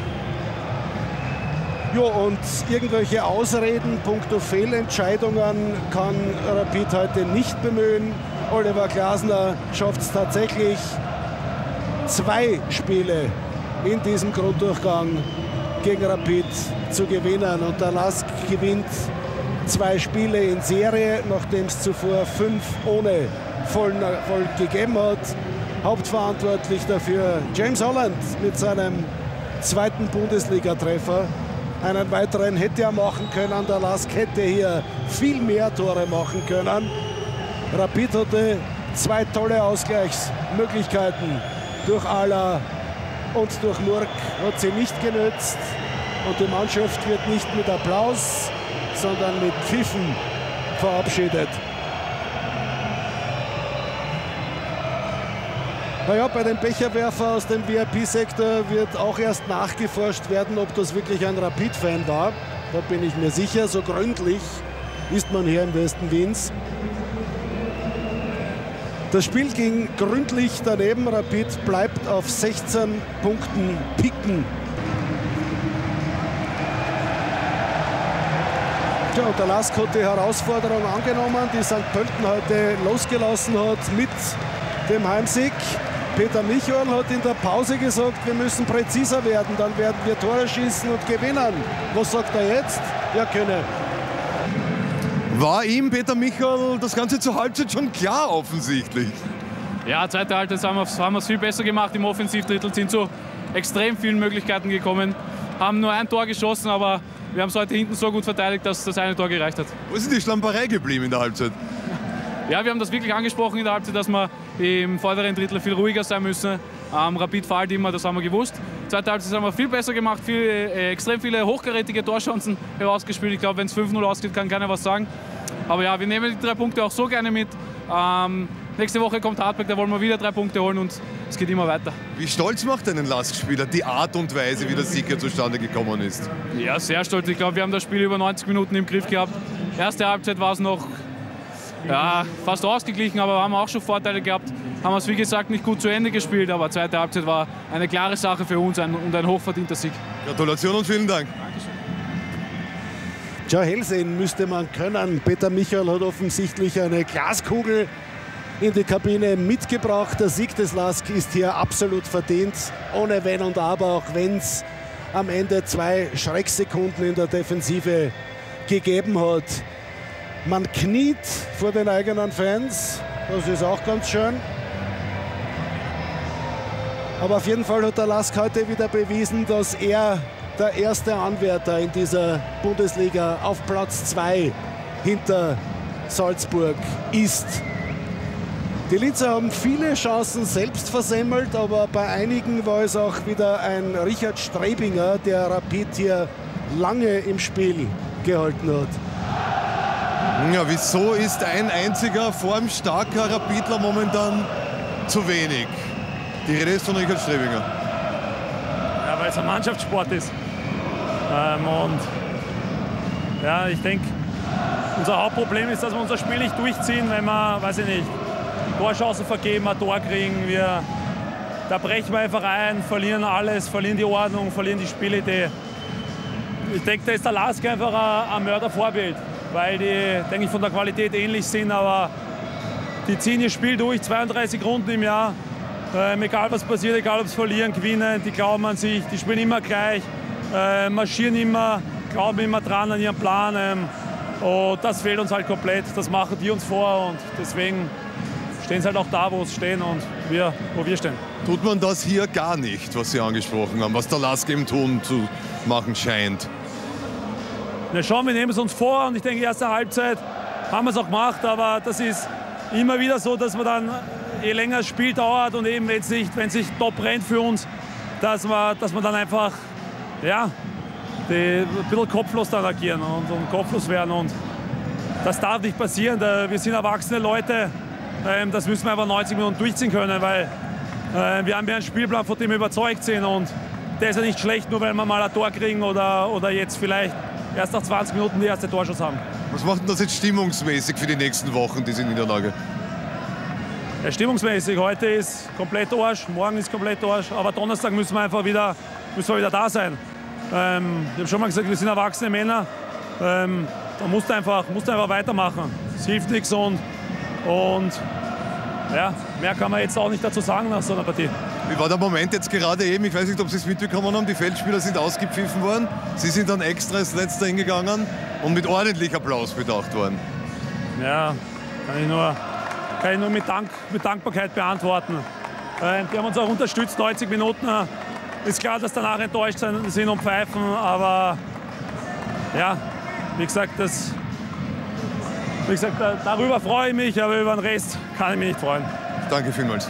Jo, und irgendwelche Ausreden punkto Fehlentscheidungen kann Rapid heute nicht bemühen. Oliver Glasner schafft es tatsächlich, zwei Spiele in diesem Grunddurchgang gegen Rapid zu gewinnen. Und der L A S K gewinnt zwei Spiele in Serie, nachdem es zuvor fünf ohne vollen Erfolg gegeben hat. Hauptverantwortlich dafür James Holland mit seinem zweiten Bundesliga-Treffer. Einen weiteren hätte er machen können. Der L A S K hätte hier viel mehr Tore machen können. Rapid hatte zwei tolle Ausgleichsmöglichkeiten. Durch Ala und durch Murk hat sie nicht genützt. Und die Mannschaft wird nicht mit Applaus, sondern mit Pfiffen verabschiedet. Naja, bei dem Becherwerfer aus dem V I P-Sektor wird auch erst nachgeforscht werden, ob das wirklich ein Rapid-Fan war. Da bin ich mir sicher, so gründlich ist man hier im Westen Wiens. Das Spiel ging gründlich daneben. Rapid bleibt auf sechzehn Punkten picken. Tja, und der L A S K hat die Herausforderung angenommen, die Sankt Pölten heute losgelassen hat mit dem Heimsieg. Peter Michael hat in der Pause gesagt, wir müssen präziser werden, dann werden wir Tore schießen und gewinnen. Was sagt er jetzt? Ja, Könne. War ihm, Peter Michael, das Ganze zur Halbzeit schon klar offensichtlich? Ja, zweite Halbzeit haben wir, haben wir es viel besser gemacht. Im Offensivdrittel sind zu extrem vielen Möglichkeiten gekommen. Haben nur ein Tor geschossen, aber wir haben es heute hinten so gut verteidigt, dass das eine Tor gereicht hat. Wo ist denn die Schlamperei geblieben in der Halbzeit? Ja, wir haben das wirklich angesprochen in der Halbzeit, dass wir im vorderen Drittel viel ruhiger sein müssen. Ähm, Rapid fällt immer, das haben wir gewusst. Zweite Halbzeit haben wir viel besser gemacht, viel, äh, extrem viele hochkarätige Torchancen herausgespielt. Ich glaube, wenn es fünf null ausgeht, kann keiner was sagen. Aber ja, wir nehmen die drei Punkte auch so gerne mit. Ähm, nächste Woche kommt Hartberg, da wollen wir wieder drei Punkte holen und es geht immer weiter. Wie stolz macht einen L A S K-Spieler die Art und Weise, wie der Sieg hier zustande gekommen ist? Ja, sehr stolz. Ich glaube, wir haben das Spiel über neunzig Minuten im Griff gehabt. Erste Halbzeit war es noch ja, fast ausgeglichen, aber wir haben auch schon Vorteile gehabt. Haben es, wie gesagt, nicht gut zu Ende gespielt, aber zweite Halbzeit war eine klare Sache für uns ein, und ein hochverdienter Sieg. Gratulation und vielen Dank. Tja, hell sehen müsste man können. Peter Michael hat offensichtlich eine Glaskugel in die Kabine mitgebracht. Der Sieg des L A S K ist hier absolut verdient, ohne Wenn und Aber, auch wenn es am Ende zwei Schrecksekunden in der Defensive gegeben hat. Man kniet vor den eigenen Fans, das ist auch ganz schön. Aber auf jeden Fall hat der L A S K heute wieder bewiesen, dass er der erste Anwärter in dieser Bundesliga auf Platz zwei hinter Salzburg ist. Die Linzer haben viele Chancen selbst versemmelt, aber bei einigen war es auch wieder ein Richard Strebinger, der Rapid hier lange im Spiel gehalten hat. Ja, wieso ist ein einziger formstarker Rapidler momentan zu wenig? Die Rede ist von Richard Strebinger. Ja, weil es ein Mannschaftssport ist. Ähm, und ja, ich denke, unser Hauptproblem ist, dass wir unser Spiel nicht durchziehen, wenn wir, weiß ich nicht, Torchancen vergeben, ein Tor kriegen. Wir, da brechen wir einfach ein, verlieren alles, verlieren die Ordnung, verlieren die Spielidee. Ich denke, da ist der Lask einfach ein, ein Mördervorbild, weil die, denke ich, von der Qualität ähnlich sind, aber die ziehen ihr Spiel durch, zweiunddreißig Runden im Jahr. Ähm, egal was passiert, egal ob sie verlieren, gewinnen, die glauben an sich, die spielen immer gleich, äh, marschieren immer, glauben immer dran an ihren Plan. Ähm, und das fehlt uns halt komplett, das machen die uns vor und deswegen stehen sie halt auch da, wo sie stehen und wir, wo wir stehen. Tut man das hier gar nicht, was Sie angesprochen haben, was der Lask im Tun zu machen scheint? Ja, schon, wir nehmen es uns vor und ich denke, erste Halbzeit haben wir es auch gemacht, aber das ist immer wieder so, dass man dann, je länger das Spiel dauert und eben wenn es nicht, wenn es nicht top rennt für uns, dass man, dass man dann einfach, ja, die, ein bisschen kopflos dann agieren und, und kopflos werden und das darf nicht passieren. Wir sind erwachsene Leute, das müssen wir einfach neunzig Minuten durchziehen können, weil wir haben ja einen Spielplan, von dem wir überzeugt sind und der ist ja nicht schlecht, nur weil wir mal ein Tor kriegen oder, oder jetzt vielleicht erst nach zwanzig Minuten die erste Torschuss haben. Was macht denn das jetzt stimmungsmäßig für die nächsten Wochen, diese Niederlage? Ja, stimmungsmäßig, heute ist komplett Arsch, morgen ist komplett Arsch, aber Donnerstag müssen wir einfach wieder, müssen wir wieder da sein. Ähm, ich habe schon mal gesagt, wir sind erwachsene Männer, ähm, da musst du einfach, musst du einfach weitermachen. Es hilft nichts und, und ja, mehr kann man jetzt auch nicht dazu sagen nach so einer Partie. Wie war der Moment jetzt gerade eben? Ich weiß nicht, ob Sie es mitbekommen haben. Die Feldspieler sind ausgepfiffen worden. Sie sind dann extra als Letzter hingegangen und mit ordentlich Applaus bedacht worden. Ja, kann ich nur, kann ich nur mit, Dank, mit Dankbarkeit beantworten. Äh, die haben uns auch unterstützt, neunzig Minuten. Ist klar, dass danach enttäuscht sind und pfeifen, aber ja, wie gesagt, das, wie gesagt, darüber freue ich mich, aber über den Rest kann ich mich nicht freuen. Danke vielmals.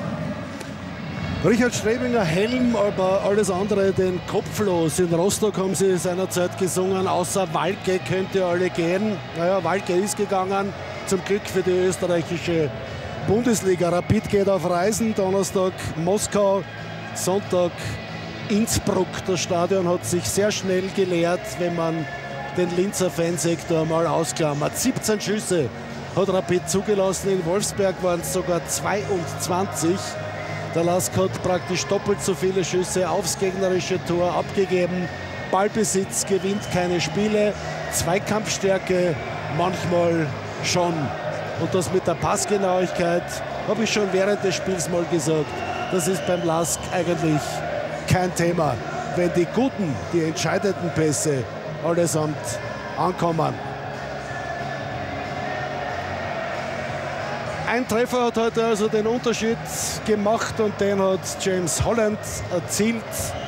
Richard Strebinger, Helm, aber alles andere den Kopf los. In Rostock haben sie seinerzeit gesungen, außer Walke könnte alle gehen. Naja, Walke ist gegangen, zum Glück für die österreichische Bundesliga. Rapid geht auf Reisen, Donnerstag Moskau, Sonntag Innsbruck. Das Stadion hat sich sehr schnell geleert, wenn man den Linzer Fansektor mal ausklammert. siebzehn Schüsse hat Rapid zugelassen, in Wolfsberg waren es sogar zweiundzwanzig. Der Lask hat praktisch doppelt so viele Schüsse aufs gegnerische Tor abgegeben. Ballbesitz gewinnt keine Spiele. Zweikampfstärke manchmal schon. Und das mit der Passgenauigkeit habe ich schon während des Spiels mal gesagt. Das ist beim Lask eigentlich kein Thema. Wenn die guten, die entscheidenden Pässe allesamt ankommen. Ein Treffer hat heute also den Unterschied gemacht und den hat James Holland erzielt.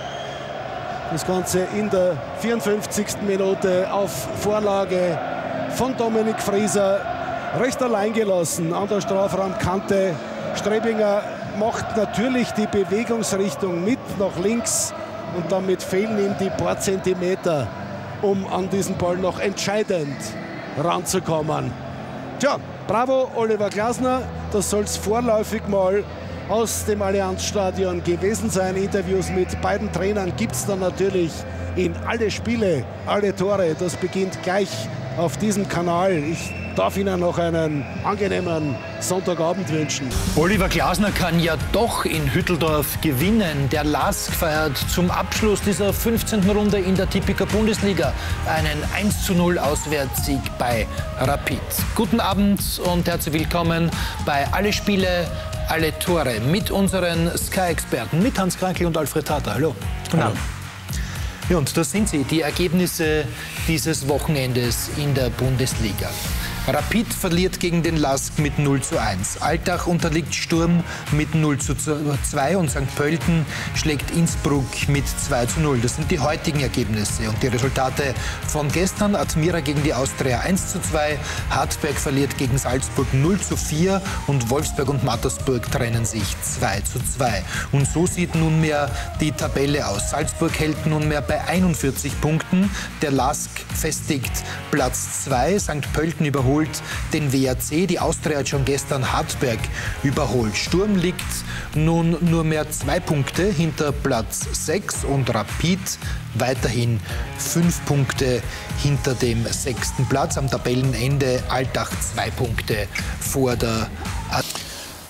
Das Ganze in der vierundfünfzigsten Minute auf Vorlage von Dominik Frieser. Recht allein gelassen an der Strafraumkante. Strebinger macht natürlich die Bewegungsrichtung mit nach links und damit fehlen ihm die paar Zentimeter, um an diesen Ball noch entscheidend ranzukommen. Tja, bravo Oliver Glasner, das soll es vorläufig mal aus dem Allianzstadion gewesen sein. Interviews mit beiden Trainern gibt es dann natürlich in alle Spiele, alle Tore. Das beginnt gleich auf diesem Kanal. Ich darf Ihnen noch einen angenehmen Sonntagabend wünschen. Oliver Glasner kann ja doch in Hütteldorf gewinnen. Der Lask feiert zum Abschluss dieser fünfzehnten Runde in der Tipico Bundesliga einen eins zu null Auswärtssieg bei Rapid. Guten Abend und herzlich willkommen bei Alle Spiele, alle Tore mit unseren Sky-Experten, mit Hans Krankl und Alfred Tater. Hallo. Guten Abend. Ja, und das sind sie, die Ergebnisse dieses Wochenendes in der Bundesliga. Rapid verliert gegen den Lask mit null zu eins. Altach unterliegt Sturm mit null zu zwei und Sankt Pölten schlägt Innsbruck mit zwei zu null. Das sind die heutigen Ergebnisse. Und die Resultate von gestern: Admira gegen die Austria eins zu zwei, Hartberg verliert gegen Salzburg null zu vier und Wolfsberg und Mattersburg trennen sich zwei zu zwei. Und so sieht nunmehr die Tabelle aus. Salzburg hält nunmehr bei einundvierzig Punkten. Der Lask festigt Platz zwei. Sankt Pölten überholt den W A C. Die Austria hat schon gestern Hartberg überholt. Sturm liegt nun nur mehr zwei Punkte hinter Platz sechs und Rapid weiterhin fünf Punkte hinter dem sechsten Platz. Am Tabellenende Altach zwei Punkte vor der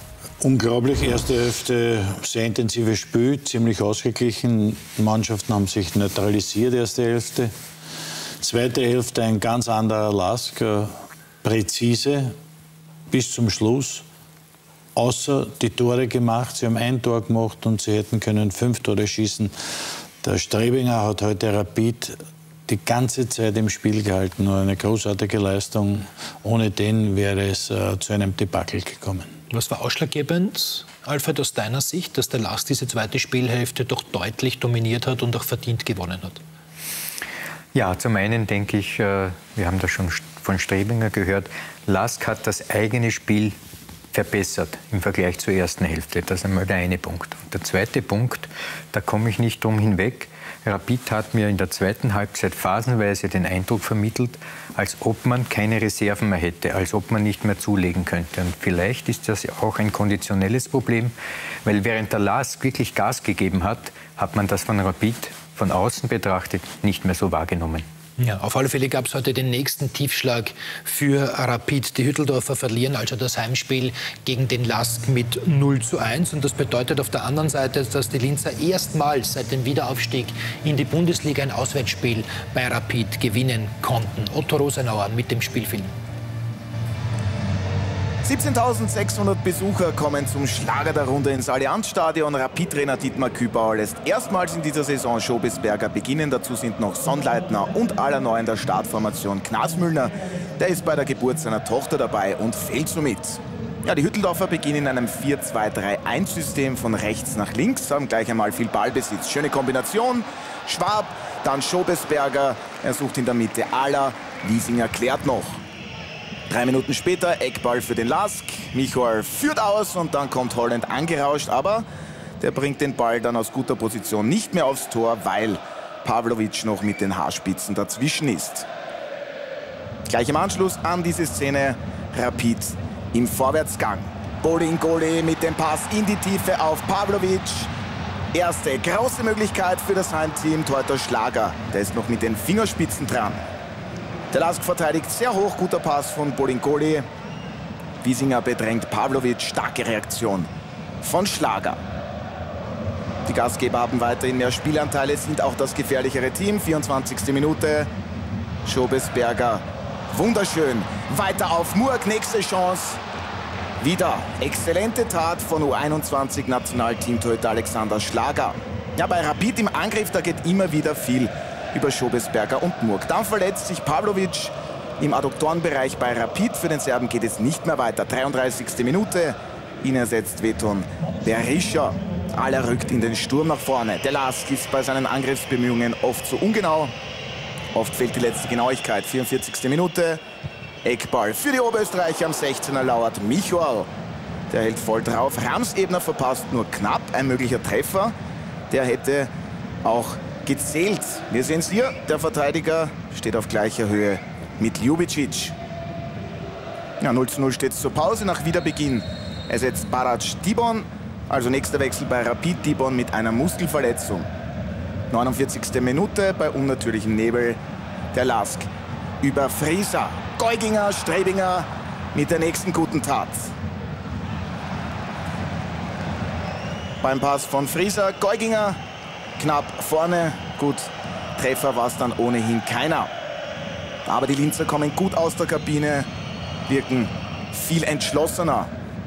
Unglaublich, erste Hälfte, sehr intensives Spiel, ziemlich ausgeglichen. Die Mannschaften haben sich neutralisiert, erste Hälfte. Zweite Hälfte ein ganz anderer Lask, präzise bis zum Schluss. Außer die Tore gemacht, sie haben ein Tor gemacht und sie hätten können fünf Tore schießen. Der Strebinger hat heute Rapid die ganze Zeit im Spiel gehalten. Nur eine großartige Leistung. Ohne den wäre es äh, zu einem Debakel gekommen. Was war ausschlaggebend, Alfred, aus deiner Sicht, dass der Lask diese zweite Spielhälfte doch deutlich dominiert hat und auch verdient gewonnen hat? Ja, zum einen denke ich, wir haben das schon von Strebinger gehört, Lask hat das eigene Spiel verbessert im Vergleich zur ersten Hälfte. Das ist einmal der eine Punkt. Und der zweite Punkt, da komme ich nicht drum hinweg. Rapid hat mir in der zweiten Halbzeit phasenweise den Eindruck vermittelt, als ob man keine Reserven mehr hätte, als ob man nicht mehr zulegen könnte. Und vielleicht ist das auch ein konditionelles Problem, weil während der Lask wirklich Gas gegeben hat, hat man das von Rapid von außen betrachtet nicht mehr so wahrgenommen. Ja, auf alle Fälle gab es heute den nächsten Tiefschlag für Rapid. Die Hütteldorfer verlieren also das Heimspiel gegen den Lask mit null zu eins. Und das bedeutet auf der anderen Seite, dass die Linzer erstmals seit dem Wiederaufstieg in die Bundesliga ein Auswärtsspiel bei Rapid gewinnen konnten. Otto Rosenauer mit dem Spielfilm. siebzehntausendsechshundert Besucher kommen zum Schlager der Runde ins Allianzstadion. Rapid-Trainer Dietmar Kübauer lässt erstmals in dieser Saison Schobesberger beginnen. Dazu sind noch Sonnleitner und aller neu in der Startformation Knasmüllner. Der ist bei der Geburt seiner Tochter dabei und fällt somit. Ja, die Hütteldorfer beginnen in einem vier zwei drei eins System von rechts nach links, haben gleich einmal viel Ballbesitz. Schöne Kombination. Schwab, dann Schobesberger. Er sucht in der Mitte Aller. Wiesinger klärt noch. Drei Minuten später Eckball für den Lask. Michael führt aus und dann kommt Holland angerauscht, aber der bringt den Ball dann aus guter Position nicht mehr aufs Tor, weil Pavlovic noch mit den Haarspitzen dazwischen ist. Gleich im Anschluss an diese Szene Rapid im Vorwärtsgang. Bolingoli mit dem Pass in die Tiefe auf Pavlovic. Erste große Möglichkeit für das Heimteam. Torhüter Schlager, der ist noch mit den Fingerspitzen dran. Der Lask verteidigt sehr hoch, guter Pass von Bolingoli. Wiesinger bedrängt Pavlovic, starke Reaktion von Schlager. Die Gastgeber haben weiterhin mehr Spielanteile, sind auch das gefährlichere Team. vierundzwanzigste Minute, Schobesberger, wunderschön. Weiter auf Murk, nächste Chance. Wieder exzellente Tat von U einundzwanzig Nationalteamtorhüter Alexander Schlager. Ja, bei Rapid im Angriff, da geht immer wieder viel über Schobesberger und Murk. Dann verletzt sich Pavlovic im Adduktorenbereich bei Rapid. Für den Serben geht es nicht mehr weiter. dreiunddreißigste Minute. Ihn ersetzt Veton Berisha. Aller rückt in den Sturm nach vorne. Der Lask ist bei seinen Angriffsbemühungen oft zu ungenau. Oft fehlt die letzte Genauigkeit. vierundvierzigste Minute. Eckball für die Oberösterreicher am sechzehner lauert Michael. Der hält voll drauf. Ramsebner verpasst nur knapp. Ein möglicher Treffer. Der hätte auch gezählt. Wir sehen es hier, der Verteidiger steht auf gleicher Höhe mit Ljubicic. Ja, null zu null steht es zur Pause. Nach Wiederbeginn ersetzt Barac Dibon. Also nächster Wechsel bei Rapid, Dibon mit einer Muskelverletzung. neunundvierzigste Minute bei unnatürlichem Nebel. Der Lask über Frieser. Geuginger, Strebinger mit der nächsten guten Tat. Beim Pass von Frieser, Geuginger knapp vorne. Gut, Treffer war es dann ohnehin keiner. Aber die Linzer kommen gut aus der Kabine, wirken viel entschlossener.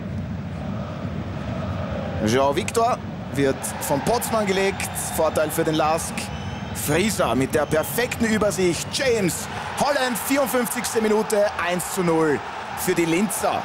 Jean Victor wird von Potzmann gelegt. Vorteil für den Lask. Frieser mit der perfekten Übersicht. James, Holland, vierundfünfzigste Minute, eins zu null für die Linzer.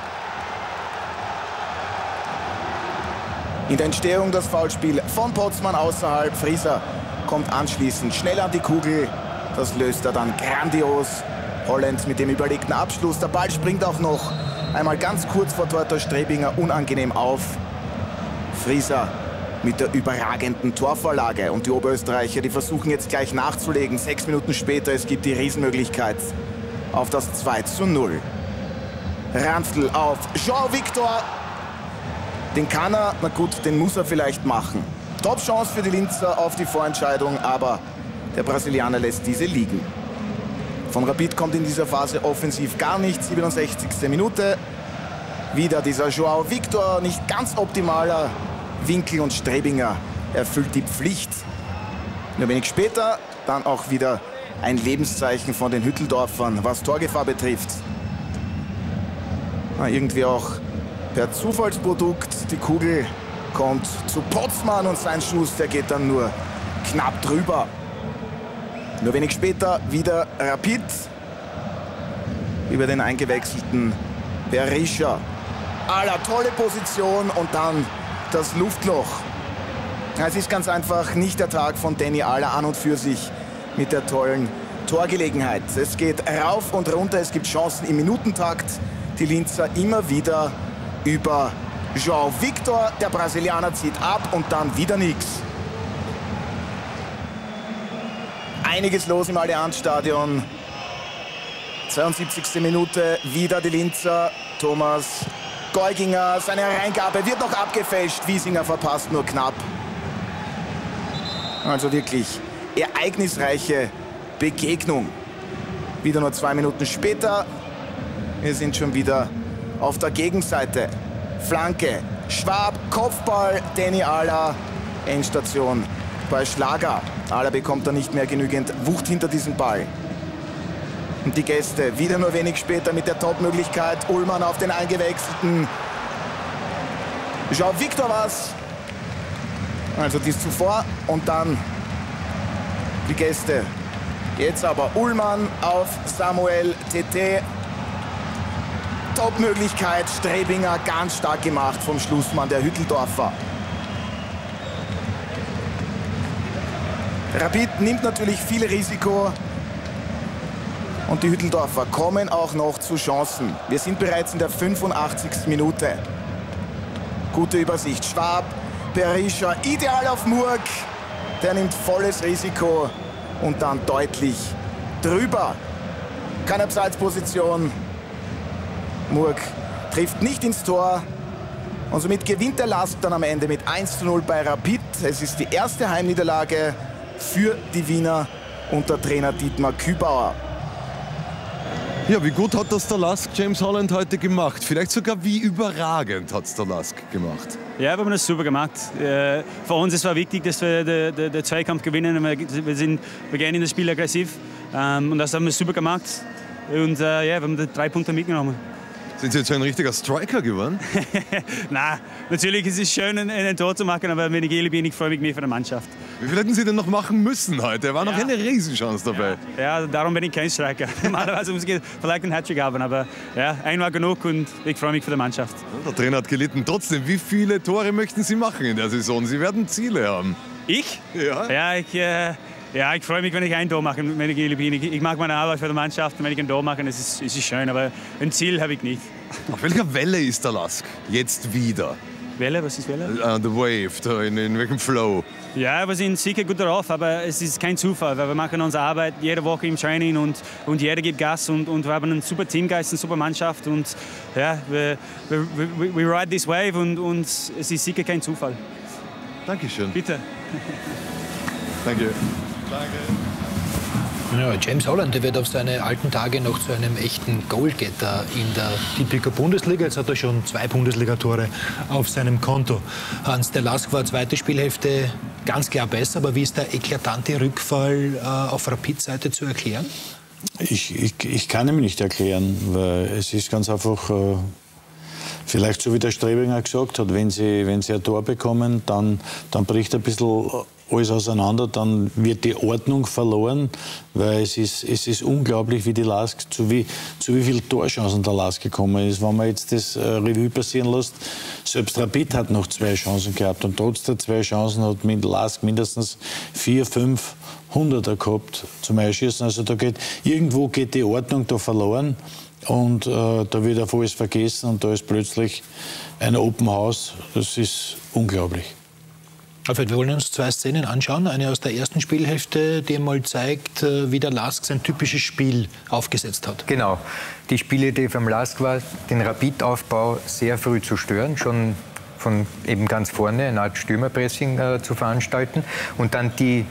In der Entstehung das Foulspiel von Potzmann außerhalb. Frieser kommt anschließend schnell an die Kugel. Das löst er dann grandios. Holland mit dem überlegten Abschluss. Der Ball springt auch noch einmal ganz kurz vor Torhüter Strebinger unangenehm auf. Frieser mit der überragenden Torvorlage. Und die Oberösterreicher, die versuchen jetzt gleich nachzulegen. Sechs Minuten später, es gibt die Riesenmöglichkeit auf das zwei zu null. Ranftl auf Jean Victor. Den kann er, na gut, den muss er vielleicht machen. Top-Chance für die Linzer auf die Vorentscheidung, aber der Brasilianer lässt diese liegen. Von Rapid kommt in dieser Phase offensiv gar nichts. siebenundsechzigste Minute. Wieder dieser Joao Victor, nicht ganz optimaler Winkel und Strebinger erfüllt die Pflicht. Nur wenig später dann auch wieder ein Lebenszeichen von den Hütteldorfern, was Torgefahr betrifft. Na, irgendwie auch per Zufallsprodukt. Die Kugel kommt zu Potzmann und sein Schuss, der geht dann nur knapp drüber. Nur wenig später wieder Rapid über den eingewechselten Berisha. Aller tolle Position und dann das Luftloch. Es ist ganz einfach nicht der Tag von Danny Aller an und für sich mit der tollen Torgelegenheit. Es geht rauf und runter, es gibt Chancen im Minutentakt. Die Linzer immer wieder über Joao Victor. Der Brasilianer zieht ab und dann wieder nichts. Einiges los im Allianzstadion. zweiundsiebzigste Minute, wieder die Linzer. Thomas Geuginger, seine Reingabe wird noch abgefälscht. Wiesinger verpasst nur knapp. Also wirklich ereignisreiche Begegnung. Wieder nur zwei Minuten später. Wir sind schon wieder auf der Gegenseite. Flanke, Schwab, Kopfball, Danny Aller. Endstation bei Schlager. Aller bekommt da nicht mehr genügend Wucht hinter diesem Ball. Und die Gäste wieder nur wenig später mit der Top-Möglichkeit. Ullmann auf den eingewechselten Joao Victor was. Also dies zuvor und dann die Gäste. Jetzt aber Ullmann auf Samuel T T. Top-Möglichkeit. Strebinger ganz stark gemacht vom Schlussmann der Hütteldorfer. Rapid nimmt natürlich viel Risiko. Und die Hütteldorfer kommen auch noch zu Chancen. Wir sind bereits in der fünfundachtzigsten Minute. Gute Übersicht. Schwab, Berisha, ideal auf Murg. Der nimmt volles Risiko und dann deutlich drüber. Keine Abseitsposition. Murg trifft nicht ins Tor. Und somit gewinnt der Lask dann am Ende mit eins zu null bei Rapid. Es ist die erste Heimniederlage für die Wiener unter Trainer Dietmar Kübauer. Ja, wie gut hat das der Lask James Holland heute gemacht? Vielleicht sogar wie überragend hat es der Lask gemacht. Ja, wir haben das super gemacht. Äh, für uns ist es wichtig, dass wir den, den, den Zweikampf gewinnen. Wir, sind, wir gehen in das Spiel aggressiv ähm, und das haben wir super gemacht. Und äh, ja, wir haben die drei Punkte mitgenommen. Sind Sie jetzt ein richtiger Striker geworden? Nein, natürlich ist es schön, ein, ein Tor zu machen, aber wenn ich ehrlich bin, ich freue mich mehr für die Mannschaft. Wie viel hätten Sie denn noch machen müssen heute? War noch ja. eine Riesenchance dabei. Ja, ja, darum bin ich kein Striker. Normalerweise muss ich vielleicht einen Hattrick haben, aber ja, ein war genug und ich freue mich für die Mannschaft. Der Trainer hat gelitten. Trotzdem, wie viele Tore möchten Sie machen in der Saison? Sie werden Ziele haben. Ich? Ja. Ja, ich... Äh, Ja, ich freue mich, wenn ich ein Tor mache, wenn ich ehrlich bin. Ich, ich mag meine Arbeit für die Mannschaft und wenn ich ein Tor mache, das ist, ist es schön, aber ein Ziel habe ich nicht. Auf welcher Welle ist der Lask jetzt wieder? Welle? Was ist Welle? Uh, the Wave, da in, in welchem Flow? Ja, wir sind sicher gut drauf, aber es ist kein Zufall, weil wir machen unsere Arbeit jede Woche im Training und, und jeder gibt Gas und, und wir haben einen super Teamgeist, eine super Mannschaft und ja, wir, wir, wir, we ride this wave und, und es ist sicher kein Zufall. Dankeschön. Bitte. Danke. Ja, James Holland, der wird auf seine alten Tage noch zu einem echten Goalgetter in der Tipico Bundesliga. Jetzt hat er schon zwei Bundesligatore auf seinem Konto. Hans, der Lask war zweite Spielhälfte ganz klar besser, aber wie ist der eklatante Rückfall äh, auf Rapid-Seite zu erklären? Ich, ich, ich kann ihn nicht erklären, weil es ist ganz einfach, äh, vielleicht so wie der Strebinger gesagt hat, wenn sie, wenn sie ein Tor bekommen, dann, dann bricht ein bisschen alles auseinander, dann wird die Ordnung verloren, weil es ist, es ist unglaublich, wie die Lask, zu wie, zu wie vielen Torchancen der Lask gekommen ist. Wenn man jetzt das äh, Revue passieren lässt, selbst Rapid hat noch zwei Chancen gehabt und trotz der zwei Chancen hat mit Lask mindestens vier, fünf Hunderter gehabt zum Einschießen. Also da geht, irgendwo geht die Ordnung da verloren und äh, da wird auf alles vergessen und da ist plötzlich ein Open House. Das ist unglaublich. Wir wollen uns zwei Szenen anschauen. Eine aus der ersten Spielhälfte, die mal zeigt, wie der Lask sein typisches Spiel aufgesetzt hat. Genau. Die Spielidee vom Lask war, den Rapid-Aufbau sehr früh zu stören, schon von eben ganz vorne eine Art Stürmerpressing äh, zu veranstalten und dann die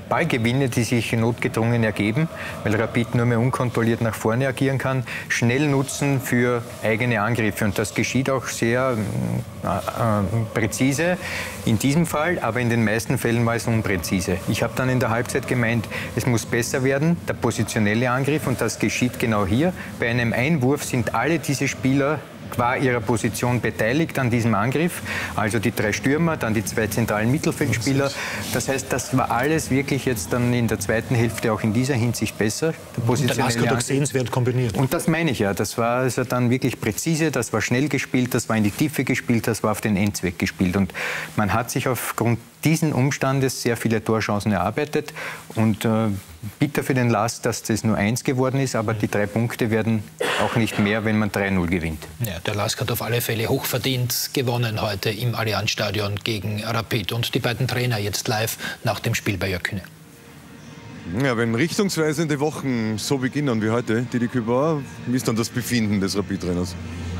Ballgewinne, die sich notgedrungen ergeben, weil Rapid nur mehr unkontrolliert nach vorne agieren kann, schnell nutzen für eigene Angriffe. Und das geschieht auch sehr äh, äh, präzise in diesem Fall, aber in den meisten Fällen war es unpräzise. Ich habe dann in der Halbzeit gemeint, es muss besser werden, der positionelle Angriff, und das geschieht genau hier. Bei einem Einwurf sind alle diese Spieler qua ihrer Position beteiligt an diesem Angriff, also die drei Stürmer, dann die zwei zentralen Mittelfeldspieler. Das heißt, das war alles wirklich jetzt dann in der zweiten Hälfte auch in dieser Hinsicht besser. Der positionelle Angriff hat sehenswert kombiniert. Und das meine ich ja, das war also dann wirklich präzise, das war schnell gespielt, das war in die Tiefe gespielt, das war auf den Endzweck gespielt. Und man hat sich aufgrund diesen Umstandes sehr viele Torchancen erarbeitet und äh, bitter für den Lask, dass das nur eins geworden ist, aber die drei Punkte werden auch nicht mehr, wenn man drei null gewinnt. Ja, der Lask hat auf alle Fälle hochverdient gewonnen heute im Allianzstadion gegen Rapid, und die beiden Trainer jetzt live nach dem Spiel bei Jökull. Ja, wenn richtungsweisende Wochen so beginnen wie heute, Didi Kübauer, wie ist dann das Befinden des Rapid-Trainers?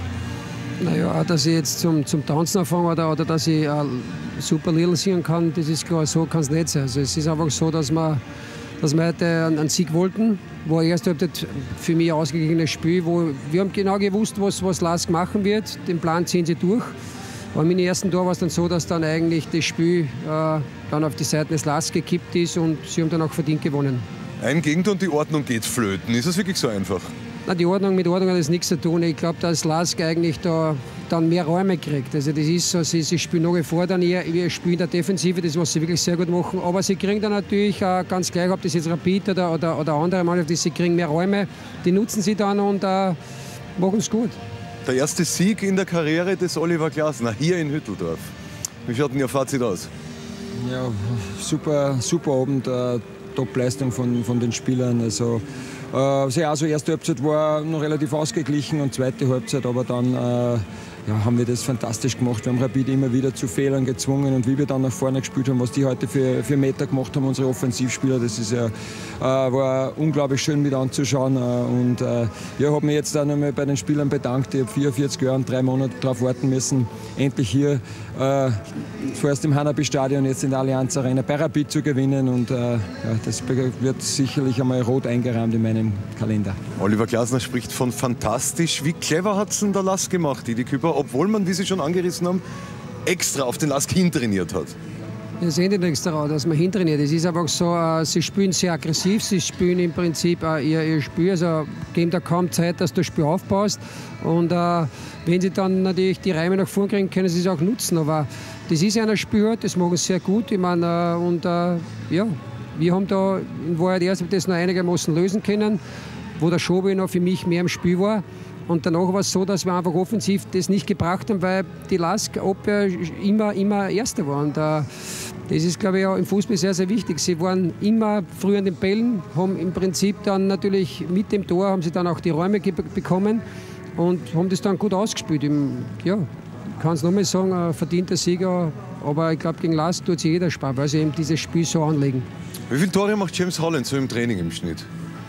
Naja, dass ich jetzt zum, zum Tanzen anfange oder, oder dass ich äh, super Lidl singen kann, das ist klar, so kann es nicht sein. Also es ist einfach so, dass wir, dass wir heute einen, einen Sieg wollten, war erst für mich ein ausgeglichenes Spiel, wo wir haben genau gewusst, was, was Lask machen wird, den Plan ziehen sie durch. Aber in den ersten Tor war es dann so, dass dann eigentlich das Spiel äh, dann auf die Seite des Lask gekippt ist und sie haben dann auch verdient gewonnen. Ein Gegentor und die Ordnung geht flöten. Ist es wirklich so einfach? Na, die Ordnung mit Ordnung hat das nichts zu tun. Ich glaube, dass Lask eigentlich da dann mehr Räume kriegt. Also das ist so, sie, sie spielen nach wie vor dann eher, wir spielen in der Defensive, das was sie wirklich sehr gut machen. Aber sie kriegen dann natürlich äh, ganz gleich, ob das jetzt Rapid oder, oder, oder andere Mannschaften, sie kriegen mehr Räume, die nutzen sie dann und äh, machen es gut. Der erste Sieg in der Karriere des Oliver Glasner hier in Hütteldorf. Wie schaut denn Ihr Fazit aus? Ja, super, super Abend, äh, Top-Leistung von, von den Spielern. Also, äh, also, also erste Halbzeit war noch relativ ausgeglichen und zweite Halbzeit, aber dann äh, ja, haben wir das fantastisch gemacht. Wir haben Rapid immer wieder zu Fehlern gezwungen und wie wir dann nach vorne gespielt haben, was die heute für, für Meter gemacht haben, unsere Offensivspieler, das ist ja, äh, war unglaublich schön mit anzuschauen. Äh, und äh, ja, habe mich jetzt dann einmal bei den Spielern bedankt. Ich habe vierundvierzig Jahre und drei Monate darauf warten müssen, endlich hier äh, zuerst im Hanapi-Stadion, jetzt in der Allianz Arena bei Rapid zu gewinnen. Und äh, ja, das wird sicherlich einmal rot eingerahmt in meinem Kalender. Oliver Glasner spricht von fantastisch. Wie clever hat es denn der Lask gemacht, Didi Kübauer, obwohl man, wie Sie schon angerissen haben, extra auf den Lask hintrainiert hat? Wir sehen nicht extra, dass man hintrainiert. Es ist einfach so, äh, sie spielen sehr aggressiv, sie spielen im Prinzip äh, ihr, ihr Spiel, also geben da kaum Zeit, dass du das Spiel aufbaust. Und äh, wenn sie dann natürlich die Räume nach vorn kriegen, können sie es auch nutzen. Aber das ist ja ein Spiel, das machen sie sehr gut. Ich meine, äh, und äh, ja, wir haben da in Wahrheit erst das noch einigermaßen lösen können, wo der Schobi noch für mich mehr im Spiel war. Und danach war es so, dass wir einfach offensiv das nicht gebracht haben, weil die Lask immer, immer Erster war. Und äh, das ist, glaube ich, auch im Fußball sehr, sehr wichtig. Sie waren immer früh an den Bällen, haben im Prinzip dann natürlich mit dem Tor haben sie dann auch die Räume bekommen und haben das dann gut ausgespielt. Im, ja, ich kann es nochmal sagen, ein verdienter Sieger, aber ich glaube, gegen Lask tut sich jeder Spaß, weil sie eben dieses Spiel so anlegen. Wie viele Tore macht James Holland so im Training im Schnitt?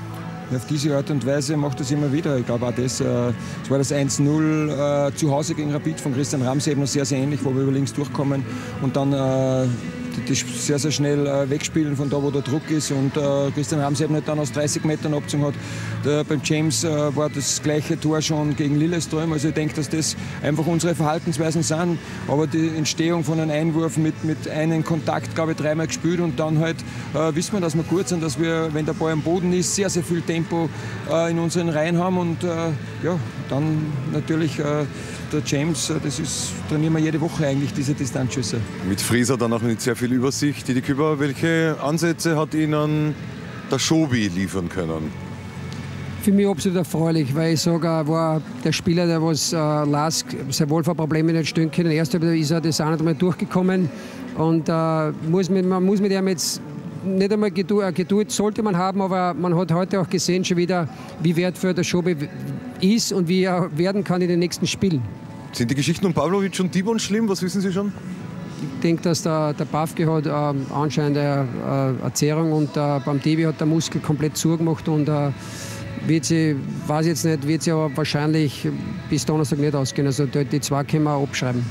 Auf diese Art und Weise macht er es immer wieder. Ich glaube auch das, äh, das war das eins null äh, zu Hause gegen Rapid von Christian Ramsey eben noch sehr, sehr ähnlich, wo wir über links durchkommen und dann äh, das sehr, sehr schnell äh, wegspielen von da, wo der Druck ist und äh, Christian Ramsey eben nicht dann aus dreißig Metern abgezogen hat. Der, beim James äh, war das gleiche Tor schon gegen Lillestrøm. Also ich denke, dass das einfach unsere Verhaltensweisen sind. Aber die Entstehung von einem Einwurf mit, mit einem Kontakt, glaube ich, dreimal gespielt und dann halt äh, wissen wir, dass wir gut sind, dass wir, wenn der Ball am Boden ist, sehr, sehr viel Tempo äh, in unseren Reihen haben und äh, ja, dann natürlich äh, der James, äh, das ist, trainieren wir jede Woche eigentlich, diese Distanzschüsse. Mit Frieser dann auch mit sehr viel Übersicht. Didi Kübauer, welche Ansätze hat Ihnen der Schobi liefern können? Für mich absolut erfreulich, weil ich sage, er war der Spieler, der was äh, Lask sehr wohl vor Problemen nicht stehen können. Erst ist er das auch nicht einmal durchgekommen und äh, muss mit, man muss mit ihm jetzt nicht einmal Geduld, Geduld sollte man haben, aber man hat heute auch gesehen schon wieder, wie wertvoll der Schobi ist und wie er werden kann in den nächsten Spielen. Sind die Geschichten um Pavlovic und Dibon schlimm? Was wissen Sie schon? Ich denke, dass der, der Pavke hat äh, anscheinend eine, eine Zerrung und äh, beim Devi hat der Muskel komplett zugemacht und äh, wird sie, weiß jetzt nicht, wird sie aber wahrscheinlich bis Donnerstag nicht ausgehen. Also die, die zwei können wir abschreiben.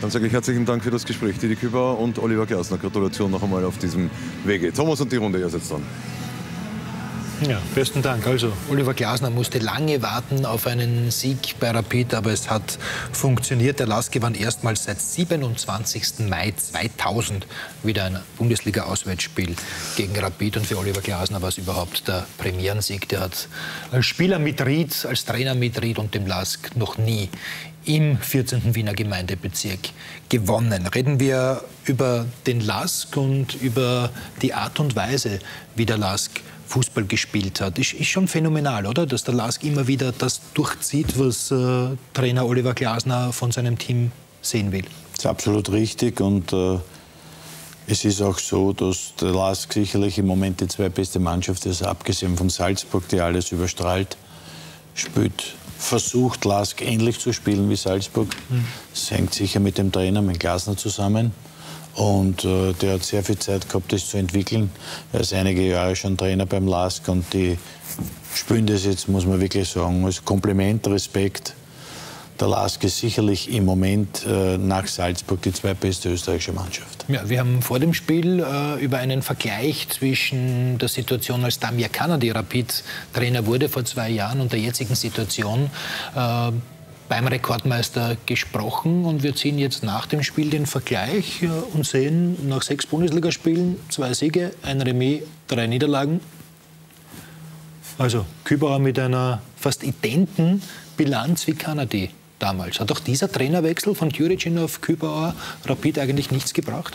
Dann sage ich herzlichen Dank für das Gespräch, Didi Kübauer und Oliver Glasner. Gratulation noch einmal auf diesem Wege. Thomas und die Runde, ihr seid dran. Ja, besten Dank. Also, Oliver Glasner musste lange warten auf einen Sieg bei Rapid, aber es hat funktioniert. Der Lask gewann erstmals seit siebenundzwanzigsten Mai zweitausend wieder ein Bundesliga-Auswärtsspiel gegen Rapid. Und für Oliver Glasner war es überhaupt der Premierensieg. Der hat als Spieler mit Ried, als Trainer mit Ried und dem Lask noch nie im vierzehnten Wiener Gemeindebezirk gewonnen. Reden wir über den Lask und über die Art und Weise, wie der Lask Fußball gespielt hat. Ist, ist schon phänomenal, oder? Dass der Lask immer wieder das durchzieht, was äh, Trainer Oliver Glasner von seinem Team sehen will. Das ist absolut richtig und äh, es ist auch so, dass der Lask sicherlich im Moment die zweitbeste Mannschaft ist, abgesehen von Salzburg, die alles überstrahlt, spielt. Versucht Lask ähnlich zu spielen wie Salzburg. Mhm. Das hängt sicher mit dem Trainer, mit Glasner zusammen. Und äh, der hat sehr viel Zeit gehabt, das zu entwickeln. Er ist einige Jahre schon Trainer beim Lask und die spielen das jetzt, muss man wirklich sagen, als Kompliment, Respekt. Der Lask ist sicherlich im Moment äh, nach Salzburg die zweitbeste österreichische Mannschaft. Ja, wir haben vor dem Spiel äh, über einen Vergleich zwischen der Situation, als Damir Kanadi Rapid-Trainer wurde vor zwei Jahren und der jetzigen Situation äh, beim Rekordmeister gesprochen. Und wir ziehen jetzt nach dem Spiel den Vergleich äh, und sehen nach sechs Bundesligaspielen zwei Siege, ein Remis, drei Niederlagen. Also Kübauer mit einer fast identen Bilanz wie Kanadi damals. Hat auch dieser Trainerwechsel von Djuricin auf Kübauer Rapid eigentlich nichts gebracht?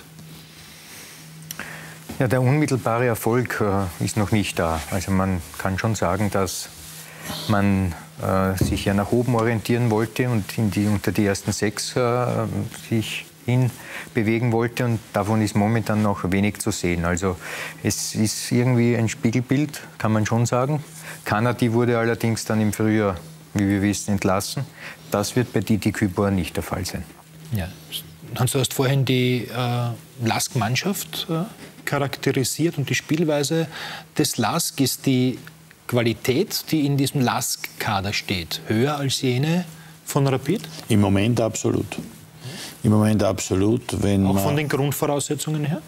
Ja, der unmittelbare Erfolg äh, ist noch nicht da. Also man kann schon sagen, dass man äh, sich ja nach oben orientieren wollte und in die, unter die ersten sechs äh, sich hin bewegen wollte. Und davon ist momentan noch wenig zu sehen. Also es ist irgendwie ein Spiegelbild, kann man schon sagen. Kanadi wurde allerdings dann im Frühjahr, wie wir wissen, entlassen. Das wird bei Didi Kübauer nicht der Fall sein. Ja. Hans, du hast vorhin die äh, Lask-Mannschaft äh, charakterisiert und die Spielweise des Lask. Ist die Qualität, die in diesem Lask-Kader steht, höher als jene von Rapid? Im Moment absolut. Im Moment absolut. Wenn Auch von den Grundvoraussetzungen her?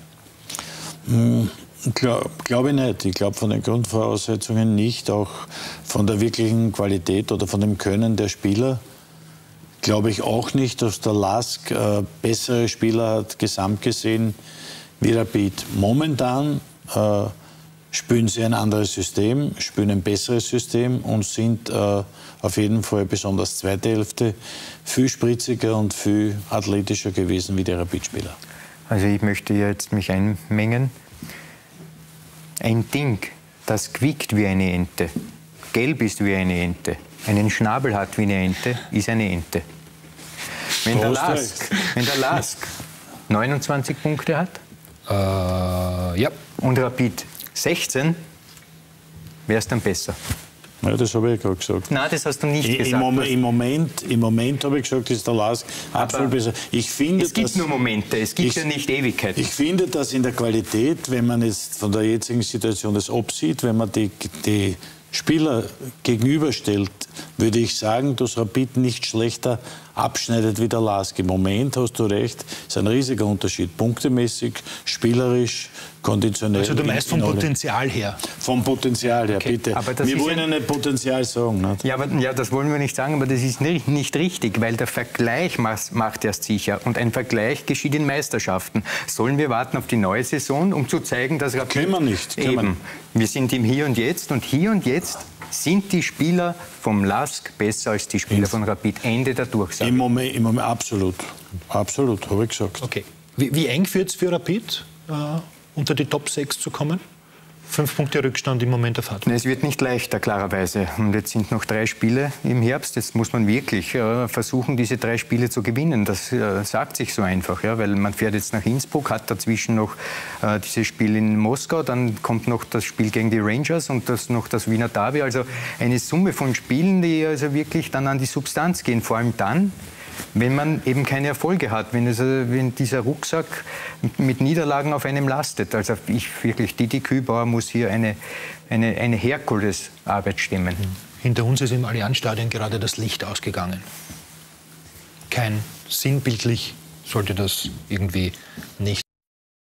Glaube glaub ich nicht. Ich glaube von den Grundvoraussetzungen nicht. Auch von der wirklichen Qualität oder von dem Können der Spieler glaube ich auch nicht, dass der Lask äh, bessere Spieler hat, gesamt gesehen, wie Rapid. Momentan äh, spielen sie ein anderes System, spielen ein besseres System und sind äh, auf jeden Fall besonders zweite Hälfte viel spritziger und viel athletischer gewesen wie die Rapid-Spieler. Also ich möchte jetzt mich einmengen. Ein Ding, das quickt wie eine Ente, gelb ist wie eine Ente, einen Schnabel hat wie eine Ente, ist eine Ente. Wenn der Lask, wenn der Lask neunundzwanzig Punkte hat äh, ja. und Rapid sechzehn, wäre es dann besser. Ja, das habe ich gerade gesagt. Nein, das hast du nicht I, gesagt. Im Moment, im Moment, im Moment habe ich gesagt, ist der Lask absolut besser. Ich finde, es gibt dass, nur Momente, es gibt ich, ja nicht Ewigkeiten. Ich finde, dass in der Qualität, wenn man jetzt von der jetzigen Situation das absieht, wenn man die, die Spieler gegenüberstellt, würde ich sagen, dass Rapid nicht schlechter abschneidet wie der Lask. Im Moment hast du recht, ist ein riesiger Unterschied. Punktemäßig, spielerisch, konditionell. Also du meinst vom Potenzial her? Vom Potenzial her, okay. Bitte. Aber wir wollen ja nicht Potenzial sagen. Nicht? Ja, aber, ja, das wollen wir nicht sagen, aber das ist nicht, nicht richtig, weil der Vergleich macht, macht erst sicher. Und ein Vergleich geschieht in Meisterschaften. Sollen wir warten auf die neue Saison, um zu zeigen, dass Rapid... Können wir nicht. Können eben, wir sind im Hier und Jetzt und hier und jetzt sind die Spieler vom Lask besser als die Spieler von Rapid. Ende der Durchsage. Im Moment, im Moment absolut. Absolut, habe ich gesagt. Okay. Wie, wie eng wird es für Rapid, äh, unter die Top sechs zu kommen? Fünf Punkte Rückstand im Moment auf Hartberg. Es wird nicht leichter, klarerweise. Und jetzt sind noch drei Spiele im Herbst. Jetzt muss man wirklich äh, versuchen, diese drei Spiele zu gewinnen. Das äh, sagt sich so einfach, ja, weil man fährt jetzt nach Innsbruck, hat dazwischen noch äh, dieses Spiel in Moskau, dann kommt noch das Spiel gegen die Rangers und das noch das Wiener Derby. Also eine Summe von Spielen, die also wirklich dann an die Substanz gehen. Vor allem dann, wenn man eben keine Erfolge hat, wenn, es, wenn dieser Rucksack mit Niederlagen auf einem lastet. Also ich wirklich, Didi Kübauer muss hier eine, eine, eine Herkulesarbeit stemmen. Hinter uns ist im Allianzstadion gerade das Licht ausgegangen. Kein sinnbildlich sollte das irgendwie nicht